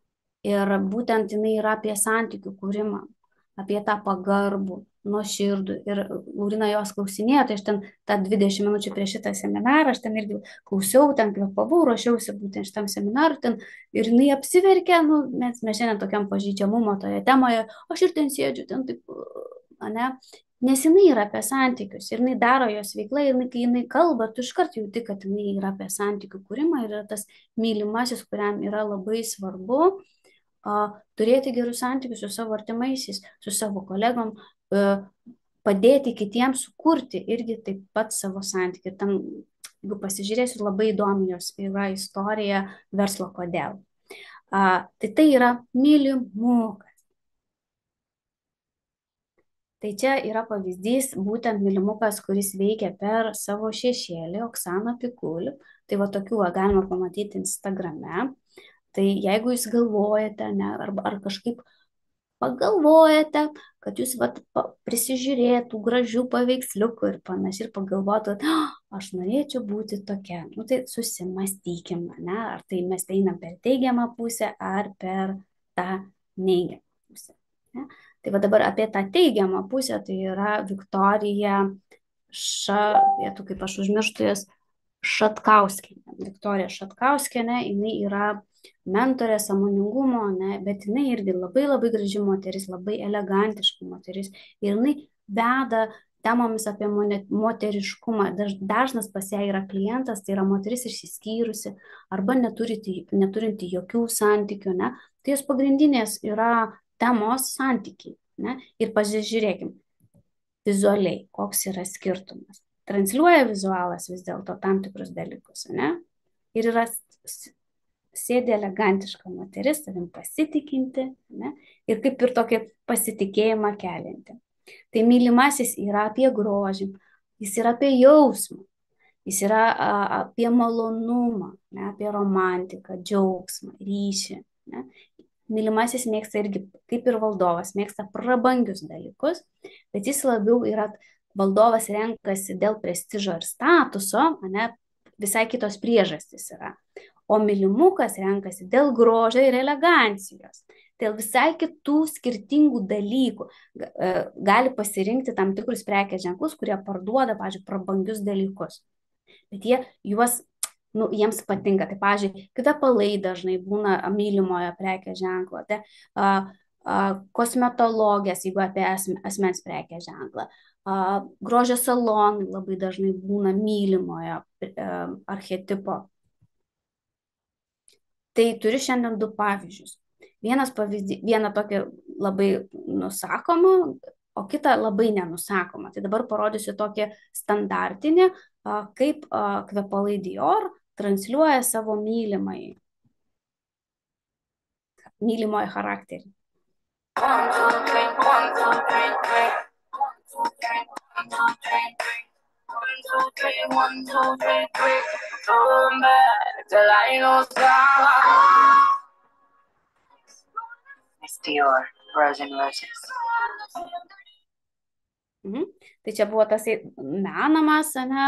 Ir būtent jinai yra apie santykių kūrimą, apie tą pagarbų, nuoširdų. Ir Lauryna jos klausinėjo, tai aš ten tą dvidešimt minučių prieš šitą seminarą, aš ten irgi klausiau, ten kvėpavau, ruošiausi būtent šitam seminarui, ten, ir jinai apsiverkė, nu, mes, mes šiandien tokiam pažeidžiamumo toje temoje, aš ir ten sėdžiu, ten taip, ne, nes jinai yra apie santykius ir jinai daro jos veiklą ir jinai, kai jinai kalba, tu iškart jauti, kad jinai yra apie santykių kūrimą ir yra tas mylimasis, kuriam yra labai svarbu uh, turėti gerus santykius su savo artimaisiais, su savo kolegom, uh, padėti kitiems sukurti irgi taip pat savo santykį. Tam, jeigu pasižiūrėsiu, labai įdomi jos yra istorija verslo kodėl. Uh, tai tai yra mylimukas. Tai čia yra pavyzdys, būtent mylimukas, kuris veikia per savo šešėlį, Oksana Pikul. Tai va tokių va, galima pamatyti Instagrame. Tai jeigu jūs galvojate, ne, ar, ar kažkaip pagalvojate, kad jūs va, prisižiūrėtų gražių paveiksliukų ir panašiai, ir pagalvotų, oh, aš norėčiau būti tokia. Nu, tai susimastykime, ne, ar tai mes einam per teigiamą pusę, ar per tą neigiamą pusę. Ne? Tai va dabar apie tą teigiamą pusę, tai yra Viktorija Ša, vietų kaip aš užmirštu jas, Šatkauskienė. Viktorija Šatkauskienė, jinai yra mentorė sąmoningumo, ne, bet jinai irgi labai labai graži moteris, labai elegantiška moteris. Ir jinai veda temomis apie moteriškumą. Daž, dažnas pas ją yra klientas, tai yra moteris išsiskyrusi arba neturinti, neturinti jokių santykių. Ne. Tai jos pagrindinės yra temos santykiai, ne? Ir pasižiūrėkim vizualiai, koks yra skirtumas. Transliuoja vizualas vis dėlto tam tikrus dalykus, ne? Ir yra sėdi elegantiška moteris, savim pasitikinti, ne? Ir kaip ir tokį pasitikėjimą kelianti. Tai mylimasis yra apie grožį, jis yra apie jausmą, jis yra a, apie malonumą, ne? Apie romantiką, džiaugsmą, ryšį, ne? Mylimasis mėgsta irgi, kaip ir valdovas, mėgsta prabangius dalykus, bet jis labiau yra, valdovas renkasi dėl prestižo ir statuso, ne, visai kitos priežastys yra. O mylimukas renkasi dėl grožio ir elegancijos, dėl visai kitų skirtingų dalykų. Gali pasirinkti tam tikrus prekės ženklus, kurie parduoda, pavyzdžiui, prabangius dalykus. Bet jie juos Nu, jiems patinka. Tai, pavyzdžiui, kvepalai dažnai būna mylimojo prekės ženklo, tai, a, a, kosmetologės, jeigu apie asmens prekės ženklą, a, grožio salonai labai dažnai būna mylimojo a, archetipo. Tai turiu šiandien du pavyzdžius. Vienas pavyzdys, vieną tokį labai nusakomą, o kitą labai nenusakoma. Tai dabar parodysiu tokį standartinį, a, kaip a, kvepalai Dior transliuoja savo mylimąjį, mylimojo charakterį. One, two, three, one, two, three, three. One, two, three, one, two, three, three. One, two, three, one, two, three, three. Turn back till I know stop. Miss Dior. Rose and Roses. Mhm. Tai čia buvo tas menamas, ne?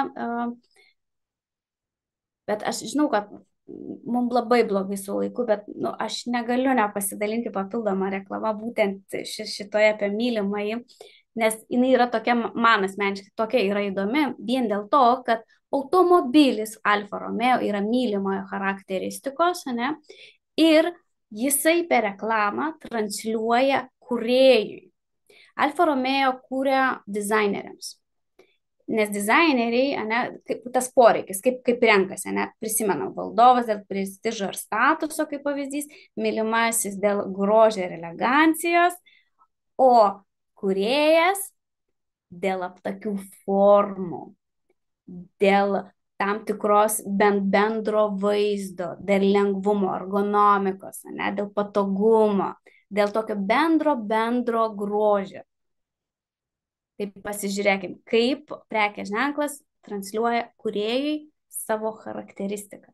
Bet aš žinau, kad mums labai blogai su laiku, bet nu, aš negaliu nepasidalinti papildomą reklamą būtent ši, šitoje apie mylimąjį, nes jinai yra tokia, man asmeniškai tokia yra įdomi, vien dėl to, kad automobilis Alfa Romeo yra mylimojo charakteristikos, ne? Ir jisai per reklamą transliuoja kūrėjui. Alfa Romeo kūrė dizaineriams. Nes dizaineriai, ane, kaip tas poreikis, kaip, kaip renkasi, ane, prisimenam, valdovas dėl prestižo ir statuso, kaip pavyzdys, mylimasis dėl grožio ir elegancijos, o kūrėjas dėl aptakių formų, dėl tam tikros bent bendro vaizdo, dėl lengvumo, ergonomikos, ane, dėl patogumo, dėl tokio bendro, bendro grožio. Tai pasižiūrėkim, kaip prekės ženklas transliuoja kūrėjui savo charakteristiką.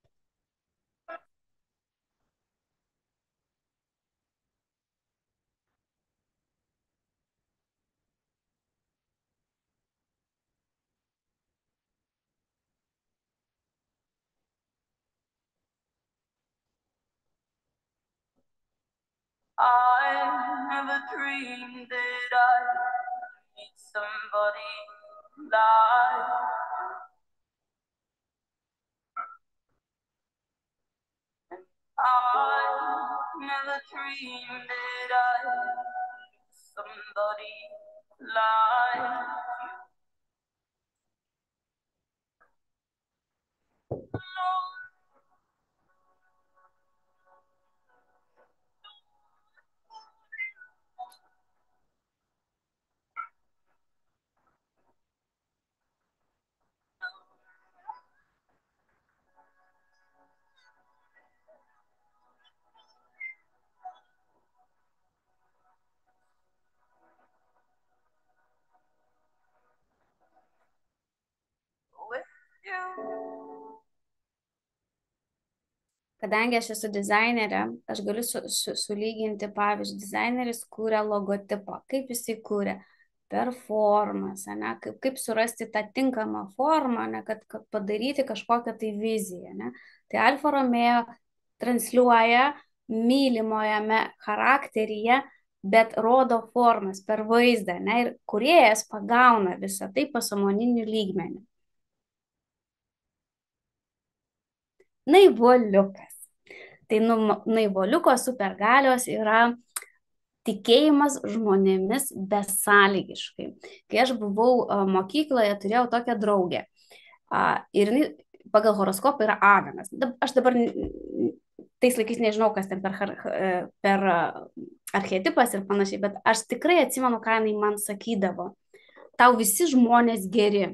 I never dreamed that I'd meet somebody like you. I never dreamed that I'd meet somebody like you. Kadangi aš esu dizainerė, aš galiu su, su, sulyginti, pavyzdžiui, dizaineris kūrė logotipą. Kaip jisai kūrė? Per formas, ne? Kaip, kaip surasti tą tinkamą formą, ne? Kad, kad padaryti kažkokią tai viziją. Ne? Tai Alfa Romeo transliuoja mylimojame charakteryje, bet rodo formas per vaizdą. Ne? Ir kūrėjas pagauna visą tai pasąmoniniu lygmeniu. Naivuoliukas. Tai nu, naivuoliuko supergalios yra tikėjimas žmonėmis besąlygiškai. Kai aš buvau a, mokykloje, turėjau tokią draugę. A, ir jinai pagal horoskopą yra Aganas. Aš dabar tais laikais nežinau, kas ten per, per archetipas ir panašiai, bet aš tikrai atsimenu, ką jinai man sakydavo. Tau visi žmonės geri.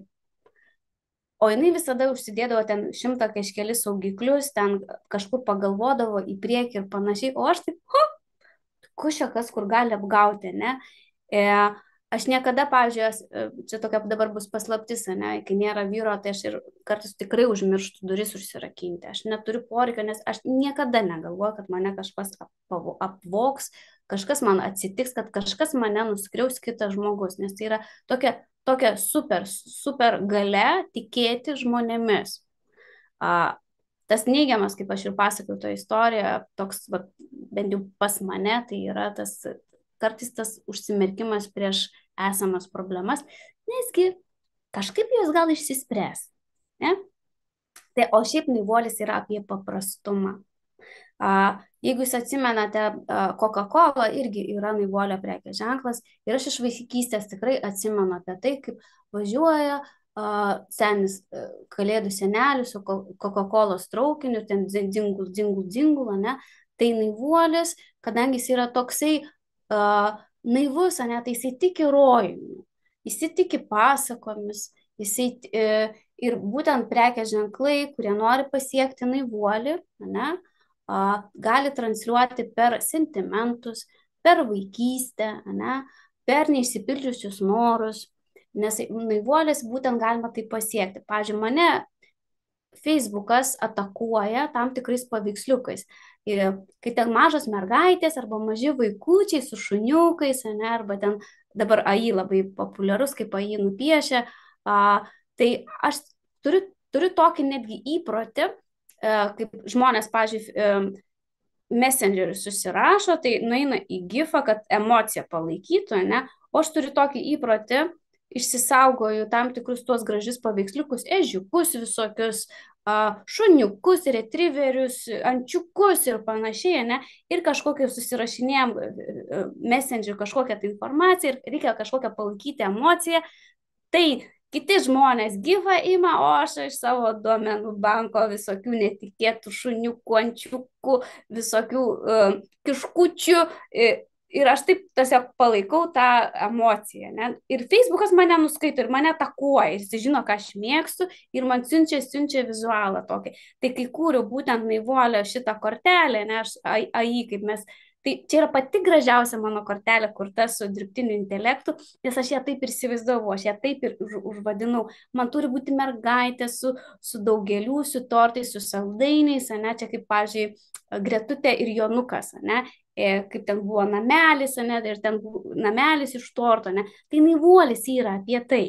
O jinai visada užsidėdavo ten šimtą kažkelis saugiklius, ten kažkur pagalvodavo į priekį ir panašiai. O aš taip, ho, kušia kas kur gali apgauti, ne? E, aš niekada, pavyzdžiui, čia tokia dabar bus paslaptis, ne? Kai nėra vyro, tai aš ir kartais tikrai užmirštu duris užsirakinti. Aš neturiu poreikio, nes aš niekada negalvoju, kad mane kažkas apvoks, kažkas man atsitiks, kad kažkas mane nuskriaus kitas žmogus, nes tai yra tokia tokia super, super galia tikėti žmonėmis. A, tas neigiamas, kaip aš ir pasakiau toje istorijoje, toks, va, bent jau pas mane, tai yra tas, kartais tas užsimerkimas prieš esamas problemas, nesgi kažkaip jos gal išsispręs. Ne? Tai, o šiaip naivuolis yra apie paprastumą. A, jeigu jūs atsimenate, Coca-Cola irgi yra naivuolio prekės ženklas ir aš iš vaikystės tikrai atsimenu apie tai, kaip važiuoja a, senis a, kalėdų senelis su Coca-Colos traukiniu, ten dzingul, dzingul, dzingul, ne? Tai naivuolis, kadangi jis yra toksai a, naivus, ne? Tai jisai tiki rojumi, jisai tiki pasakomis, jisai e, ir būtent prekės ženklai, kurie nori pasiekti naivuolį, ne? Gali transliuoti per sentimentus, per vaikystę, ne, per neišsipildžiusius norus, nes naivuolis būtent galima tai pasiekti. Pavyzdžiui, mane Facebookas atakuoja tam tikrais paveiksliukais. Ir kai ten mažos mergaitės arba maži vaikučiai su šuniukais, ne, arba ten dabar A I labai populiarus, kaip A I nupiešia, a, tai aš turiu, turiu tokį netgi įprotį, a, kaip žmonės, pavyzdžiui, Messengerį susirašo, tai nueina į gifą, kad emociją palaikytų, ne, o aš turiu tokį įprotį, išsisaugoju tam tikrus tuos gražius paveiksliukus, ežiukus visokius, a, šuniukus, retriverius, ančiukus ir panašiai, ne, ir kažkokią susirašinėjom Messenger kažkokią tai informaciją ir reikia kažkokią palaikyti emociją, tai kiti žmonės gyvą ima, o aš iš savo duomenų banko visokių netikėtų šuniukų, ančiukų, visokių uh, kiškučių uh, ir aš taip tiesiog palaikau tą emociją. Ne? Ir Facebookas mane nuskaito ir mane atakuoja, jis žino, ką aš mėgstu ir man siunčia, siunčia vizualą tokį. Tai kai kūriau būtent Naivuolio šitą kortelę, ne, aš A I, kaip mes, tai čia yra pati gražiausia mano kortelė, kurta su dirbtiniu intelektu, nes aš ją taip ir įsivaizdavau, aš ją taip ir už, užvadinau. Man turi būti mergaitė su, su daugeliu, su tortais, su saldainiais, ne, čia kaip, pavyzdžiui, Gretutė ir Jonukas, ne, e, kaip ten buvo namelis, ne, ir ten buvo namelis iš torto, ne, tai Naivuolis yra apie tai.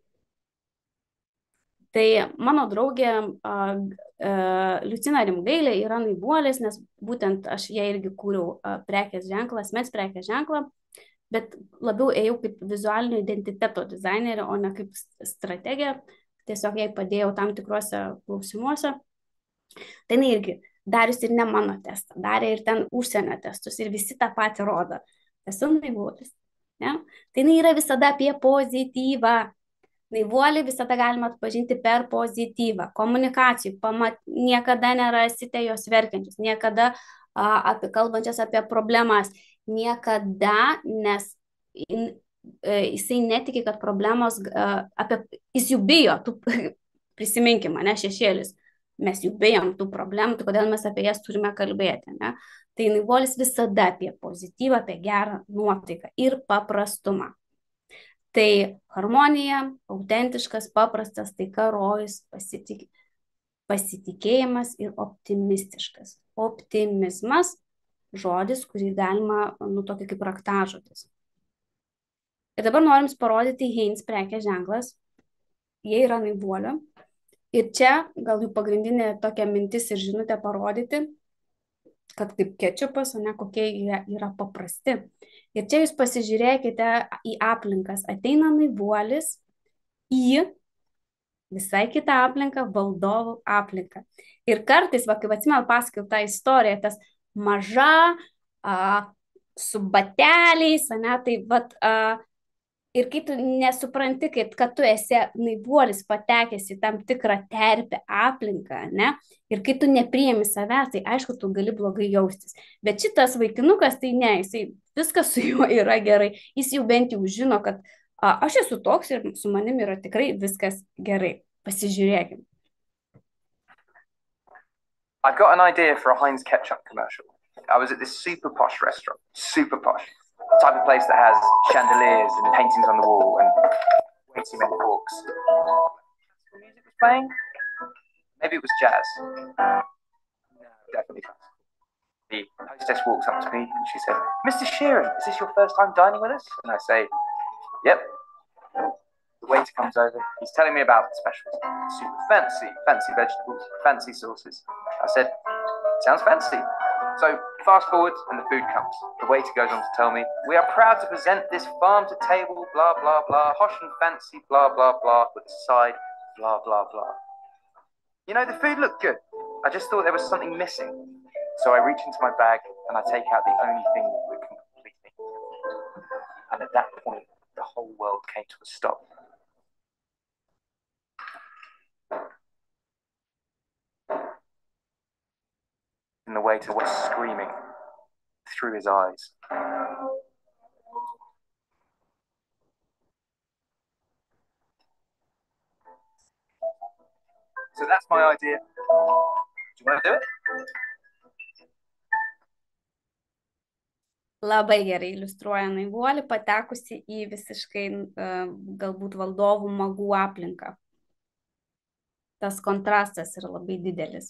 Tai mano draugė a, a, Liucina Rimgailė yra Naivuolis, nes būtent aš ją irgi kūriau a, prekės ženklą, asmens prekės ženklą, bet labiau ėjau kaip vizualinio identiteto dizainerė, o ne kaip strategė. Tiesiog jai padėjau tam tikruose klausimuose. Tai jinai irgi darius ir ne mano testą, darė ir ten užsienio testus ir visi tą patį rodo. Esu Naivuolis. Ne? Tai jinai yra visada apie pozityvą. Naivuolį visada galima atpažinti per pozityvą. Komunikacijų pamat, niekada nerasite jos verkiančius, niekada a, apie, kalbančias apie problemas, niekada, nes in, e, jisai netiki, kad problemos, a, apie, jis jų bijo, tų, prisiminkime, ne, Šešėlis, mes jų bijom tų problemų, tai kodėl mes apie jas turime kalbėti, ne? Tai Naivuolis visada apie pozityvą, apie gerą nuotaiką ir paprastumą. Tai harmonija, autentiškas, paprastas, taika, rojus, pasitik... pasitikėjimas ir optimistiškas. Optimizmas, žodis, kurį galima, nu, tokį kaip raktažodis. Ir dabar norim parodyti Heinz prekės ženklas. Jie yra Naivuolio. Ir čia gal jų pagrindinė tokia mintis ir žinutė parodyti, kad kaip kečupas, o ne kokie jie yra paprasti. Ir čia jūs pasižiūrėkite į aplinkas. Ateina Naivuolis į visai kitą aplinką, valdovų aplinką. Ir kartais, va, kaip atsimenu, pasakiau tą istoriją, tas maža, a, su bateliais, ne, tai vat, a, ir kai tu nesupranti, kad, kad tu esi Naivuolis patekęs į tam tikrą terpę aplinką, ne, ir kai tu nepriimi savęs, tai aišku, tu gali blogai jaustis. Bet šitas vaikinukas, tai ne, jisai viskas su juo yra gerai. Jis jau bent jau žino, kad a, aš esu toks ir su manim yra tikrai viskas gerai. Pasižiūrėkim. I've got an idea for a Heinz ketchup commercial. I was at this super posh restaurant, super posh. The type of place that has chandeliers and paintings on the wall and way too many forks. The music was playing. Maybe it was jazz. No, definitely classical. The hostess walks up to me and she says, "Mister Sheeran, is this your first time dining with us?" And I say, "Yep." The waiter comes over. He's telling me about the specials. Super fancy, fancy vegetables, fancy sauces. I said, "Sounds fancy." So fast forward and the food comes. The waiter goes on to tell me, "We are proud to present this farm to table, blah, blah, blah, posh and fancy, blah, blah, blah, with a side, blah, blah, blah." You know, the food looked good. I just thought there was something missing. So I reach into my bag and I take out the only thing that can complete me. And at that point, the whole world came to a stop. And the waiter was screaming through his eyes. So that's my idea. Do you want to do it? Labai gerai iliustruoja Naivuolį, patekusi į visiškai uh, galbūt valdovų magų aplinką. tas kontrastas yra labai didelis.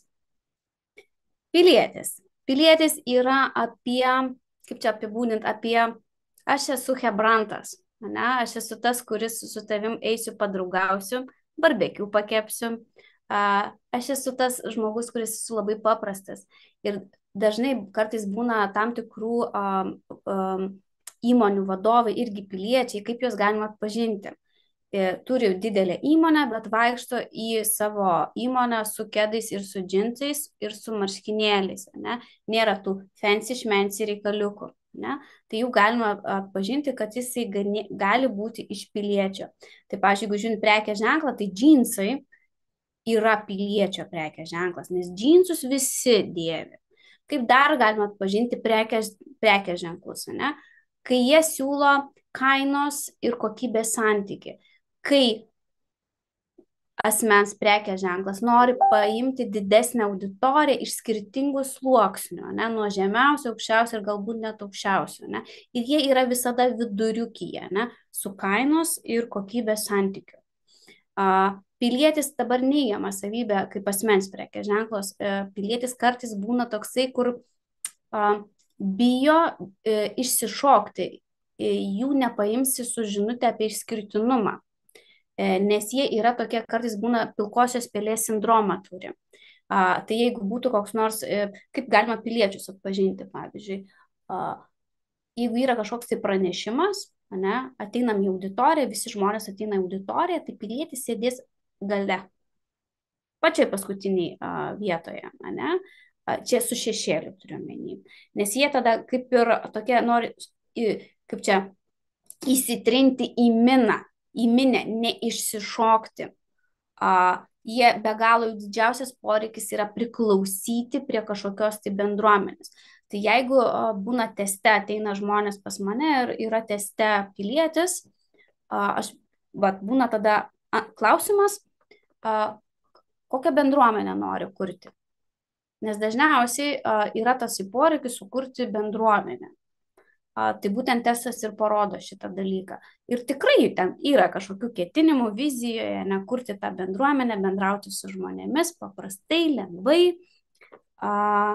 Pilietis. Pilietis yra apie, kaip čia apibūdint, apie aš esu hebrantas, ne? Aš esu tas, kuris su tavim eisiu padraugausiu, barbekių pakepsiu. Aš esu tas žmogus, kuris esu labai paprastas. Ir dažnai kartais būna tam tikrų um, um, įmonių vadovai irgi piliečiai, kaip juos galima atpažinti. Turi didelę įmonę, bet vaikšto į savo įmonę su kedais ir su džinsais ir su marškinėliais. Ne? Nėra tų fancy šmency reikaliukų. Ne? Tai jau galima atpažinti, kad jisai gali būti iš piliečio. Tai, pavyzdžiui, jeigu žiūrint prekės ženklą, tai džinsai yra piliečio prekės ženklas, nes džinsus visi dėvi. Kaip dar galima atpažinti prekės, prekės ženklus, ne? Kai jie siūlo kainos ir kokybės santykį. Kai asmens prekės ženklas nori paimti didesnę auditoriją iš skirtingų sluoksnių, ne? Nuo žemiausio, aukščiausio ir galbūt net aukščiausio. Ne? Ir jie yra visada viduriukyje, ne? Su kainos ir kokybės santykiu. Uh, pilietis dabar neigiama savybė, kaip asmens prekės ženklos. Uh, pilietis kartais būna toksai, kur uh, bijo uh, išsišokti, uh, jų nepaimsi su žinutė apie išskirtinumą. Nes jie yra tokie, kartais būna pilkosios pelės sindromą turi. A, tai jeigu būtų koks nors, kaip galima piliečius atpažinti, pavyzdžiui, a, jeigu yra kažkoks tai pranešimas, ne, ateinam į auditoriją, visi žmonės ateina į auditoriją, tai pilietis sėdės gale, pačiai paskutiniai a, vietoje, ne, a, čia su šešėliu turiu omeny, nes jie tada kaip ir tokie nori, kaip čia, įsitrinti į miną, į minę, neišsišokti. A, jie be galo didžiausias poreikis yra priklausyti prie kažkokios tai bendruomenės. Tai jeigu a, būna teste, ateina žmonės pas mane ir yra teste pilietis, a, aš, vat, būna tada a, klausimas, a, kokią bendruomenę nori kurti. Nes dažniausiai a, yra tas poreikis sukurti bendruomenę. A, tai būtent testas ir parodo šitą dalyką. Ir tikrai ten yra kažkokių ketinimų vizijoje, ne, kurti tą bendruomenę, bendrauti su žmonėmis, paprastai, lengvai. A,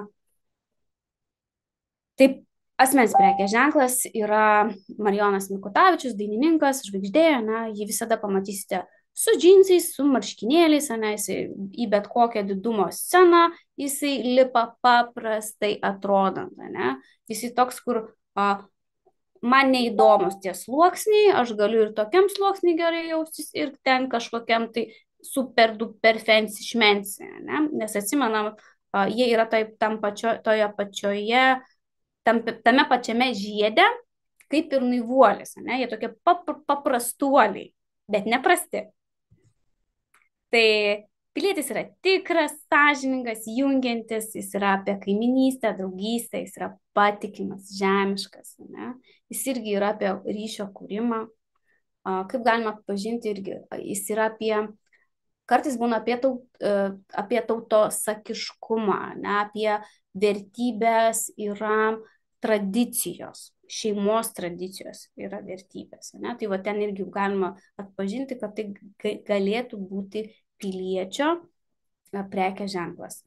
taip, asmens prekės ženklas yra Marijonas Mikutavičius, dainininkas, žvaigždė, ne, jį visada pamatysite su džinsais, su marškinėliais, ne, jisai į bet kokią didumo sceną, jisai lipa paprastai atrodant, ne, jisai toks, kur a, man neįdomus tie sluoksniai, aš galiu ir tokiam sluoksniai gerai jaustis, ir ten kažkokiam tai super duper fancy šmensi, ne, nes atsimenam, a, jie yra taip, tam pačio, toje pačioje, tam, tame pačiame žiede, kaip ir naivuolis, ne, jie tokie pap, paprastuoliai, bet neprasti. Tai pilietis yra tikras, sąžiningas, jungiantis, jis yra apie kaiminystę, draugystę, jis yra patikimas, žemiškas, ne? Jis irgi yra apie ryšio kūrimą. Kaip galima atpažinti, irgi, jis yra apie, kartais būna apie, taut, apie tautosakiškumą, ne? Apie vertybės yra tradicijos, šeimos tradicijos yra vertybės, ne? Tai va ten irgi galima atpažinti, kad tai galėtų būti piliečio prekės ženklas.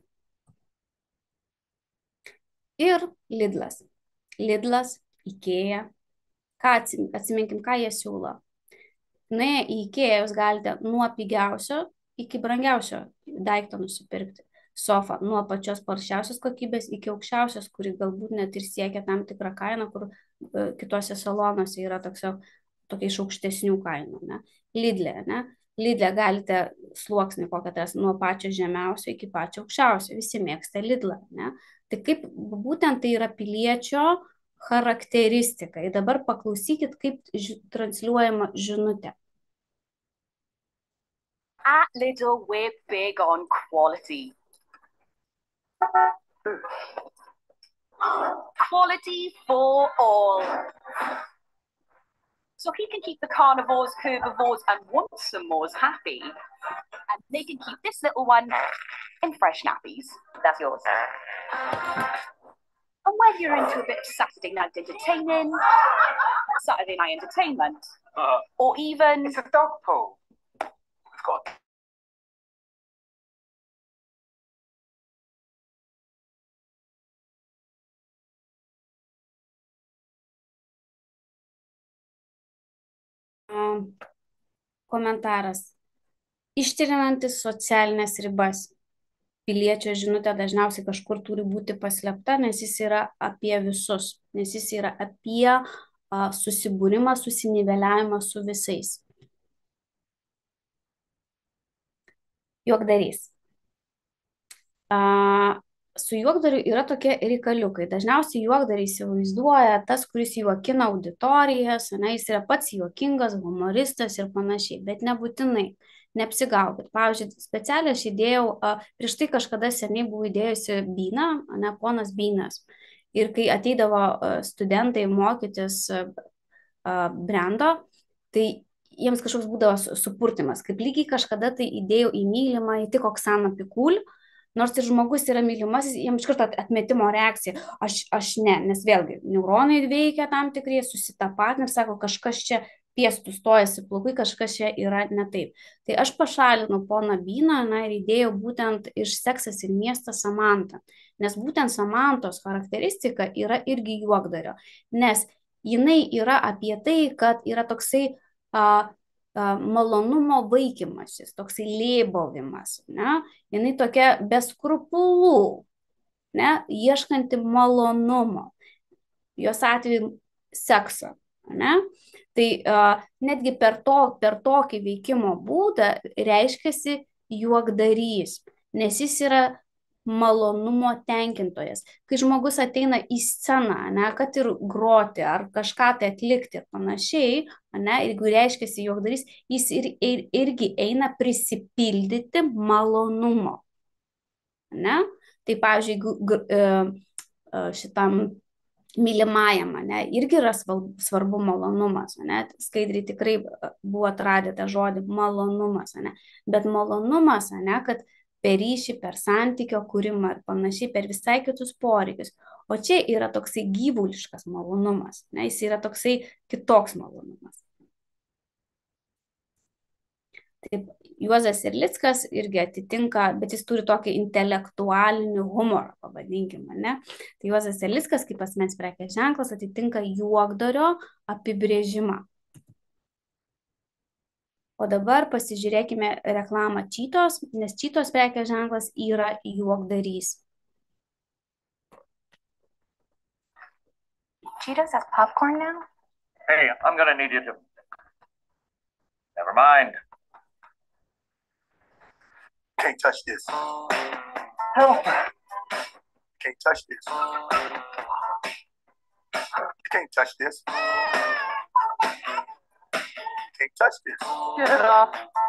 Ir Lidlas. Lidlas, Ikea. Ką atsiminkim, ką jie siūlo. Nuėję į Ikea jūs galite nuo pigiausio iki brangiausio daikto nusipirkti. Sofa nuo pačios paršiausios kokybės iki aukščiausios, kuri galbūt net ir siekia tam tikrą kainą, kur uh, kitose salonuose yra toksio, tokia iš aukštesnių kainų. Ne? Lidle, ne? Lidle galite sluoksnį kokią tas nuo pačio žemiausio iki pačio aukščiausio. Visi mėgsta Lidlą. Ne? Tai kaip būtent tai yra piliečio charakteristika. Ir dabar paklausykit, kaip ži transliuojama žinutė. At Lidl, we're big on quality. Quality for all. So he can keep the carnivores, herbivores, and want-some-mores happy. And they can keep this little one in fresh nappies. That's yours. And whether you're into a bit of Saturday night entertaining, Saturday night entertainment, uh, or even... It's a dog poo. We've got komentaras. Ištrinantis socialinės ribas. Piliečio žinutė dažniausiai kažkur turi būti paslėpta, nes jis yra apie visus, nes jis yra apie a, susibūrimą, susiniveliavimą su visais. Juokdarys. A, su juokdariu yra tokie reikaliukai. Dažniausiai juokdarį įsivaizduoja tas, kuris juokina auditorijas, ne, jis yra pats juokingas, humoristas ir panašiai, bet nebūtinai. Neapsigaukit. Pavyzdžiui, specialiai aš įdėjau, a, prieš tai kažkada seniai buvau įdėjusi Byną, ne, ponas Bynas. Ir kai ateidavo a, studentai mokytis a, a, brendo, tai jiems kažkoks būdavo su- supurtimas. Kaip lygiai kažkada tai įdėjau į mylimą, į tik Oksaną Pikul, nors ir žmogus yra mylimasis, jiems iš karto at- atmetimo reakcija. Aš, aš ne, nes vėlgi neuronai veikia tam tikrai, susitapatina ir sako, kažkas čia piestų stojasi plaukai, kažkas čia yra ne taip. Tai aš pašalinau poną Byną, na, ir įdėjau būtent iš Seksas ir miestas Samantą. Nes būtent Samantos charakteristika yra irgi juokdario. Nes jinai yra apie tai, kad yra toksai a, a, malonumo vaikymasis, toksai lėbavimas. Ne? Jinai tokia be skrupulų, ne? Ieškanti malonumo. Jos atveju sekso. Ne? Tai uh, netgi per, to, per tokį veikimo būdą reiškiasi juokdarys, nes jis yra malonumo tenkintojas. Kai žmogus ateina į sceną, ne, kad ir groti ar kažką tai atlikti ir panašiai, ne, jeigu reiškiasi juokdarys, jis ir, ir, irgi eina prisipildyti malonumo. Ne? Tai pavyzdžiui, gu- gu- e, e, šitam mylimajam, ne, irgi yra sval- svarbu malonumas, ne, skaidriai tikrai e, buvo atradę tą žodį malonumas, ne, bet malonumas, ne, kad per ryšį, per santykio kūrimą ir panašiai, per visai kitus poreikius. O čia yra toksai gyvuliškas malonumas, ne, jis yra toksai kitoks malonumas. Taip, Juozas Erlickas irgi atitinka, bet jis turi tokį intelektualinį humorą, pavadinkime, ne? Tai Juozas Erlickas kaip asmens prekės ženklas atitinka juokdario apibrėžimą. O dabar pasižiūrėkime reklamą Čytos, nes Čytos prekės ženklas yra juokdarys. Cheetos has popcorn now? Hey, I'm gonna need you to. Never mind. Can't touch this. Help! Can't touch this. You can't touch this. Can't touch this. Get it off.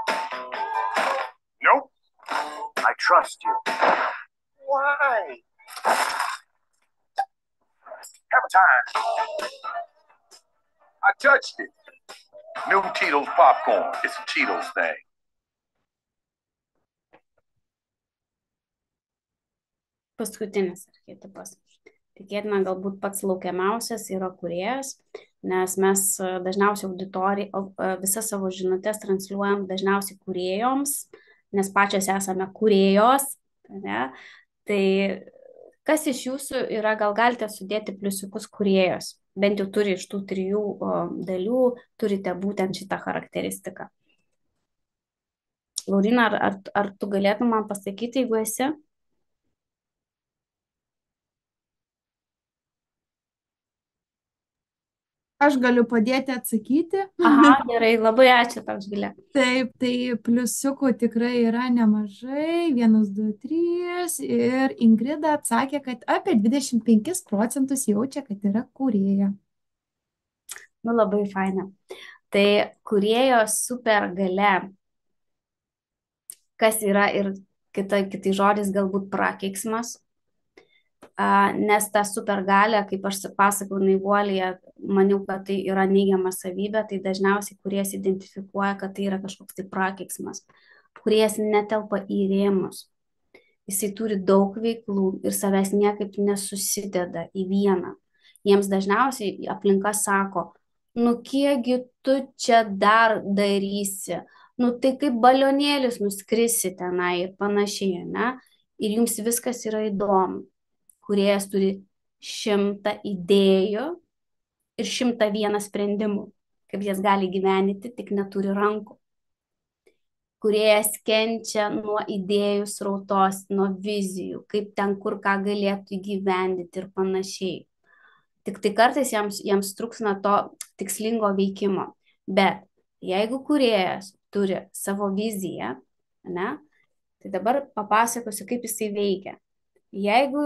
Nope. I trust you. Why? Have a time. I touched it. New Cheetos popcorn. It's a Cheetos thing. Paskutinis archetipas. Tikėtina, galbūt pats laukiamiausias yra kūrėjas, nes mes e, dažniausiai auditoriją, e, visas savo žinutes transliuojam dažniausiai kūrėjoms, nes pačios esame kūrėjos. Ne? Tai kas iš jūsų yra, gal galite sudėti pliusiukus kūrėjos, bent jau turi iš tų trijų o, dalių, turite būtent šitą charakteristiką. Laurina, ar, ar, ar tu galėtum man pasakyti, jeigu esi? Aš galiu padėti atsakyti. Aha, gerai, labai ačiū tau, Živilė. Taip, tai pliusiukų tikrai yra nemažai, vienas, du, trys. Ir Ingrida atsakė, kad apie dvidešimt penkis procentus jaučia, kad yra kūrėja. Nu, labai faina. Tai kūrėjo supergalia, kas yra ir kita, kitai žodis galbūt prakeiksmas, a, nes ta supergalia, kaip aš pasakau naivuolėje, maniau, kad tai yra neigiama savybė, tai dažniausiai kūrėjas identifikuoja, kad tai yra kažkoks tai prakeiksmas. Kūrėjas netelpa į rėmus. Jisai turi daug veiklų ir savęs niekaip nesusideda į vieną. Jiems dažniausiai aplinka sako, nu kiekgi tu čia dar darysi, nu tai kaip balionėlis nuskrisi tenai ir panašiai, ne? Ir jums viskas yra įdomu. Kūrėjas turi šimtą idėjų ir šimtą vieną sprendimų. kaip jas gali gyventi, tik neturi rankų. Kūrėjas kenčia nuo idėjų srautos, nuo vizijų, kaip ten kur ką galėtų įgyvendinti ir panašiai. Tik tai kartais jiems, jiems truksna to tikslingo veikimo. Bet jeigu kūrėjas turi savo viziją, ne, tai dabar papasakosiu, kaip jisai veikia. Jeigu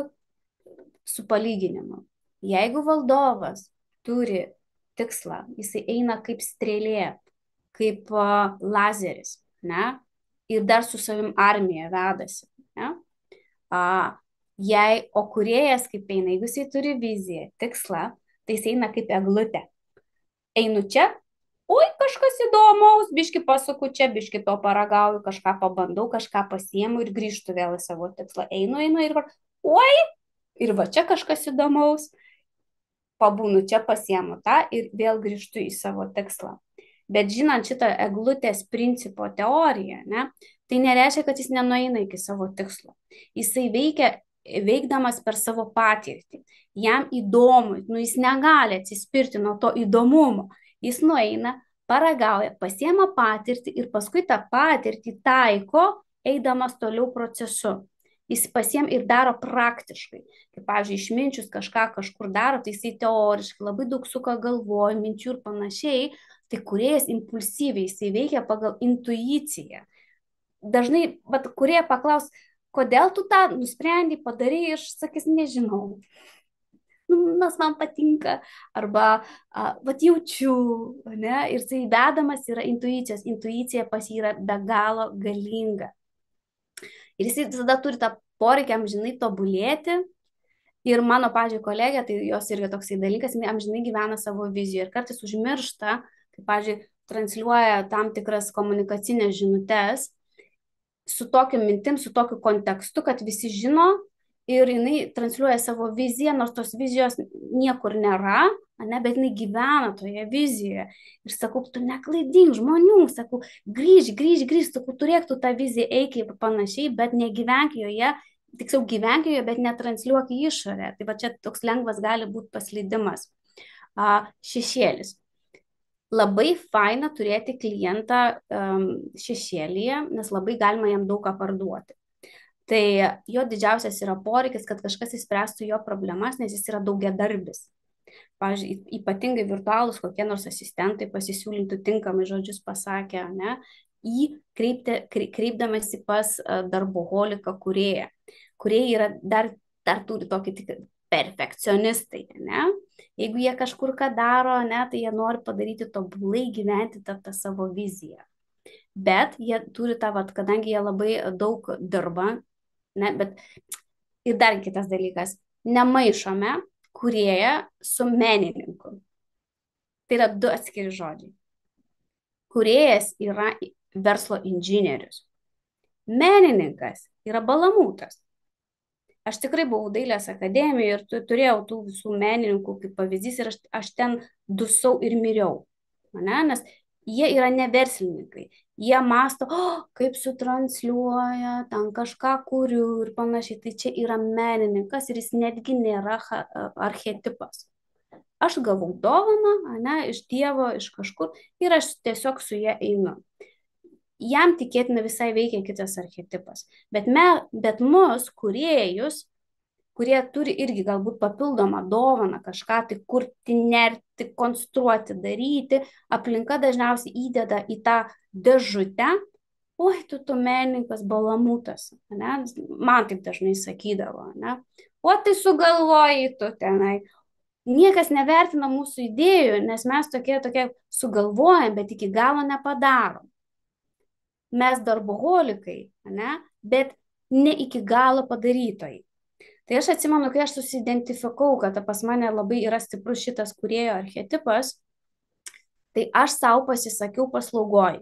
su palyginimu, jeigu valdovas turi tikslą, jisai eina kaip strėlė, kaip uh, lazeris, ne, ir dar su savim armija vedasi, ne. A, jei, o kūrėjas kaip eina, jeigu jisai turi viziją, tikslą, tai jisai eina kaip eglutė. Einu čia, oi, kažkas įdomaus, biški pasuku čia, biški to paragauju, kažką pabandau, kažką pasiemu ir grįžtu vėl į savo tikslą. Einu, einu ir va, oi, ir va čia kažkas įdomaus, pabūnu čia, pasiemu tą ir vėl grįžtu į savo tikslą. Bet žinant šitą eglutės principo teoriją, ne, tai nereiškia, kad jis nenueina iki savo tikslo. Jisai veikia, veikdamas per savo patirtį. Jam įdomu, nu jis negali atsispirti nuo to įdomumo. Jis nueina, paragauja, pasiema patirtį ir paskui tą patirtį taiko, eidamas toliau procesu. Jis pasiem ir daro praktiškai. Kaip, pavyzdžiui, išminčius kažką kažkur daro, tai jisai teoriškai labai daug suka galvoj, minčių ir panašiai. Tai kūrėjas impulsyviai, jisai veikia pagal intuiciją. Dažnai, bet kūrėja paklaus, kodėl tu tą nusprendai, padarai, aš sakys, nežinau. Nu, nes man patinka, arba a, vat jaučiu, ne, ir jisai vedamas yra intuicijos. Intuicija pas jį yra be galo galinga. Ir jisai visada turi tą poreikį amžinai tobulėti. Ir mano, pavyzdžiui, kolegė, tai jos irgi toksai dalykas, jinai amžinai gyvena savo viziją ir kartais užmiršta, kaip, pavyzdžiui, transliuoja tam tikras komunikacinės žinutes su tokiu mintim, su tokiu kontekstu, kad visi žino ir jinai transliuoja savo viziją, nors tos vizijos niekur nėra, ne, bet jinai gyvena toje vizijoje. Ir sakau, tu neklaidink žmonių, sakau, grįž, grįž, grįž, sakau, turėk tu tą viziją, eik ir panašiai, bet negyvenk joje, tiksliau gyvenk joje, bet netransliuok į išorę. Tai va čia toks lengvas gali būti paslydimas. A, šešėlis. Labai faina turėti klientą um, šešėlyje, nes labai galima jam daug ką parduoti. Tai jo didžiausias yra poreikis, kad kažkas įspręstų jo problemas, nes jis yra daugiadarbis. Pavyzdžiui, ypatingai virtualūs kokie nors asistentai pasisiūlintų tinkamai žodžius pasakę, ne, į kreipti, kreipdamasi pas darboholiką kūrėją. Kūrėjai yra dar, dar turi tokį tik perfekcionistai, ne? Jeigu jie kažkur ką daro, ne, tai jie nori padaryti tobulai, gyventi tą, tą savo viziją. Bet jie turi tą, vat, kadangi jie labai daug dirba, ne, bet ir dar kitas dalykas, nemaišome kūrėją su menininku. Tai yra du atskiri žodžiai. Kūrėjas yra verslo inžinierius. Menininkas yra balamūtas. Aš tikrai buvau dailės akademijoje ir turėjau tų visų menininkų kaip pavyzdys ir aš, aš ten dusau ir miriau. Ne? Nes jie yra ne verslininkai. Jie masto, oh, kaip sutransliuoja, ten kažką kuriu ir panašiai. Tai čia yra menininkas ir jis netgi nėra archetipas. Aš gavau dovaną, ne, iš Dievo, iš kažkur ir aš tiesiog su ja einu. Jam tikėtina visai veikia kitas archetipas. Bet, me, bet mus, kūrėjus, kurie turi irgi galbūt papildomą dovaną, kažką tai kurti, nerti, konstruoti, daryti, aplinka dažniausiai įdeda į tą dėžutę, oi, tu tu menininkas balamutas, ne? Man taip dažnai sakydavo, ne? O tai sugalvoji tu tenai. Niekas nevertina mūsų idėjų, nes mes tokie, tokie sugalvojam, bet iki galo nepadarom. Mes darboholikai, ne? Bet ne iki galo padarytojai. Tai aš atsimenu, kai aš susidentifikau, kad pas mane labai yra stiprus šitas kūrėjo archetipas, tai aš savo pasisakiau paslaugoj.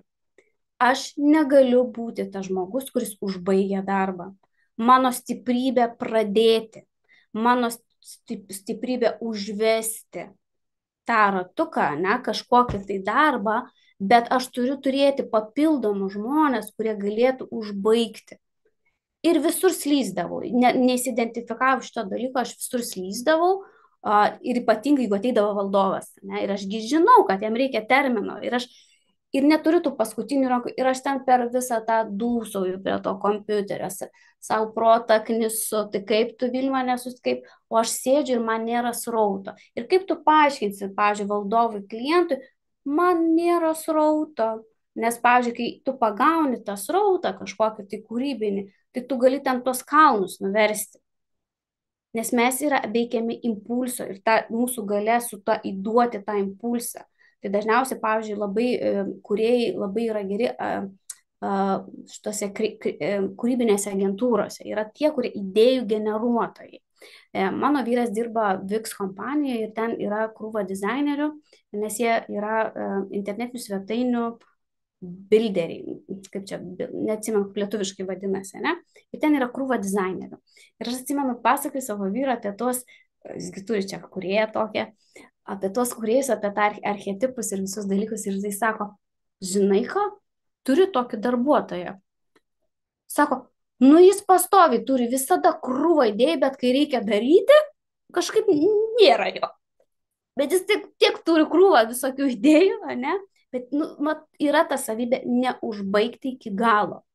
Aš negaliu būti tas žmogus, kuris užbaigia darbą. Mano stiprybė pradėti, mano stiprybė užvesti tą ratuką, ne, kažkokį tai darbą, bet aš turiu turėti papildomų žmonės, kurie galėtų užbaigti. Ir visur slyzdavau, ne, neįsidentifikavau šito dalyko, aš visur slyzdavau, Ir ypatingai, jeigu ateidavo valdovas. Ne, ir ašgi žinau, kad jam reikia termino. Ir aš ir neturiu tų paskutinių rankų. Ir aš ten per visą tą dūsauju prie to kompiuterio. Savo protą knisu. Tai kaip tu, Vilma, nesus kaip. O aš sėdžiu ir man nėra srauto. Ir kaip tu paaiškinsi, pavyzdžiui, valdovui klientui, man nėra srauto. Nes, pavyzdžiui, kai tu pagauni tą srautą kažkokį tai kūrybinį, tai tu gali ten tos kalnus nuversti. Nes mes yra veikiami impulso ir ta mūsų galia su to įduoti tą impulsą. Tai dažniausiai, pavyzdžiui, labai kūrėjai labai yra geri šitose kūrybinėse agentūrose. Yra tie, kurie idėjų generuotojai. Mano vyras dirba Wix kompanijoje ir ten yra krūva dizainerių, nes jie yra internetinių svetainių builderiai, kaip čia, neatsimenu, kaip lietuviškai vadinasi, ne? Ir ten yra krūva dizainerių. Ir aš atsimenu, pasakai savo vyrą apie tos, jis turi čia kūrėją tokią, apie tos kūrėjus, apie tą archetipus ir visus dalykus. Ir jis sako, žinai ką, turi tokį darbuotoją. Sako, nu jis pastoviai turi visada krūvą idėjų, bet kai reikia daryti, kažkaip nėra jo. Bet jis tiek, tiek turi krūvą visokių idėjų, ne? Bet nu, mat, yra ta savybė neužbaigti iki galo.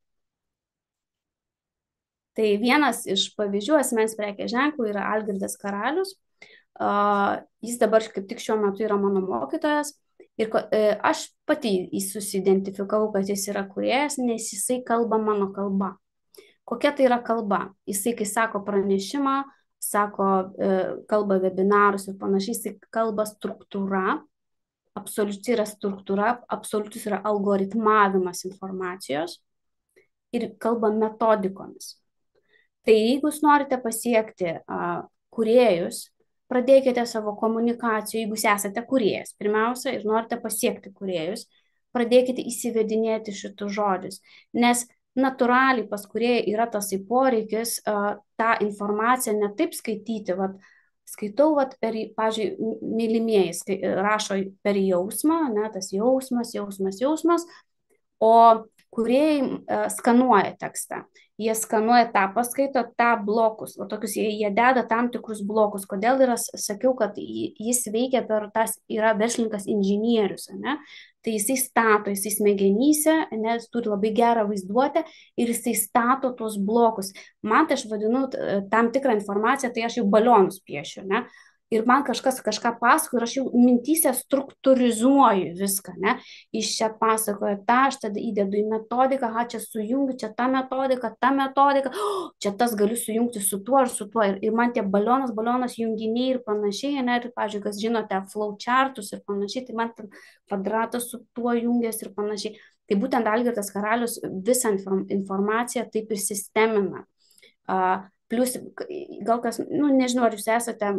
Tai vienas iš pavyzdžių asmens prekės ženklų yra Algirdas Karalius. Uh, jis dabar kaip tik šiuo metu yra mano mokytojas. Ir uh, aš pati susidentifikavau, kad jis yra kūrėjas, nes jisai kalba mano kalba. Kokia tai yra kalba? Jisai, kai sako pranešimą, sako, uh, kalba webinarus ir panašiai, jisai kalba struktūra. Absoliučiai yra struktūra, absoliučiai yra algoritmavimas informacijos ir kalba metodikomis. Tai jeigu jūs norite pasiekti uh, kūrėjus, pradėkite savo komunikacijų, jeigu jūs esate kūrėjas, pirmiausia, ir norite pasiekti kūrėjus, pradėkite įsivedinėti šitus žodžius, nes natūraliai pas kūrėjai yra tasai poreikis uh, tą informaciją ne taip skaityti, vat, skaitau, vat, per, pavyzdžiui, mylimieji rašo per jausmą, ne, tas jausmas, jausmas, jausmas, o kūrėjai e, skanuoja tekstą. Jie skanuoja tą paskaito, tą blokus, o tokius jie, jie deda tam tikrus blokus. Kodėl yra, sakiau, kad jis veikia per tas, yra verslininkas inžinierius, ne? Tai jisai stato, jisai smegenyse, nes turi labai gerą vaizduotę ir jisai stato tuos blokus. Man tai aš vadinu tam tikrą informaciją, tai aš jau balionus piešiu, ne? Ir man kažkas kažką pasakoja ir aš jau mintyse struktūrizuoju viską, ne? Iš čia pasakoja tą, aš tada įdedu į metodiką, ha, čia sujungiu, čia ta metodika, ta metodika, oh, čia tas galiu sujungti su tuo ar su tuo. Ir, ir man tie balionas, balionas junginiai ir panašiai, ne? Ir, pavyzdžiui, kas žinote, flowchartus ir panašiai, tai man kvadratas su tuo jungiasi ir panašiai. Tai būtent Algirdas Karalius visą informaciją taip ir sistemina. Uh, Plius, gal kas, nu, nežinau, ar jūs esate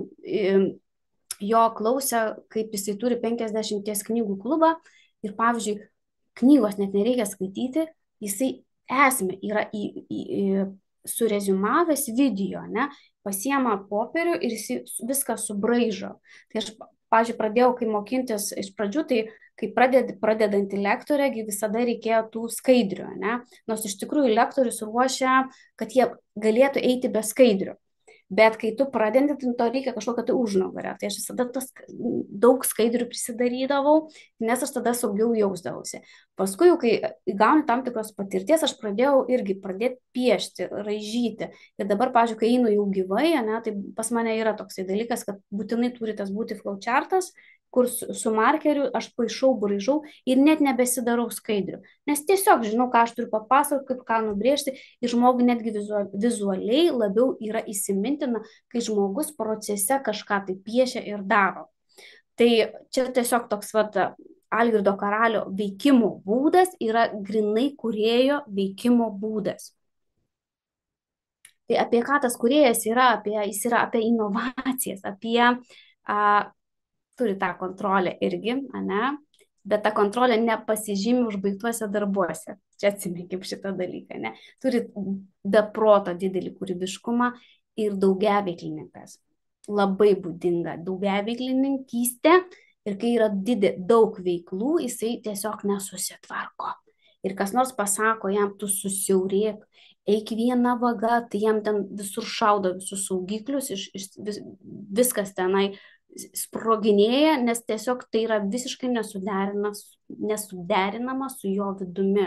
jo klausę, kaip jisai turi penkiasdešimties knygų klubą ir, pavyzdžiui, knygos net nereikia skaityti, jisai esmė yra į, į, į, surezumavęs video, ne, pasiema popierių ir jisai viską subraižo. Tai aš, pavyzdžiui, pradėjau, kai mokintis iš pradžių, tai kai praded, pradedantį lektorę, visada reikėjo tų skaidrių, ne? Nors iš tikrųjų lektorius ruošia, kad jie galėtų eiti be skaidrių. Bet kai tu pradedi, tai to reikia kažkokio tai užnugario. Tai aš visada tas daug skaidrių prisidarydavau, nes aš tada saugiau jausdavausi. Paskui, jau kai įgauni tam tikros patirties, aš pradėjau irgi pradėti piešti, raižyti. Ir dabar, pavyzdžiui, kai einu jau gyvai, ne, tai pas mane yra toksai dalykas, kad būtinai turi tas būti flowchartas, kur su, su markeriu aš paišau, braižau ir net nebesidarau skaidrių. Nes tiesiog žinau, ką aš turiu papasakoti, kaip ką nubrėžti ir žmogui netgi vizualiai labiau yra įsimintina, kai žmogus procese kažką tai piešia ir daro. Tai čia tiesiog toks vat, Algirdo Karalio veikimo būdas yra grinai kūrėjo veikimo būdas. Tai apie ką tas kūrėjas yra, apie, jis yra apie inovacijas, apie a, turi tą kontrolę irgi, ane? Bet ta kontrolė nepasižymi užbaigtuose darbuose. Čia atsiminkim šitą dalyką, ne? Turi beproto didelį kūrybiškumą ir daugiaveiklininkas. Labai būdinga daugiaveiklininkystė ir kai yra didė, daug veiklų, jisai tiesiog nesusitvarko. Ir kas nors pasako jam, tu susiaurėk, eik viena vaga, tai jam ten visur šaudo visus saugiklius, iš, iš, vis, viskas tenai sproginėja, nes tiesiog tai yra visiškai nesuderinamas, nesuderinama su jo vidumi.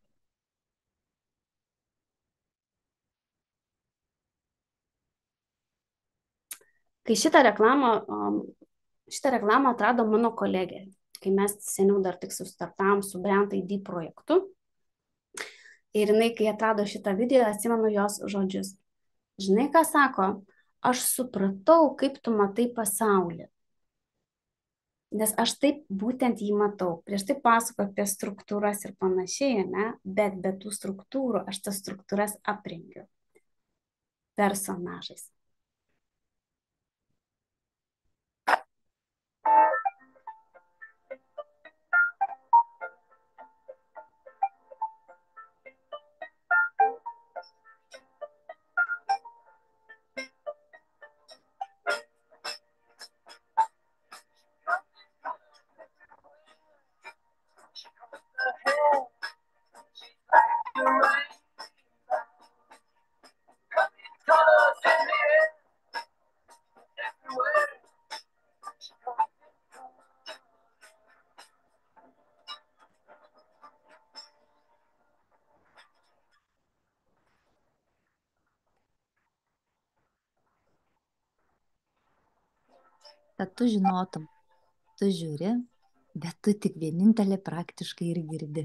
Kai šitą reklamą, šitą reklamą atrado mano kolegė, kai mes seniau dar tik sustartavom su Brand I D projektu, ir jinai, kai atrado šitą video, atsimenu jos žodžius. Žinai, ką sako? Aš supratau, kaip tu matai pasaulį. Nes aš taip būtent jį matau. Prieš tai pasako apie struktūras ir panašiai, ne? Bet be tų struktūrų aš tas struktūras aprengiu personažais. Kad tu žinotum, tu žiūri, bet tu tik vienintelė praktiškai ir girdi.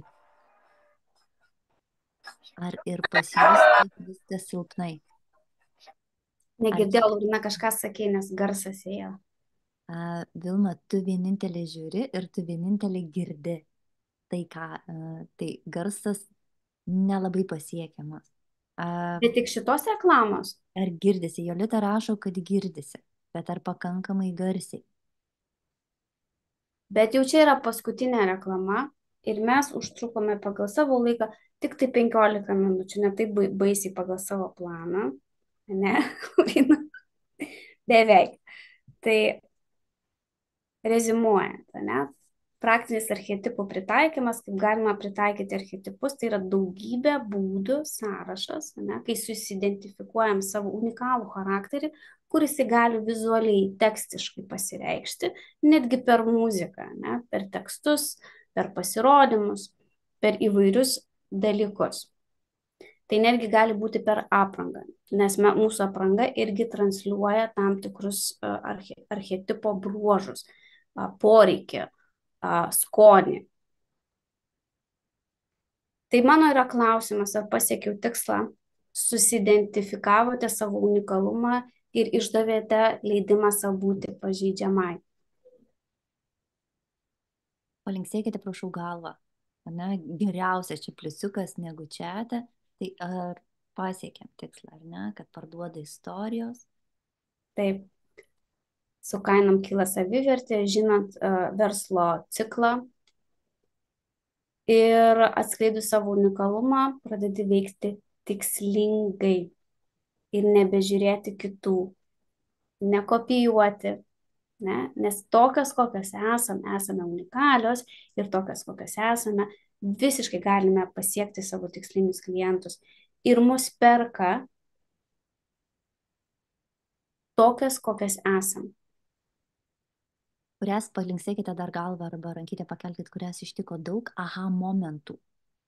Ar ir pas jūs taip viskas silpnai? Negirdėjau, Laurina, kažką sakė, nes garsas ėjo. A, Vilma, tu vienintelė žiūri ir tu vienintelė girdi. Tai ką, a, tai garsas nelabai pasiekiamas. A, Bet tik šitos reklamos? Ar girdisi? Jolita rašo, kad girdisi, bet ar pakankamai garsiai? Bet jau čia yra paskutinė reklama ir mes užtrukome pagal savo laiką tik tai penkiolika minučių, ne taip baisiai pagal savo planą, ne, beveik. Tai rezimuojant, ne, praktinis archetipų pritaikymas, kaip galima pritaikyti archetipus, tai yra daugybė būdų sąrašas, ne, kai susidentifikuojam savo unikalų charakterį, kuris gali vizualiai, tekstiškai pasireikšti, netgi per muziką, ne, per tekstus, per pasirodymus, per įvairius dalykus. Tai netgi gali būti per aprangą, nes mūsų apranga irgi transliuoja tam tikrus arche, archetipo bruožus, poreikį, skonį. Tai mano yra klausimas, ar pasiekiau tikslą, susidentifikavote savo unikalumą ir išdavėte leidimą savo būti pažeidžiamai. Palinksėkite, prašau, galvą. Ne, geriausias čia pliusiukas negu čiate, tai ar pasiekėm tikslą, ar ne, kad parduoda istorijos? Taip, su kainom kyla savivertė, žinant uh, verslo ciklą ir atskleidus savo unikalumą, pradedi veikti tikslingai ir nebežiūrėti kitų, nekopijuoti. Ne? Nes tokios, kokios esame, esame unikalios ir tokios, kokios esame, visiškai galime pasiekti savo tikslinius klientus. Ir mus perka tokias, kokias esame. Kurias palinksėkite dar galvą arba rankytę pakelkite, kurias ištiko daug aha momentų.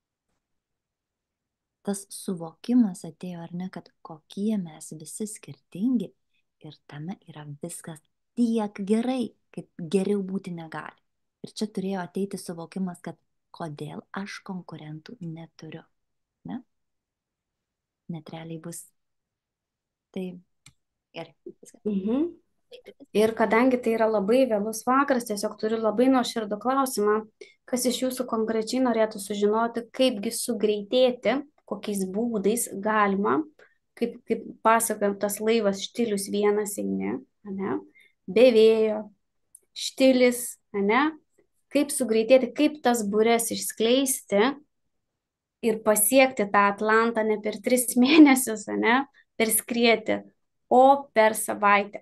Tas suvokimas atėjo, ar ne, kad kokie mes visi skirtingi ir tame yra viskas tiek gerai, kaip geriau būti negali. Ir čia turėjo ateiti suvokimas, kad kodėl aš konkurentų neturiu. Ne? Net realiai bus. Tai gerai. Mhm. Ir kadangi tai yra labai vėlus vakaras, tiesiog turiu labai nuoširdų klausimą, kas iš jūsų konkrečiai norėtų sužinoti, kaipgi sugreitėti, kokiais būdais galima, kaip, kaip pasakojam, tas laivas štilius vienas eini, ne? Be vėjo, štilis, ne? Kaip sugreitėti, kaip tas bures išskleisti ir pasiekti tą Atlantą ne per tris mėnesius, ne? Per skrietį, o per savaitę.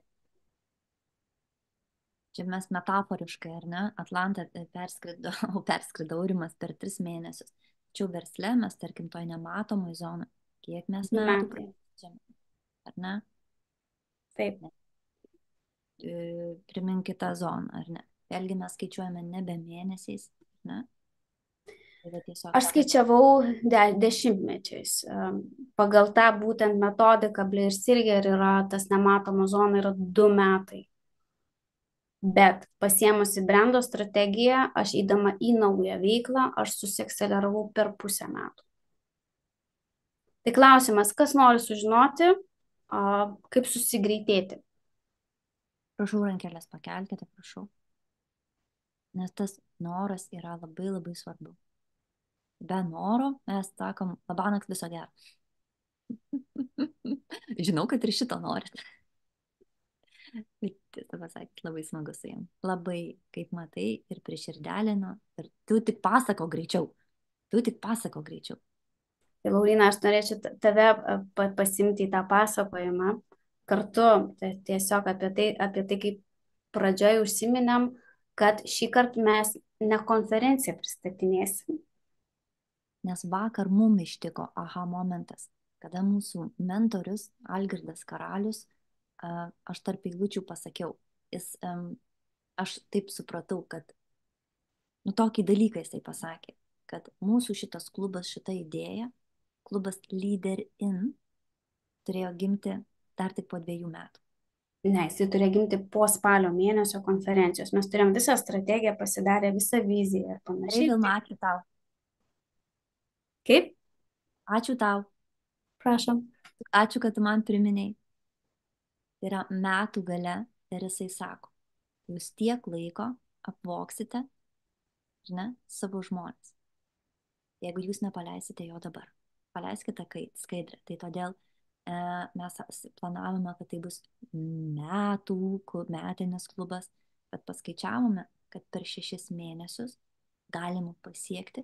Čia mes metaforiškai, ar ne? Atlantą perskrido, o perskrido Aurimas per tris mėnesius. Tačiau versle mes, tarkim, toj nematomoj zonai, kiek mes Du metų metai. praleidžiame, ar ne? Taip. E, Primink kitą zoną, ar ne? Vėlgi mes skaičiuojame nebe mėnesiais, ne? Tai va tiesiog Aš skaičiavau de, dešimtmečiais. Em, Pagal tą būtent metodiką Blair Silger yra tas nematoma zona yra du metai. Bet pasiemusi brendo strategiją, aš eidama į naują veiklą, aš susiakseleravau per pusę metų. Tai klausimas, kas nori sužinoti, a, kaip susigreitėti. Prašau rankelės pakelkite, prašau. Nes tas noras yra labai labai svarbu. Be noro mes sakom, labanakt viso gero. Žinau, kad ir šito norit. Bet tiesą pasakyti, labai smagu su jam. Labai, kaip matai, ir prie širdelino. Ir tu tik pasako greičiau. Tu tik pasako greičiau. Tai Laurina, aš norėčiau ta- tave a, pa- pasimti į tą pasakojimą. Kartu tai tiesiog apie tai, apie tai, kaip pradžioje užsiminėm, kad šį kartą mes ne konferenciją pristatinėsim. Nes vakar mum ištiko aha momentas, kada mūsų mentorius Algirdas Karalius, a, aš tarp eilučių pasakiau, jis, em, aš taip supratau, kad, nu tokį dalyką jisai pasakė, kad mūsų šitas klubas, šita idėja, klubas Leader In, turėjo gimti dar tik po dviejų metų. Ne, jisai turėjo gimti po spalio mėnesio konferencijos. Mes turėjom visą strategiją, pasidarę visą viziją ir Gerai, panašiai. Vilma, ačiū tau. Kaip? Ačiū tau. Prašom. Ačiū, kad tu man priminėjai. Tai yra metų gale ir jisai sako, jūs tiek laiko apvoksite, žinai, savo žmonės. Jeigu jūs nepaleisite jo dabar, paleiskite kai- skaidrę. Tai todėl e, mes as- planavome, kad tai bus metų, ku- metinis klubas, bet paskaičiavome, kad per šešis mėnesius galima pasiekti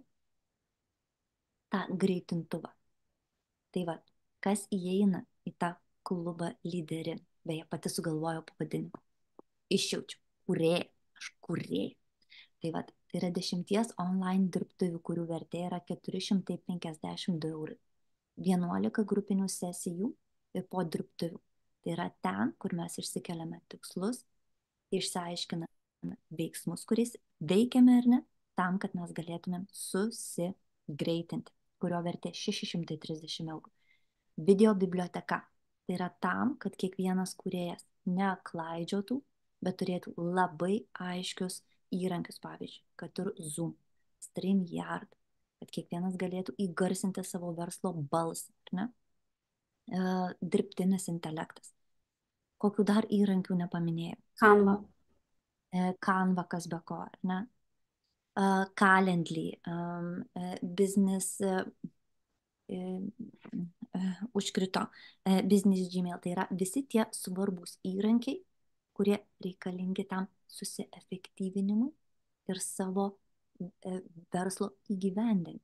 tą greitintuvą. Tai va, kas įeina į tą klubą lyderį, beje, pati sugalvojau pavadinimą. Išjaučiu, kūrėja, aš kūrėja. Tai va, tai yra dešimties online dirbtuvių, kurių vertė yra keturi šimtai penkiasdešimt du eurai. vienuolika grupinių sesijų ir po dirbtuvių. Tai yra ten, kur mes išsikeliame tikslus, išsiaiškiname veiksmus, kuriais veikiame ar ne, tam, kad mes galėtumėm susigreitinti, kurio vertė šeši šimtai trisdešimt eurų. Video biblioteka. Tai yra tam, kad kiekvienas kūrėjas neklaidžiotų, bet turėtų labai aiškius įrankius, pavyzdžiui, kad ir Zoom, StreamYard, kad kiekvienas galėtų įgarsinti savo verslo balsą, ar ne? E, dirbtinis intelektas. Kokių dar įrankių nepaminėjau? Canva. E, Canva, kas be ko, ar ne? E, Calendly, um, e, business, e, e, e, užkrito, e, business Gmail. Tai yra visi tie svarbus įrankiai, kurie reikalingi tam susiefektyvinimui ir savo e, verslo įgyvendinimui.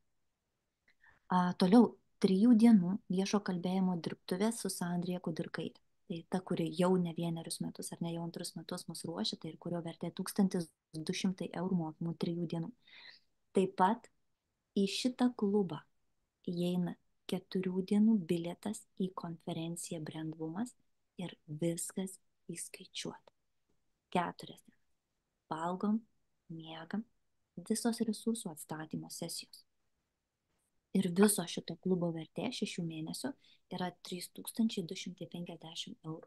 A, toliau, trijų dienų viešo kalbėjimo dirbtuvės su Sandrija Kudirkaitė. Tai ta, kuri jau ne vienerius metus ar ne jau antrus metus mus ruošia, tai ir kurio vertė tūkstantis du šimtai eurų mokymų trijų dienų. Taip pat į šitą klubą įeina keturių dienų bilietas į konferenciją Brandvumas ir viskas įskaičiuota. Keturias dienas. Valgom, miegam, visos resursų atstatymo sesijos. Ir viso šito klubo vertė šešių mėnesių yra trys tūkstančiai du šimtai penkiasdešimt eurų.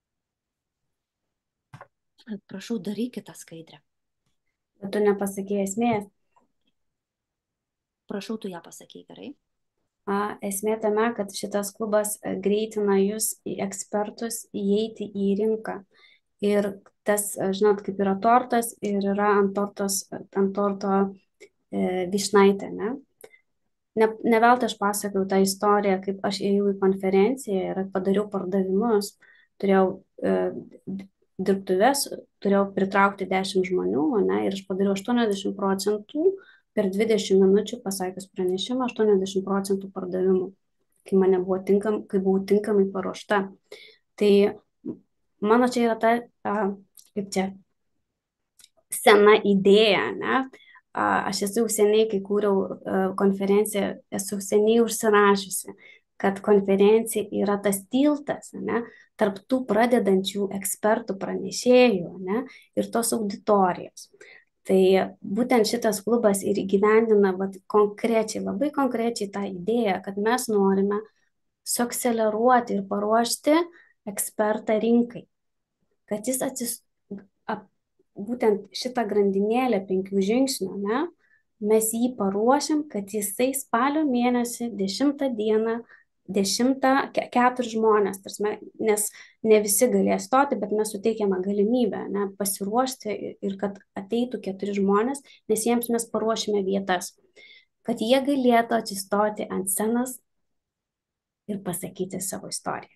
Prašau, darykite tą skaidrę. Bet tu nepasakėjai esmės. Prašau, tu ją pasakei, gerai? A, esmė tame, kad šitas klubas e, greitina jūs į ekspertus įeiti į rinką. Ir tas, e, žinot, kaip yra tortas ir yra ant, tortos, ant torto e, vyšnaitė, ne? Ne, ne veltui aš pasakojau tą istoriją, kaip aš ėjau į konferenciją ir padariau pardavimus, turėjau e, d- dirbtuves, turėjau pritraukti dešimt žmonių, ne, ir aš padariau aštuoniasdešimt procentų per dvidešimt minučių pasakius pranešimą, aštuoniasdešimt procentų pardavimų, kai mane buvo tinkam, kai buvau tinkamai paruošta. Tai mano čia yra ta, a, kaip čia, sena idėja, ne? aš esu jau seniai, kai kūriau konferenciją, esu seniai užsirašiusi, kad konferencija yra tas tiltas, ne, tarp tų pradedančių ekspertų pranešėjų, ne, ir tos auditorijos. Tai būtent šitas klubas ir įgyvendina vat, konkrečiai, labai konkrečiai tą idėją, kad mes norime suakseleruoti ir paruošti ekspertą rinkai, kad jis atsis, ap, būtent šitą grandinėlę penkių žingsnių, ne, mes jį paruošiam, kad jisai spalio mėnesį, dešimtą dieną, dešimtą, keturis žmonės, tarsime, nes ne visi galės stoti, bet mes suteikiame galimybę, ne, pasiruošti ir kad ateitų keturi žmonės, nes jiems mes paruošime vietas, kad jie galėtų atsistoti ant scenos ir pasakyti savo istoriją.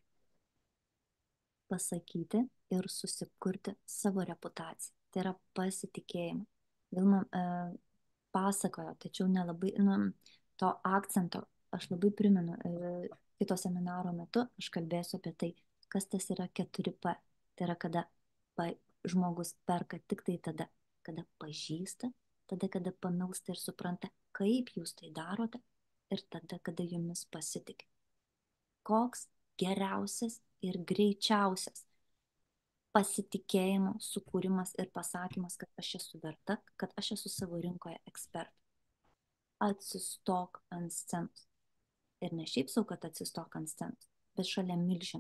Pasakyti ir susikurti savo reputaciją. Tai yra pasitikėjimą. Vilma e, pasakojo, tačiau nelabai, nu, to akcento aš labai primenu, e, kito seminaro metu aš kalbėsiu apie tai, kas tas yra keturi P. Tai yra, kada pa, žmogus perka tik tai tada, kada pažįsta, tada, kada pamilsta ir supranta, kaip jūs tai darote, ir tada, kada jumis pasitikė. Koks geriausias ir greičiausias pasitikėjimo sukūrimas ir pasakymas, kad aš esu verta, kad aš esu savo rinkoje ekspertas. Atsistok ant scenos. Ir ne šiaip sau, kad atsistok ant scenos, bet šalia milžin.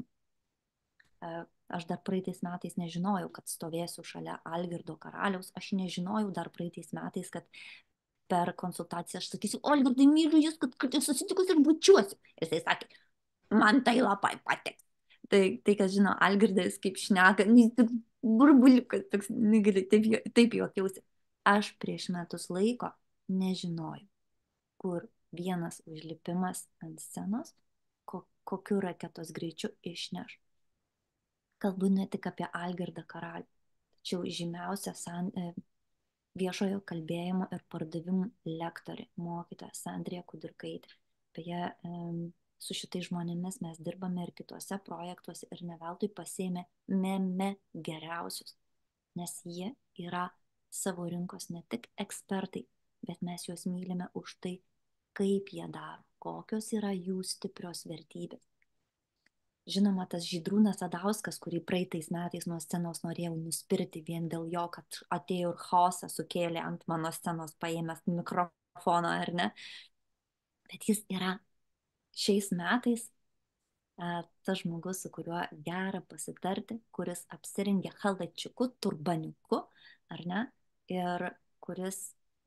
Aš dar praeitais metais nežinojau, kad stovėsiu šalia Algirdo Karaliaus. Aš nežinojau dar praeitais metais, kad per konsultaciją aš sakysiu, Algirdai, myliu jūs, kad, kad susitikus ir bučiuosiu. Ir jisai sakė, man tai labai patiks. Tai, tai kas žino, Algirdas kaip šneka, burbuliukas, toks, negali, taip, taip juokiausi. Aš prieš metus laiko nežinojau, kur vienas užlipimas ant scenos, ko, kokiu raketos greičiu išneš. Kalbu ne tik apie Algirdą Karalių, tačiau žymiausia san, e, viešojo kalbėjimo ir pardavimų lektorė, mokytoja Sandrija Kudirkaitė. Beje, e, su šitais žmonėmis mes dirbame ir kituose projektuose ir ne veltui pasėmė meme geriausius, nes jie yra savo rinkos ne tik ekspertai, bet mes juos mylime už tai, kaip jie daro, kokios yra jų stiprios vertybės. Žinoma, tas Žydrūnas Adauskas, kurį praeitais metais nuo scenos norėjau nuspirti vien dėl jo, kad atėjo ir chaosą sukėlė ant mano scenos paėmęs mikrofoną, ar ne? Bet jis yra šiais metais a, tas žmogus, su kuriuo gera pasitarti, kuris apsirengė chalačiuku, turbaniuku, ar ne, ir kuris,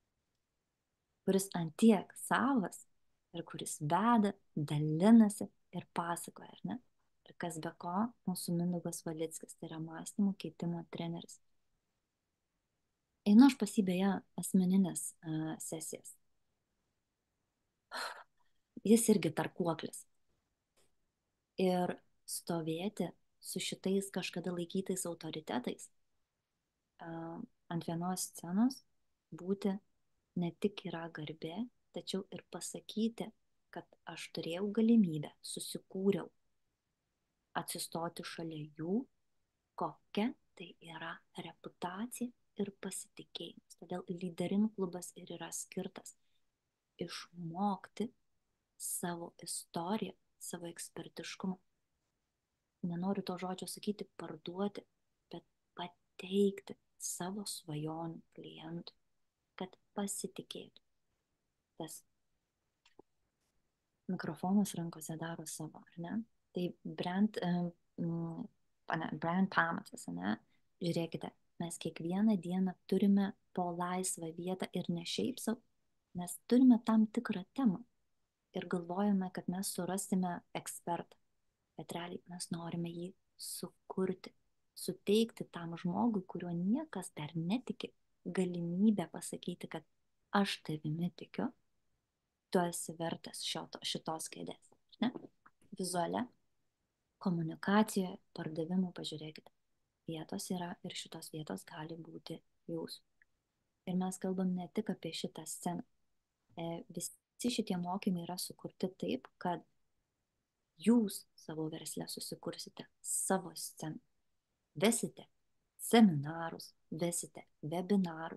kuris antiek savas, ir kuris veda, dalinasi ir pasakoja, ar ne. Ir kas be ko, mūsų Mindaugas Valickis, tai yra mąstymo keitimo treneris. Einu aš pas jį beje asmeninės a, sesijas. Jis irgi tarkuoklis. Ir stovėti su šitais kažkada laikytais autoritetais uh, ant vienos scenos, būti ne tik yra garbė, tačiau ir pasakyti, kad aš turėjau galimybę, susikūriau atsistoti šalia jų, kokia tai yra reputacija ir pasitikėjimas. Todėl lyderin klubas ir yra skirtas išmokti savo istoriją, savo ekspertiškumą. Nenoriu to žodžio sakyti parduoti, bet pateikti savo svajonių klientų, kad pasitikėtų. Tas mikrofonas rankose daro savo, ar ne? Tai brand, um, brand pamatas, ne? Žiūrėkite, mes kiekvieną dieną turime po laisvą vietą ir ne šiaip savo, mes turime tam tikrą temą. Ir galvojame, kad mes surasime ekspertą, bet realiai mes norime jį sukurti, suteikti tam žmogui, kuriuo niekas dar netiki, galimybę pasakyti, kad aš tavimi tikiu, tu esi vertas šito, šitos kėdės. Ne? Vizualia komunikacijoje, pardavimu, pažiūrėkite, vietos yra ir šitos vietos gali būti jūsų. Ir mes kalbam ne tik apie šitą sceną. E, vis Visi šitie mokymai yra sukurti taip, kad jūs savo versle susikursite savo sceną. Vesite seminarus, vesite webinarus,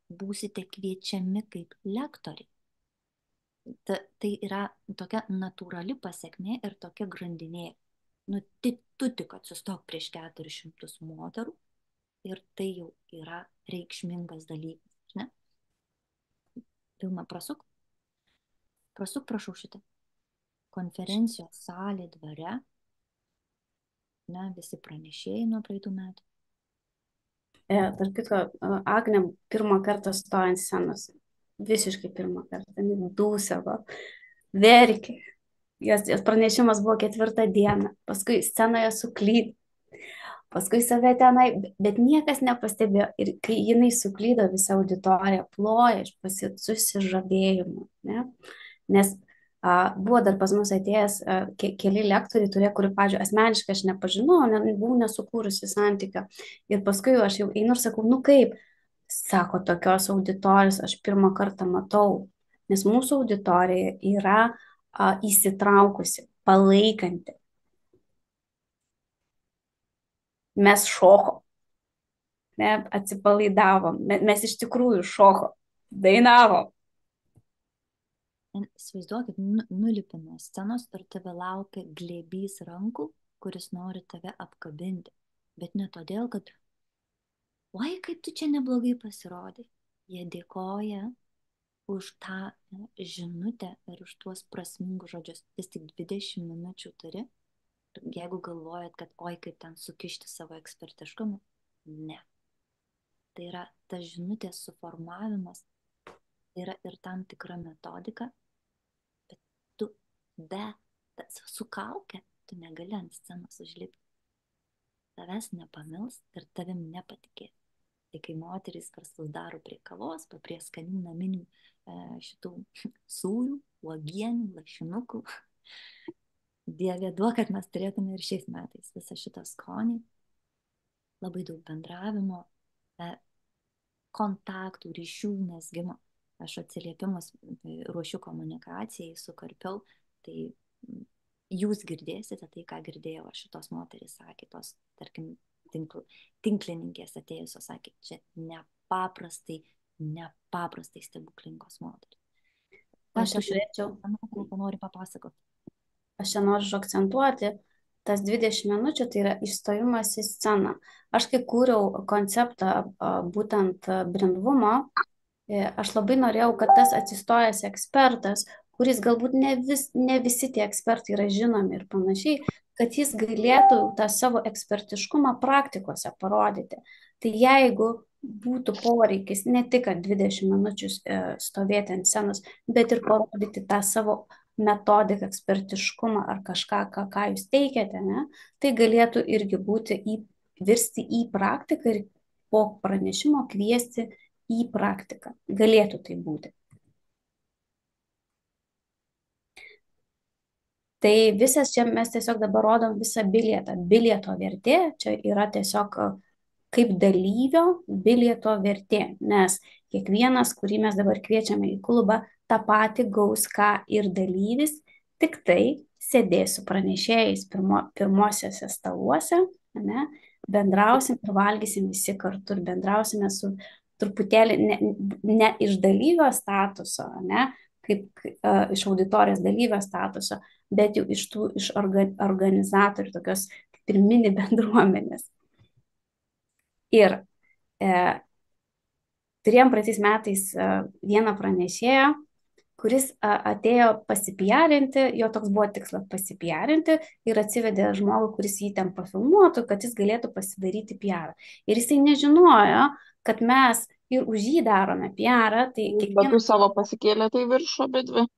būsite kviečiami kaip lektoriai. Ta, tai yra tokia natūrali pasiekmė ir tokia grandinė. Nu, ti, tu tik atsistok prieš keturis šimtus moterų ir tai jau yra reikšmingas dalykas, ne? Vilma, prasuk. Prasuk, prašau šitą. Konferencijos salė dvare, ne, visi pranešėjai nuo praeitų metų. E, tarp kitko, Agnė pirmą kartą stojo ant scenos. Visiškai pirmą kartą. Jinai dūsavo, verkė. Jos, jos pranešimas buvo ketvirtą dieną. Paskui scenoje suklydo. Paskui save tenai, bet niekas nepastebėjo. Ir kai jinai suklydo, visa auditorija ploja iš pasi- susižavėjimo. Ne? Nes a, buvo dar pas mus atėjęs a, ke, keli lektoriai, turė, kurių, pavyzdžiui, asmeniškai aš nepažinau, ne, buvau nesukūrusi santykio. Ir paskui aš jau einu ir sakau, nu kaip, sako, tokios auditorijos aš pirmą kartą matau. Nes mūsų auditorija yra a, įsitraukusi, palaikanti. Mes šokom, ne, atsipalaidavom, me- mes iš tikrųjų šokom, dainavom. Įsivaizduokit, nu- nulipi nuo scenos ir tave laukia glėbys rankų, kuris nori tave apkabinti. Bet ne todėl, kad oi, kaip tu čia neblogai pasirodai. Jie dėkoja už tą ne, žinutę ir už tuos prasmingus žodžius. Vis tik dvidešimt minučių turi. Ir jeigu galvojat, kad oi, kaip ten sukišti savo ekspertiškumą, ne. Tai yra ta žinutės suformavimas, tai yra ir tam tikra metodika, bet tu be, ta- su kauke, tu negali ant scenos užlipti. Tavęs nepamils ir tavim nepatikės. Tai kai moterys verslus daro prie kavos, pa prie skanių naminių e, šitų sūrių, uogienių, lašinukų, Dieve duok, kad mes turėtume ir šiais metais visą šitą skonį, labai daug bendravimo, e, kontaktų, ryšių mezgimo. Aš atsiliepimus e, ruošiu komunikacijai, sukarpiau, tai mm, jūs girdėsite tai, ką girdėjau, aš šitos moterys sakė, tos, tarkim, tinkl, tinklininkės atėjusios sakė, čia nepaprastai, nepaprastai stebuklingos moterys. Aš čia norėčiau, Ką nori papasakoti? aš čia noriu akcentuoti, tas dvidešimt minučių tai yra įstojimas į sceną. Aš kai kūriau konceptą a, būtent a, brandvumo, e, aš labai norėjau, kad tas atsistojęs ekspertas, kuris galbūt ne, vis, ne visi tie ekspertai yra žinomi ir panašiai, kad jis galėtų tą savo ekspertiškumą praktikose parodyti. Tai jeigu būtų poreikis ne tik kad dvidešimt minučių e, stovėti ant scenos, bet ir parodyti tą savo metodiką, ekspertiškumą ar kažką, ką, ką jūs teikiate, ne, tai galėtų irgi būti į, virsti į praktiką ir po pranešimo kviesti į praktiką. Galėtų tai būti. Tai visas čia mes tiesiog dabar rodom visą bilietą. Bilieto vertė čia yra tiesiog a, kaip dalyvio bilieto vertė, nes kiekvienas, kurį mes dabar kviečiame į klubą, tą patį gaus ką ir dalyvis, tik tai sėdės su pranešėjais pirmo, pirmosiuose staluose, ne, bendrausim ir valgysim visi kartu ir bendrausime su truputėlį ne, ne iš dalyvio statuso, ne, kaip uh, iš auditorijos dalyvio statuso, bet jau iš tų iš orga, organizatorių, tokios kaip ir mini bendruomenės. Ir e, turėjom praeitais metais e, vieną pranešėją, kuris a, atėjo pasipiarinti, jo toks buvo tikslas pasipiarinti ir atsivedė žmogų, kuris jį ten pafilmuotų, kad jis galėtų pasidaryti piarą. Ir jisai nežinojo, kad mes ir už jį darome piarą. Tai kiekvienas... Batus savo pasikėlėte į viršų, bet dvi.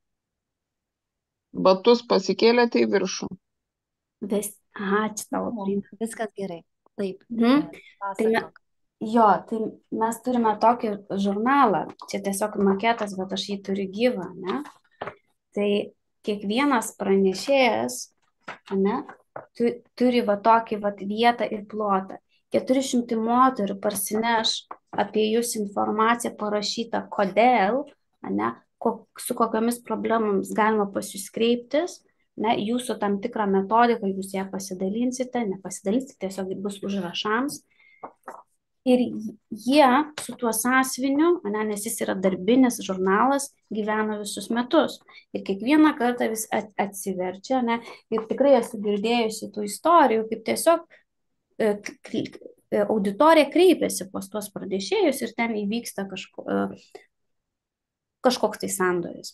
Batus pasikėlėte į viršų. Vis... Aha, čia tavo. Viskas gerai. Taip. Mhm. Tai me, jo, tai mes turime tokį žurnalą, čia tiesiog maketas, bet aš jį turiu gyvą, ne? Tai kiekvienas pranešėjas, ne, tu, turi va tokį va vietą ir plotą. keturi šimtai moterų parsineš apie jūs informaciją parašytą, kodėl, ne, ko, su kokiamis problemomis galima pas jūs kreiptis. Ne, jūsų tam tikrą metodiką, jūs ją pasidalinsite, nepasidalinsite, tiesiog bus užrašams. Ir jie su tuo sąsviniu, ne, nes jis yra darbinis žurnalas, gyvena visus metus. Ir kiekvieną kartą vis atsiverčia, ne, ir tikrai esu girdėjusi tų istorijų, kaip tiesiog e, e, auditorija kreipiasi pas tuos pranešėjus ir ten įvyksta kažko, e, kažkoks tai sandoris.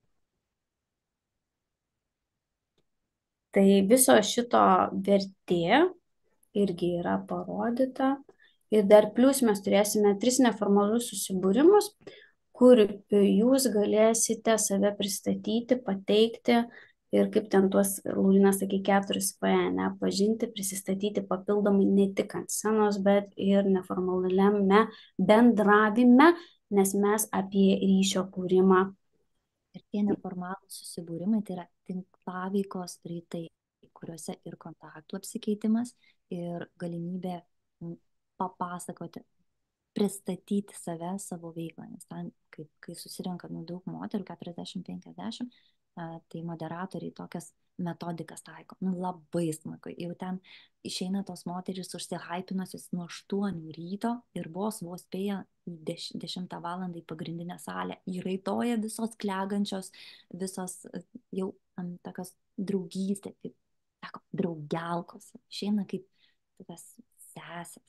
Tai viso šito vertė irgi yra parodyta. Ir dar plus mes turėsime tris neformalius susibūrimus, kur jūs galėsite save pristatyti, pateikti ir kaip ten tuos, Laurynas sakė, keturis P, ne, pažinti, prisistatyti papildomai ne tik ant scenos, bet ir neformaliame bendravime, nes mes apie ryšio kūrimą. Ir tie neformalūs susibūrimai tai yra tinklaveikos rytai, kuriuose ir kontaktų apsikeitimas, ir galimybė papasakoti, pristatyti save, savo veiklą, nes ten, kai, kai susirenka nu, daug moterų, keturiasdešimt penkiasdešimt, tai moderatoriai tokias metodikas taiko, nu, labai smagu, jau ten išeina tos moterys užsihaipinusios nuo aštuonių ryto ir vos vos spėja deš, dešimtą valandą į pagrindinę salę, įraitoja visos klegančios, visos jau um, tokios draugystė, kaip, sako, draugelkos, išeina kaip tokias sesės.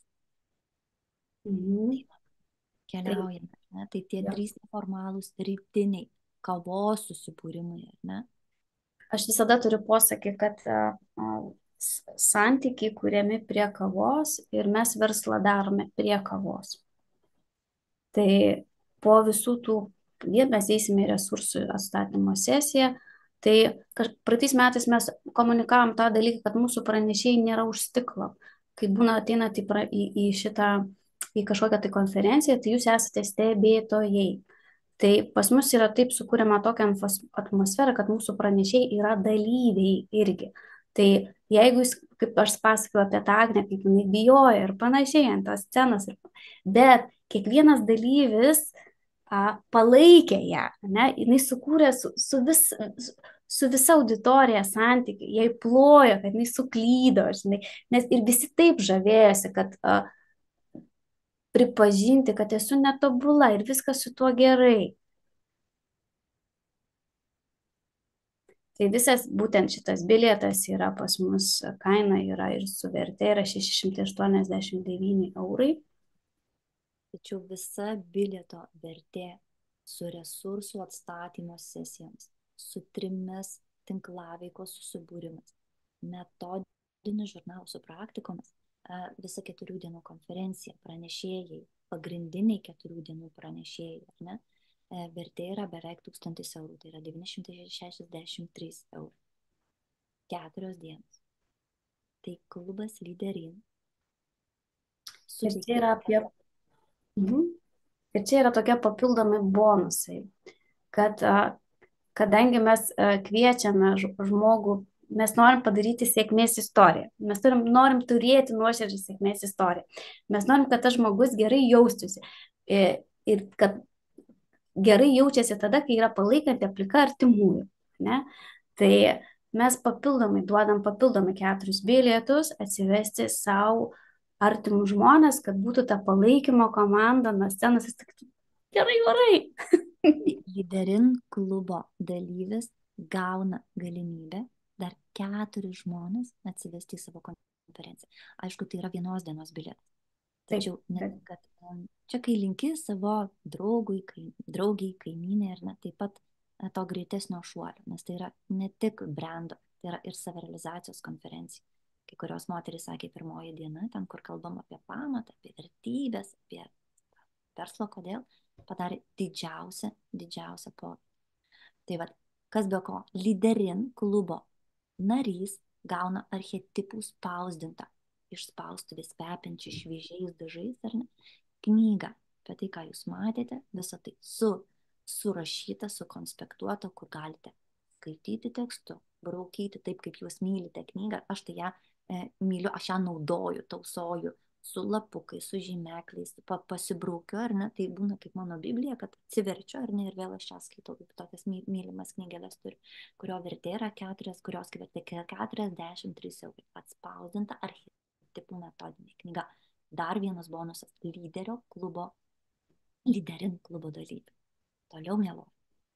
Mhm. Keliaujame, ne? Tai tie Ja. trys neformalūs rytiniai kavos susibūrimai, ar ne? Aš visada turiu posakį, kad a, a, s- santykiai kuriami prie kavos ir mes verslą darome prie kavos. Tai po visų tų, jie mes eisime į resursų atstatymo sesiją, tai kaž- praeitais metais mes komunikavom tą dalyką, kad mūsų pranešėjai nėra už stiklo. Kai būna ateinat į, pra- į, į šitą, į kažkokią tai konferenciją, tai jūs esate stebėtojai. Tai pas mus yra taip sukūriama tokia infos- atmosfera, kad mūsų pranešėjai yra dalyviai irgi. Tai jeigu jūs, kaip aš pasakoju apie tą Agnę, kaip jinai bijojo ir panašiai ant tos scenos, ir, bet kiekvienas dalyvis a, palaikė ją, ne? Jinai sukūrė su, su, vis, su, su visa auditorija santykių, jai plojo, kad jinai suklydo, žinai, nes ir visi taip žavėjosi, kad a, pripažinti, kad esu netobula ir viskas su tuo gerai. Tai visas būtent šitas bilietas yra pas mus, kaina yra ir su vertė yra šeši šimtai aštuoniasdešimt devyni eurai. Tačiau visa bilieto vertė su resursų atstatymo sesijoms, su trimis tinklaveikos susibūrimas, metodinis žurnalas su praktikomis, a, visa keturių dienų konferencija, pranešėjai, pagrindiniai keturių dienų pranešėjai, ar ne? E, Vertė yra beveik tūkstantis eurų, tai yra devyni šimtai šešiasdešimt trys eurų. Keturios dienos. Tai klubas Lyderin. Ir čia yra apie... Mhm. Ir čia yra tokie papildomi bonusai, kad a, kadangi mes a, kviečiame ž- žmogų, mes norim padaryti sėkmės istoriją. Mes turim, norim turėti nuoširdžią sėkmės istoriją. Mes norim, kad tas žmogus gerai jaustųsi. Ir, ir kad gerai jaučiasi tada, kai yra palaikanti aplinka artimųjų. Ne? Tai mes papildomai duodam papildomai keturis bilietus atsivesti savo artimus žmonės, kad būtų ta palaikymo komanda nuo scenos. Jis tik gerai, gerai. Lyderin klubo dalyvis gauna galimybę dar keturis žmonės atsivesti į savo konferenciją. Aišku, tai yra vienos dienos bilietas. Tačiau ne, kad, um, čia kai linki savo draugui, kai, draugiai, kaimynė, ar ne, taip pat e, to greitesnio šuolio, nes tai yra ne tik brando, tai yra ir savirealizacijos konferencija. Kai kurios moterys sakė, pirmoji diena, ten, kur kalbam apie pamatą, apie vertybės, apie verslo, kodėl, padarė didžiausią, didžiausią poveikį. Tai vad, kas be ko, Lyderin klubo narys gauna archetipų spausdintą, iš spaustuvės kvepiančią šviežiais dažais, ar ne, knygą apie tai, ką jūs matėte, visą tai su, surašyta, sukonspektuota, kur galite skaityti tekstu, braukyti taip, kaip jūs mylite knygą. Aš tai ją e, myliu, aš ją naudoju, tausoju su lapukais, su žymekliais, pa, pasibraukiu, ar ne, tai būna kaip mano Biblija, kad atsiverčiu, ar ne, ir vėl aš ją skaitau, kaip tokias my, mylimas knygelės turiu, kurio vertė yra keturias, kurios kaip vertė keturiasdešimt trys eurai, atspausdinta archetipų metodinė knyga. Dar vienas bonusas - lyderio klubo, lyderin klubo dalyvių. Toliau mieloji.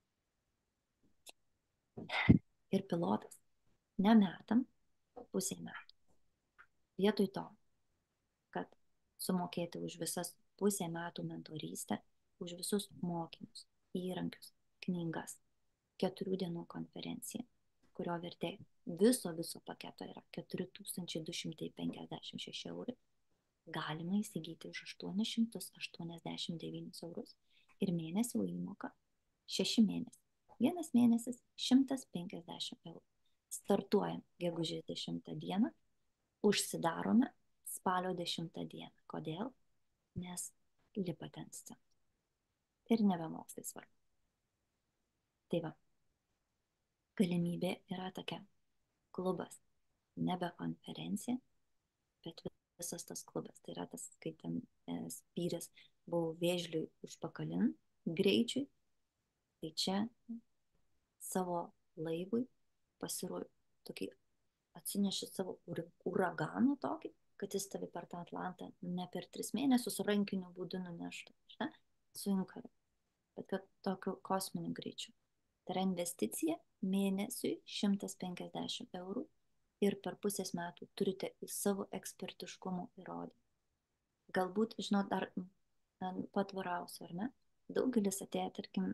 Ir pilotas. Ne metam, pusiai metų. Vietoj to, kad sumokėti už visas pusę metų mentorystę, už visus mokymus, įrankius, knygas, keturių dienų konferenciją, kurio vertė viso viso paketo yra keturi tūkstančiai du šimtai penkiasdešimt šeši eurai, galima įsigyti už aštuonis šimtus aštuoniasdešimt devynis eurus ir mėnesio įmoka šeši mėnesiai. Vienas mėnesis šimtas penkiasdešimt eurų. Startuojam gegužės dešimtą dieną, užsidarome spalio dešimtą dieną. Kodėl? Nes lipate ant scenos. Ir nebe mokslai svarbu. Tai va, galimybė yra tokia. Klubas, nebe konferencija, bet visas tas klubas. Tai yra tas, kai ten e, spyris buvo vėžliui užpakalin greičiui, tai čia savo laivui pasiruošti tokį, atsineši savo uraganą tokį, kad jis tavi per tą Atlantą ne per tris mėnesius rankiniu būdu nuneštų, žinai, su inkaru, bet kad tokiu kosminiu greičiu. Tai yra investicija mėnesiui šimtas penkiasdešimt eurų ir per pusės metų turite į savo ekspertiškumo įrodymą. Galbūt, žinot, dar patvarausiu, ar ne? Daugelis atėjo, tarkim,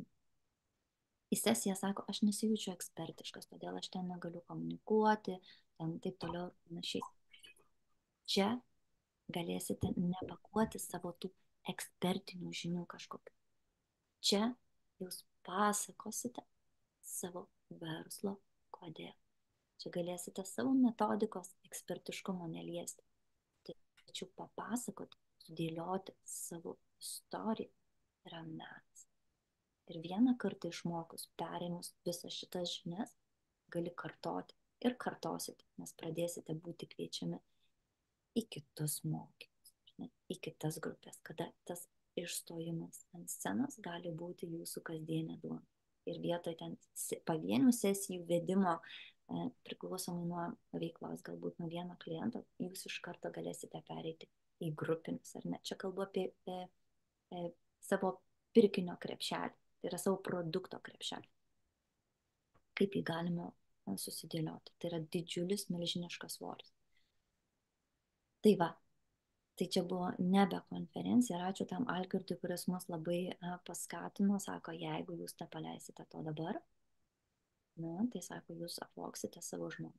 į sesiją sako, aš nesijaučiu ekspertiškas, todėl aš ten negaliu komunikuoti, ten taip toliau ir panašiai. Čia galėsite nepakuoti savo tų ekspertinių žinių kažkokių. Čia jūs pasakosite savo verslo kodėl. Čia galėsite savo metodikos ekspertiškumo neliesti. Tačiau papasakoti, sudėlioti savo istoriją yra menas. Ir vieną kartą išmokus, perėmus visas šitas žinias, gali kartoti ir kartosite, nes pradėsite būti kviečiami į kitus mokymus, žinai, į kitas grupės, kada tas išstojimas ant scenos gali būti jūsų kasdienė duona. Ir vietoj ten pavienių sesijų vedimo, e, priklausomai nuo veiklos, galbūt nuo vieno kliento, jūs iš karto galėsite pereiti į grupinius, ar ne? Čia kalbu apie e, e, savo pirkinio krepšelį. Tai yra savo produkto krepšelį. Kaip jį galima susidėlioti. Tai yra didžiulis, milžiniškas svoris. Tai va, tai čia buvo nebe konferencija ir ačiū tam Algirdui, kuris mus labai paskatino, sako, jeigu jūs nepaleisite to dabar, na, tai sako, jūs apvoksite savo žmogų.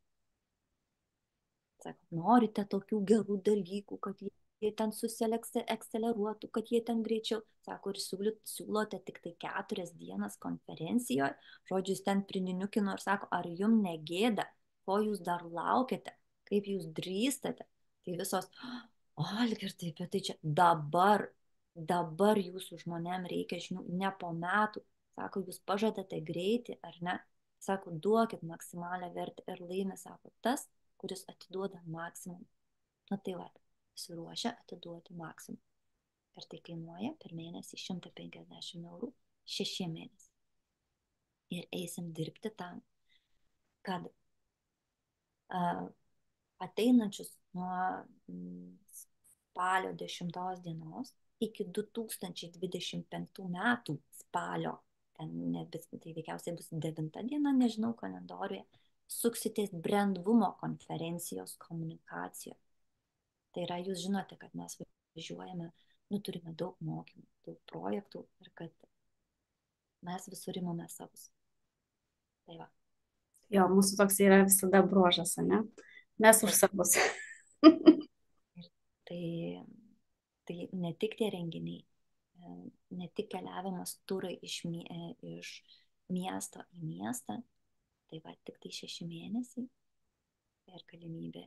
Sako, norite tokių gerų dalykų, kad jie jie ten susiakseleruotų, kad jie ten greičiau, sako, ir siūlote tik tai keturias dienas konferencijoje, žodžiu, jis ten prininiukino ir sako, ar jums negėda, ko jūs dar laukiate, kaip jūs drįstate, tai visos, o, Algirdai, bet tai čia dabar, dabar jūsų žmonėm reikia žinių, ne po metų, sako, jūs pažadate greitį, ar ne, sako, duokit maksimalią vertę ir laimė, sako, tas, kuris atiduoda maksimum. Na tai va, pasiruošę atiduoti maksimum. Ir tai kainuoja per mėnesį šimtą penkiasdešimt eurų šeši mėnesiai. Ir eisim dirbti tam, kad uh, ateinančius nuo mm, spalio dešimtos dienos iki du tūkstančiai dvidešimt penktų metų spalio, ten nebis, tai veikiausiai bus devinta diena, nežinau kalendoriuje, suksitės brandvumo konferencijos komunikacijoje. Tai yra, jūs žinote, kad mes važiuojame, nu, turime daug mokymų, daug projektų ir kad mes visur imame savus. Tai va. Jo, mūsų toks yra visada bruožas, ne? Mes už savus. tai, tai ne tik tie renginiai, ne tik keliavimas turai iš, iš miesto į miestą, tai va, tik tai šeši mėnesiai ir galimybė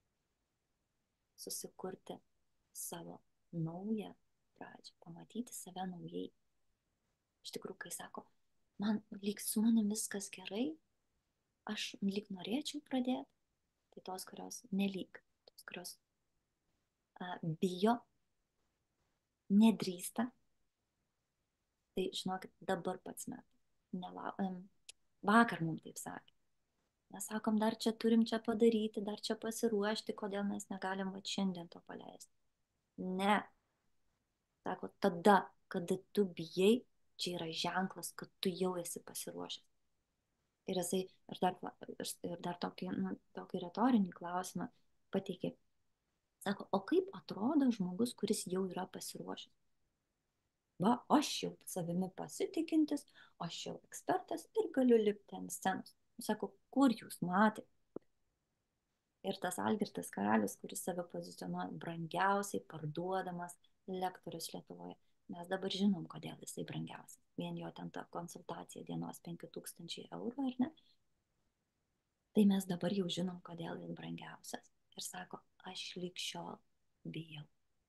susikurti savo naują pradžią, pamatyti save naujai. Iš tikrųjų, kai sako, man lyg su manim viskas gerai, aš lyg norėčiau pradėti, tai tos, kurios nelyg, tos, kurios a, bijo, nedrįsta, tai žinokit, dabar pats metas. Nelau... Vakar mums taip sakė. Mes sakom, dar čia turim čia padaryti, dar čia pasiruošti, kodėl mes negalim va šiandien to paleisti. Ne. Sako, tada, kada tu bijai, čia yra ženklas, kad tu jau esi pasiruošęs. Ir jisai, aš dar, ir dar tokį, nu, tokį retorinį klausimą pateikė. Sako, o kaip atrodo žmogus, kuris jau yra pasiruošęs? Va, aš jau savimi pasitikintis, aš jau ekspertas ir galiu lipti ant scenos. Sako, kur jūs matėte? Ir tas Algirdas Karalius, kuris save pozicionuoja brangiausiai parduodamas lektorius Lietuvoje. Mes dabar žinom, kodėl jisai brangiausias. Vien jo ten ta konsultacija dienos penki tūkstančiai eurų, ar ne? Tai mes dabar jau žinom, kodėl jis brangiausias. Ir sako, aš lig šiol bijau.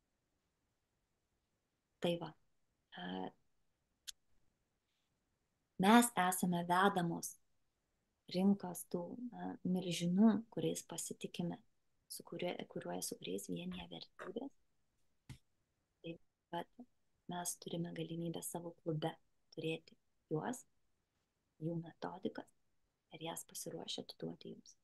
Tai va, mes esame vedamos rinkos tų milžinų, kuriais pasitikime, su kuriuo, kuriuo su kuriais vienyje vertybės. Taip pat mes turime galimybę savo klube turėti juos, jų metodikas ir jas pasiruošę atiduoti jums.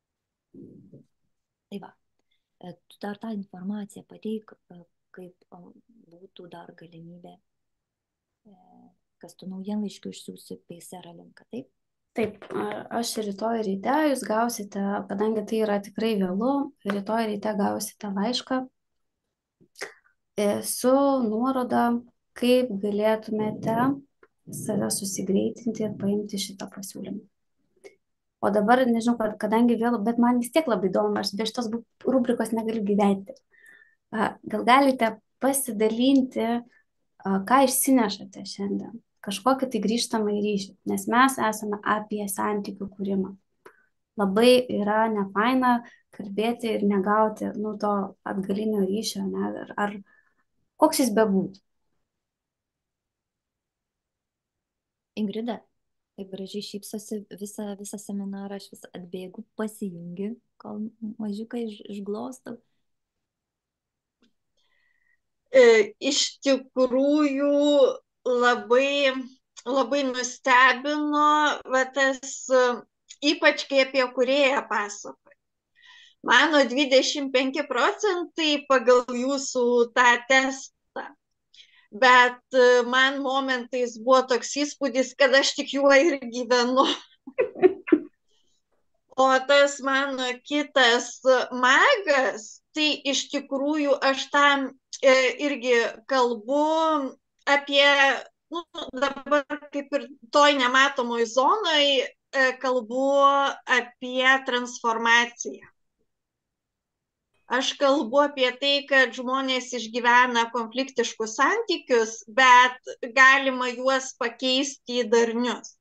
Tai va, tu dar tą informaciją pateik, kaip būtų dar galimybė, kas tu naujienlaiškių išsiųsi Paysera linką, taip? Taip, aš rytoj ryte jūs gausite, kadangi tai yra tikrai vėlu, rytoj ryte gausite laišką su nuoroda, kaip galėtumėte save susigreitinti ir paimti šitą pasiūlymą. O dabar, nežinau, kadangi vėlu, bet man vis tiek labai įdomu, aš be šitos rubrikos negaliu gyventi. Gal galite pasidalinti, ką išsinešate šiandien? Kažkokį tai grįžtamą į ryšį, nes mes esame apie santykių kūrimą. Labai yra nefaina kalbėti ir negauti nu, to atgalinio ryšio, ne? Ar, ar koks jis bebūtų. Ingrida, taip gražiai šypsosi visą, visą seminarą, aš vis atbėgu, pasijungi, kol mažiukai iš, išglostau. E, iš tikrųjų, labai, labai nustebino, va tas, ypač kai apie kūrėją pasakoja. Mano dvidešimt penki procentai pagal jūsų tą testą, bet man momentais buvo toks įspūdis, kad aš tik juo ir gyvenu. O tas mano kitas magas, tai iš tikrųjų aš tam e, irgi kalbu apie, nu, dabar kaip ir toj nematomoj zonoj, e, kalbu apie transformaciją. Aš kalbu apie tai, kad žmonės išgyvena konfliktiškus santykius, bet galima juos pakeisti į darnius.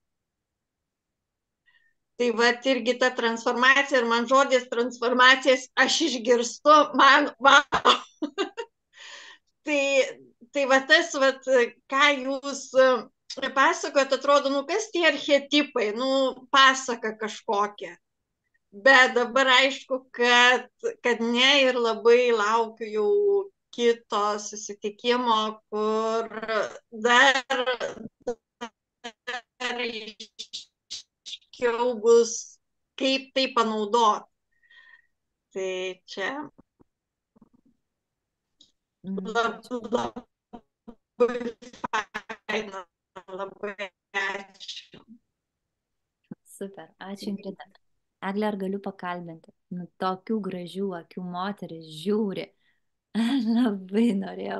Tai vat irgi ta transformacija, ir man žodis transformacijas aš išgirstu, man wow. tai, tai va tas, vat, ką jūs pasakojat, atrodo, nu kas tie archetipai, nu pasaka kažkokia. Bet dabar aišku, kad, kad ne, ir labai laukiu jau kito susitikimo, kur dar, dar aiškiau bus, kaip tai panaudoti. Tai čia labai, labai faina, labai ačiū. Super, ačiū Ingrida. Egle, ar galiu pakalbinti? Nu, tokių gražių akių moteris žiūri. Labai norėjau.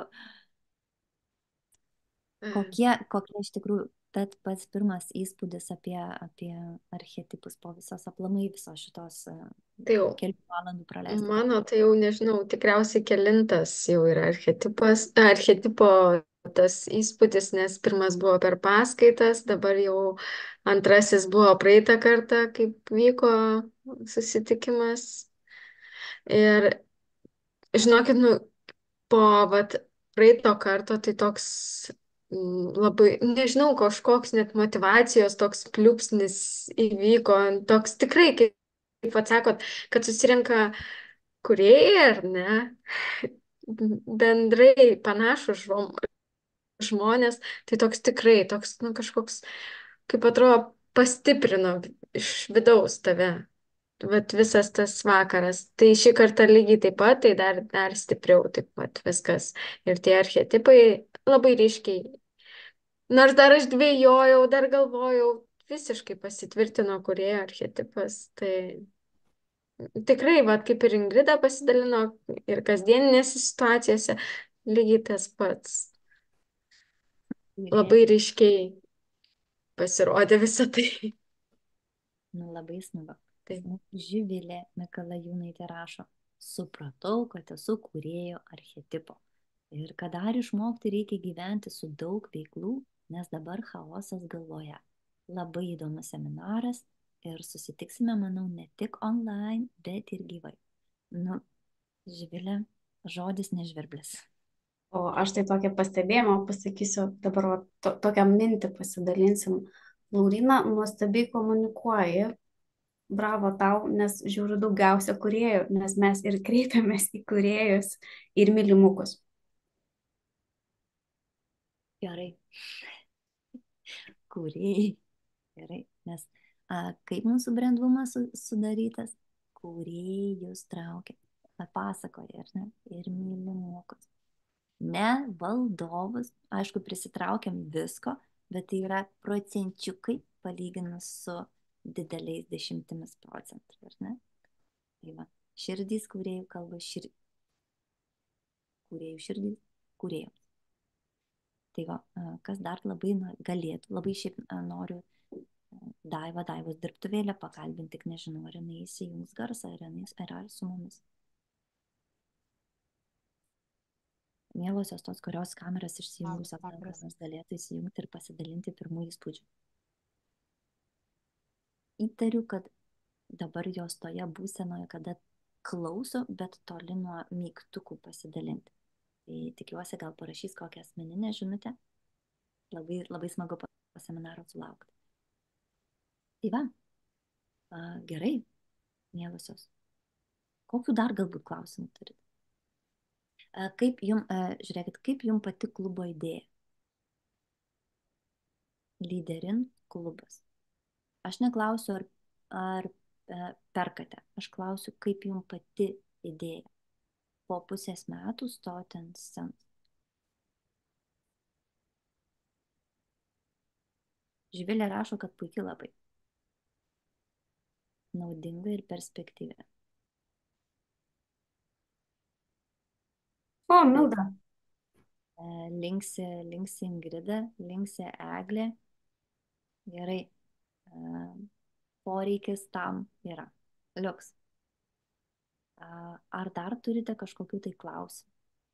Kokie, kokie iš tikrųjų, tad pats pirmas įspūdis apie, apie archetipus po visos aplamai visos šitos tai jau, kelių valandų praleistų. Mano tai jau nežinau, tikriausiai kelintas jau yra archetipas, archetipo tas įspūdis, nes pirmas buvo per paskaitas, dabar jau antrasis buvo praeitą kartą, kaip vyko susitikimas. Ir žinokit, nu, po vat, praeito karto tai toks labai, nežinau, kažkoks net motyvacijos toks pliūpsnis įvyko, toks tikrai, kaip, kaip atsakot, kad susirenka kūrėjai, ar ne, bendrai panašų žmonės, tai toks tikrai, toks, nu, kažkoks, kaip atrodo, pastiprino iš vidaus tave. vat visas tas vakaras. Tai šį kartą lygiai taip pat, tai dar, dar stipriau taip pat viskas. Ir tie archetipai labai ryškiai. Nors dar aš dvejojau, dar galvojau, visiškai pasitvirtino kūrėjo archetipas. Tai tikrai, vat kaip ir Ingrida pasidalino, ir kasdieninėse situacijose lygiai tas pats. Labai ryškiai pasirodė visą tai. Nu, labai smagu. Nu, Živilė Mikalajūnaitė rašo, supratau, kad esu kūrėjo archetipo ir kad dar išmokti reikia gyventi su daug veiklų, nes dabar chaosas galvoje. Labai įdomus seminaras ir susitiksime, manau, ne tik online, bet ir gyvai. Nu, Živilė, žodis nežvirblis. O aš tai tokią pastebėjimą pasakysiu, dabar va, to, tokią mintį pasidalinsim. Lauryna, nuostabiai komunikuoji, bravo tau, nes žiūriu daugiausia kūrėjų, nes mes ir kreipiamės į kūrėjus ir mylimukus. Gerai. Kūrėjai. Gerai, nes a, kaip mūsų brandlumas su, sudarytas, kūrėjus traukia, pasakoja, ar ne, ir mylimukus. Ne valdovus, aišku, prisitraukiam visko, bet tai yra procenčiukai palyginus su dideliais dešimtimis procentų, ar ne? Tai va, širdys kūrėjų kalba šir... kūrėjų širdys kūrėjams. Tai va, kas dar labai galėtų, labai šiaip noriu Daiva, Daivos dirbtuvėlę pakalbinti, tik nežinau, ar jinai įsijungs garsą, ar jinai yra su mumis. Mielosios tos, kurios kameras išsijungusios, mes galėtų įsijungti ir pasidalinti pirmų įspūdžių. Įtariu, kad dabar jos toje būsenoje, kada klauso, bet toli nuo mygtukų pasidalinti. Tai tikiuosi, gal parašys kokią asmeninę žinutę. Labai, labai smagu po seminaro sulaukti. Tai va, a, gerai, mielosios. Kokių dar galbūt klausimų turite? A, kaip jum, a, žiūrėkit, kaip jum pati klubo idėja? Lyderin klubas. Aš neklausiu, ar, ar e, perkate. Aš klausiu, kaip jums pati idėja po pusės metų stoti ant scenos. Živilė rašo, kad puikiai labai. Naudinga ir perspektyvi. O, Milda. Linksi, linksi Ingrida, linksi Eglė. Gerai. Poreikis tam yra. Liuks. Ar dar turite kažkokių tai klausimų?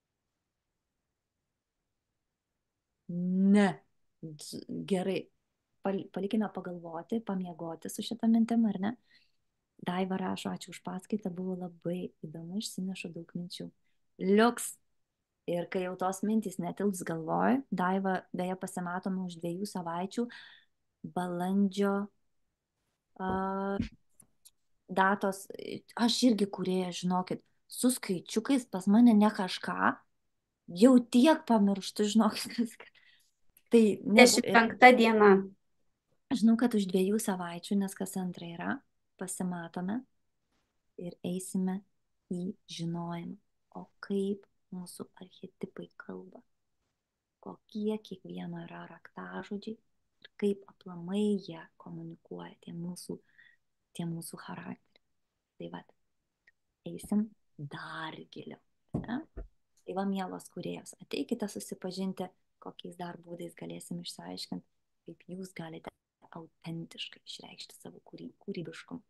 Ne. Gerai. Palikime pagalvoti, pamiegoti su šitą mintim, ar ne? Daiva rašo, ačiū už paskaitą, buvo labai įdomu, išsinešu daug minčių. Liuks. Ir kai jau tos mintys netilps galvoj, Daiva beje pasimatome už dviejų savaičių, balandžio uh, datos, aš irgi kūrėja, žinokit, su skaičiukais pas mane ne kažką, jau tiek pamirštu, žinokit. Tai dvidešimt penkta diena. Žinau, kad už dviejų savaičių, nes kas antra yra, pasimatome ir eisime į žinojimą. O kaip mūsų archetipai kalba, kokie kiekvieno yra raktažodžiai ir kaip aplamai jie komunikuoja tie mūsų, tie mūsų charakteriai. Tai va, eisim dar giliau. Ne? Tai va, mielos kūrėjos, ateikite susipažinti, kokiais dar būdais galėsim išsiaiškinti, kaip jūs galite autentiškai išreikšti savo kūry, kūrybiškumą.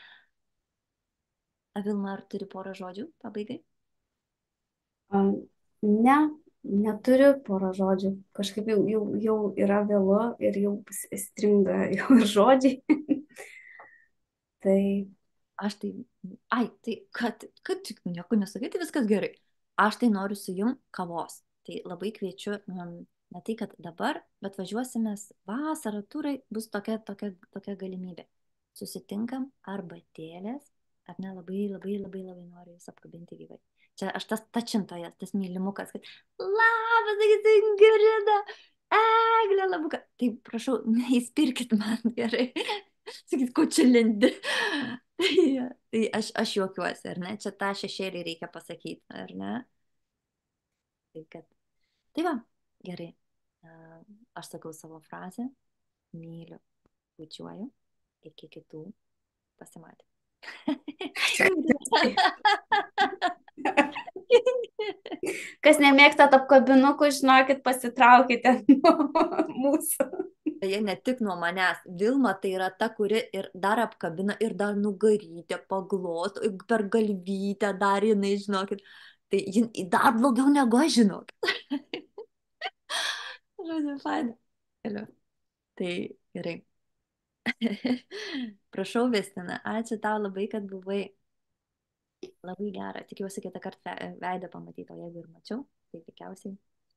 Vilma, ar turi porą žodžių pabaigai? Ne, neturiu porą žodžių. Kažkaip jau, jau, jau yra vėlu ir jau stringa jau žodžiai. Tai... Aš tai, ai, tai, kad, kad tik nieko nesakyti, viskas gerai. Aš tai noriu su jum kavos. Tai labai kviečiu, ne tai, kad dabar, bet važiuosime vasarą turai, bus tokia, tokia, tokia galimybė. Susitinkam arbatėlės, ar ne, labai, labai, labai, labai noriu jūs apkabinti gyvai. Čia aš tas tačintojas, tas mylimukas, kad labas, sakyti, Ingrida, Eglė, labuka. Tai prašau, neįspirkit man gerai. Sakyt, ko čia lendi. Tai aš, aš juokiuosi, ar ne? Čia tą šešėlį reikia pasakyti, ar ne? Tai, kad... tai va, gerai. Aš sakau savo frazę, myliu, bučiuoju, iki kitų pasimatymų. Kas nemėgstat apkabinukų, žinokit, pasitraukite nuo mūsų. Jie ne tik nuo manęs. Vilma tai yra ta, kuri ir dar apkabina, ir dar nugarytę paglosto, per galvytę dar jinai, žinokit. Tai jin dar blogiau negu aš, žinokit. Žodžiu, faina. Tai gerai. Prašau, Vestina, ačiū tau labai, kad buvai. Labai gera. Tikiuosi kitą kartą veidą pamatyti, o jeigu ir mačiau, tai tikiausiai.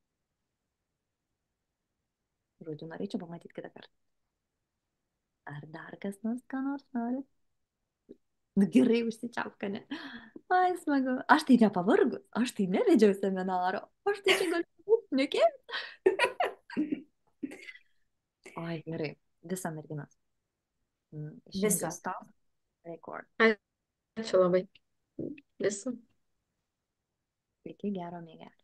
Žodžiu, norėčiau pamatyti kitą kartą. Ar dar kas nors, ką nors nori? Nu, gerai užsičiaupka, ne? Ai, smagu. Aš tai nepavargus, aš tai nevedžiau seminaro. Aš tai čia galiu nekėti. Oi, gerai. Visą merginas. Visą. Stop. Record. Ačiū labai. Visą. Iki gero mėgelio.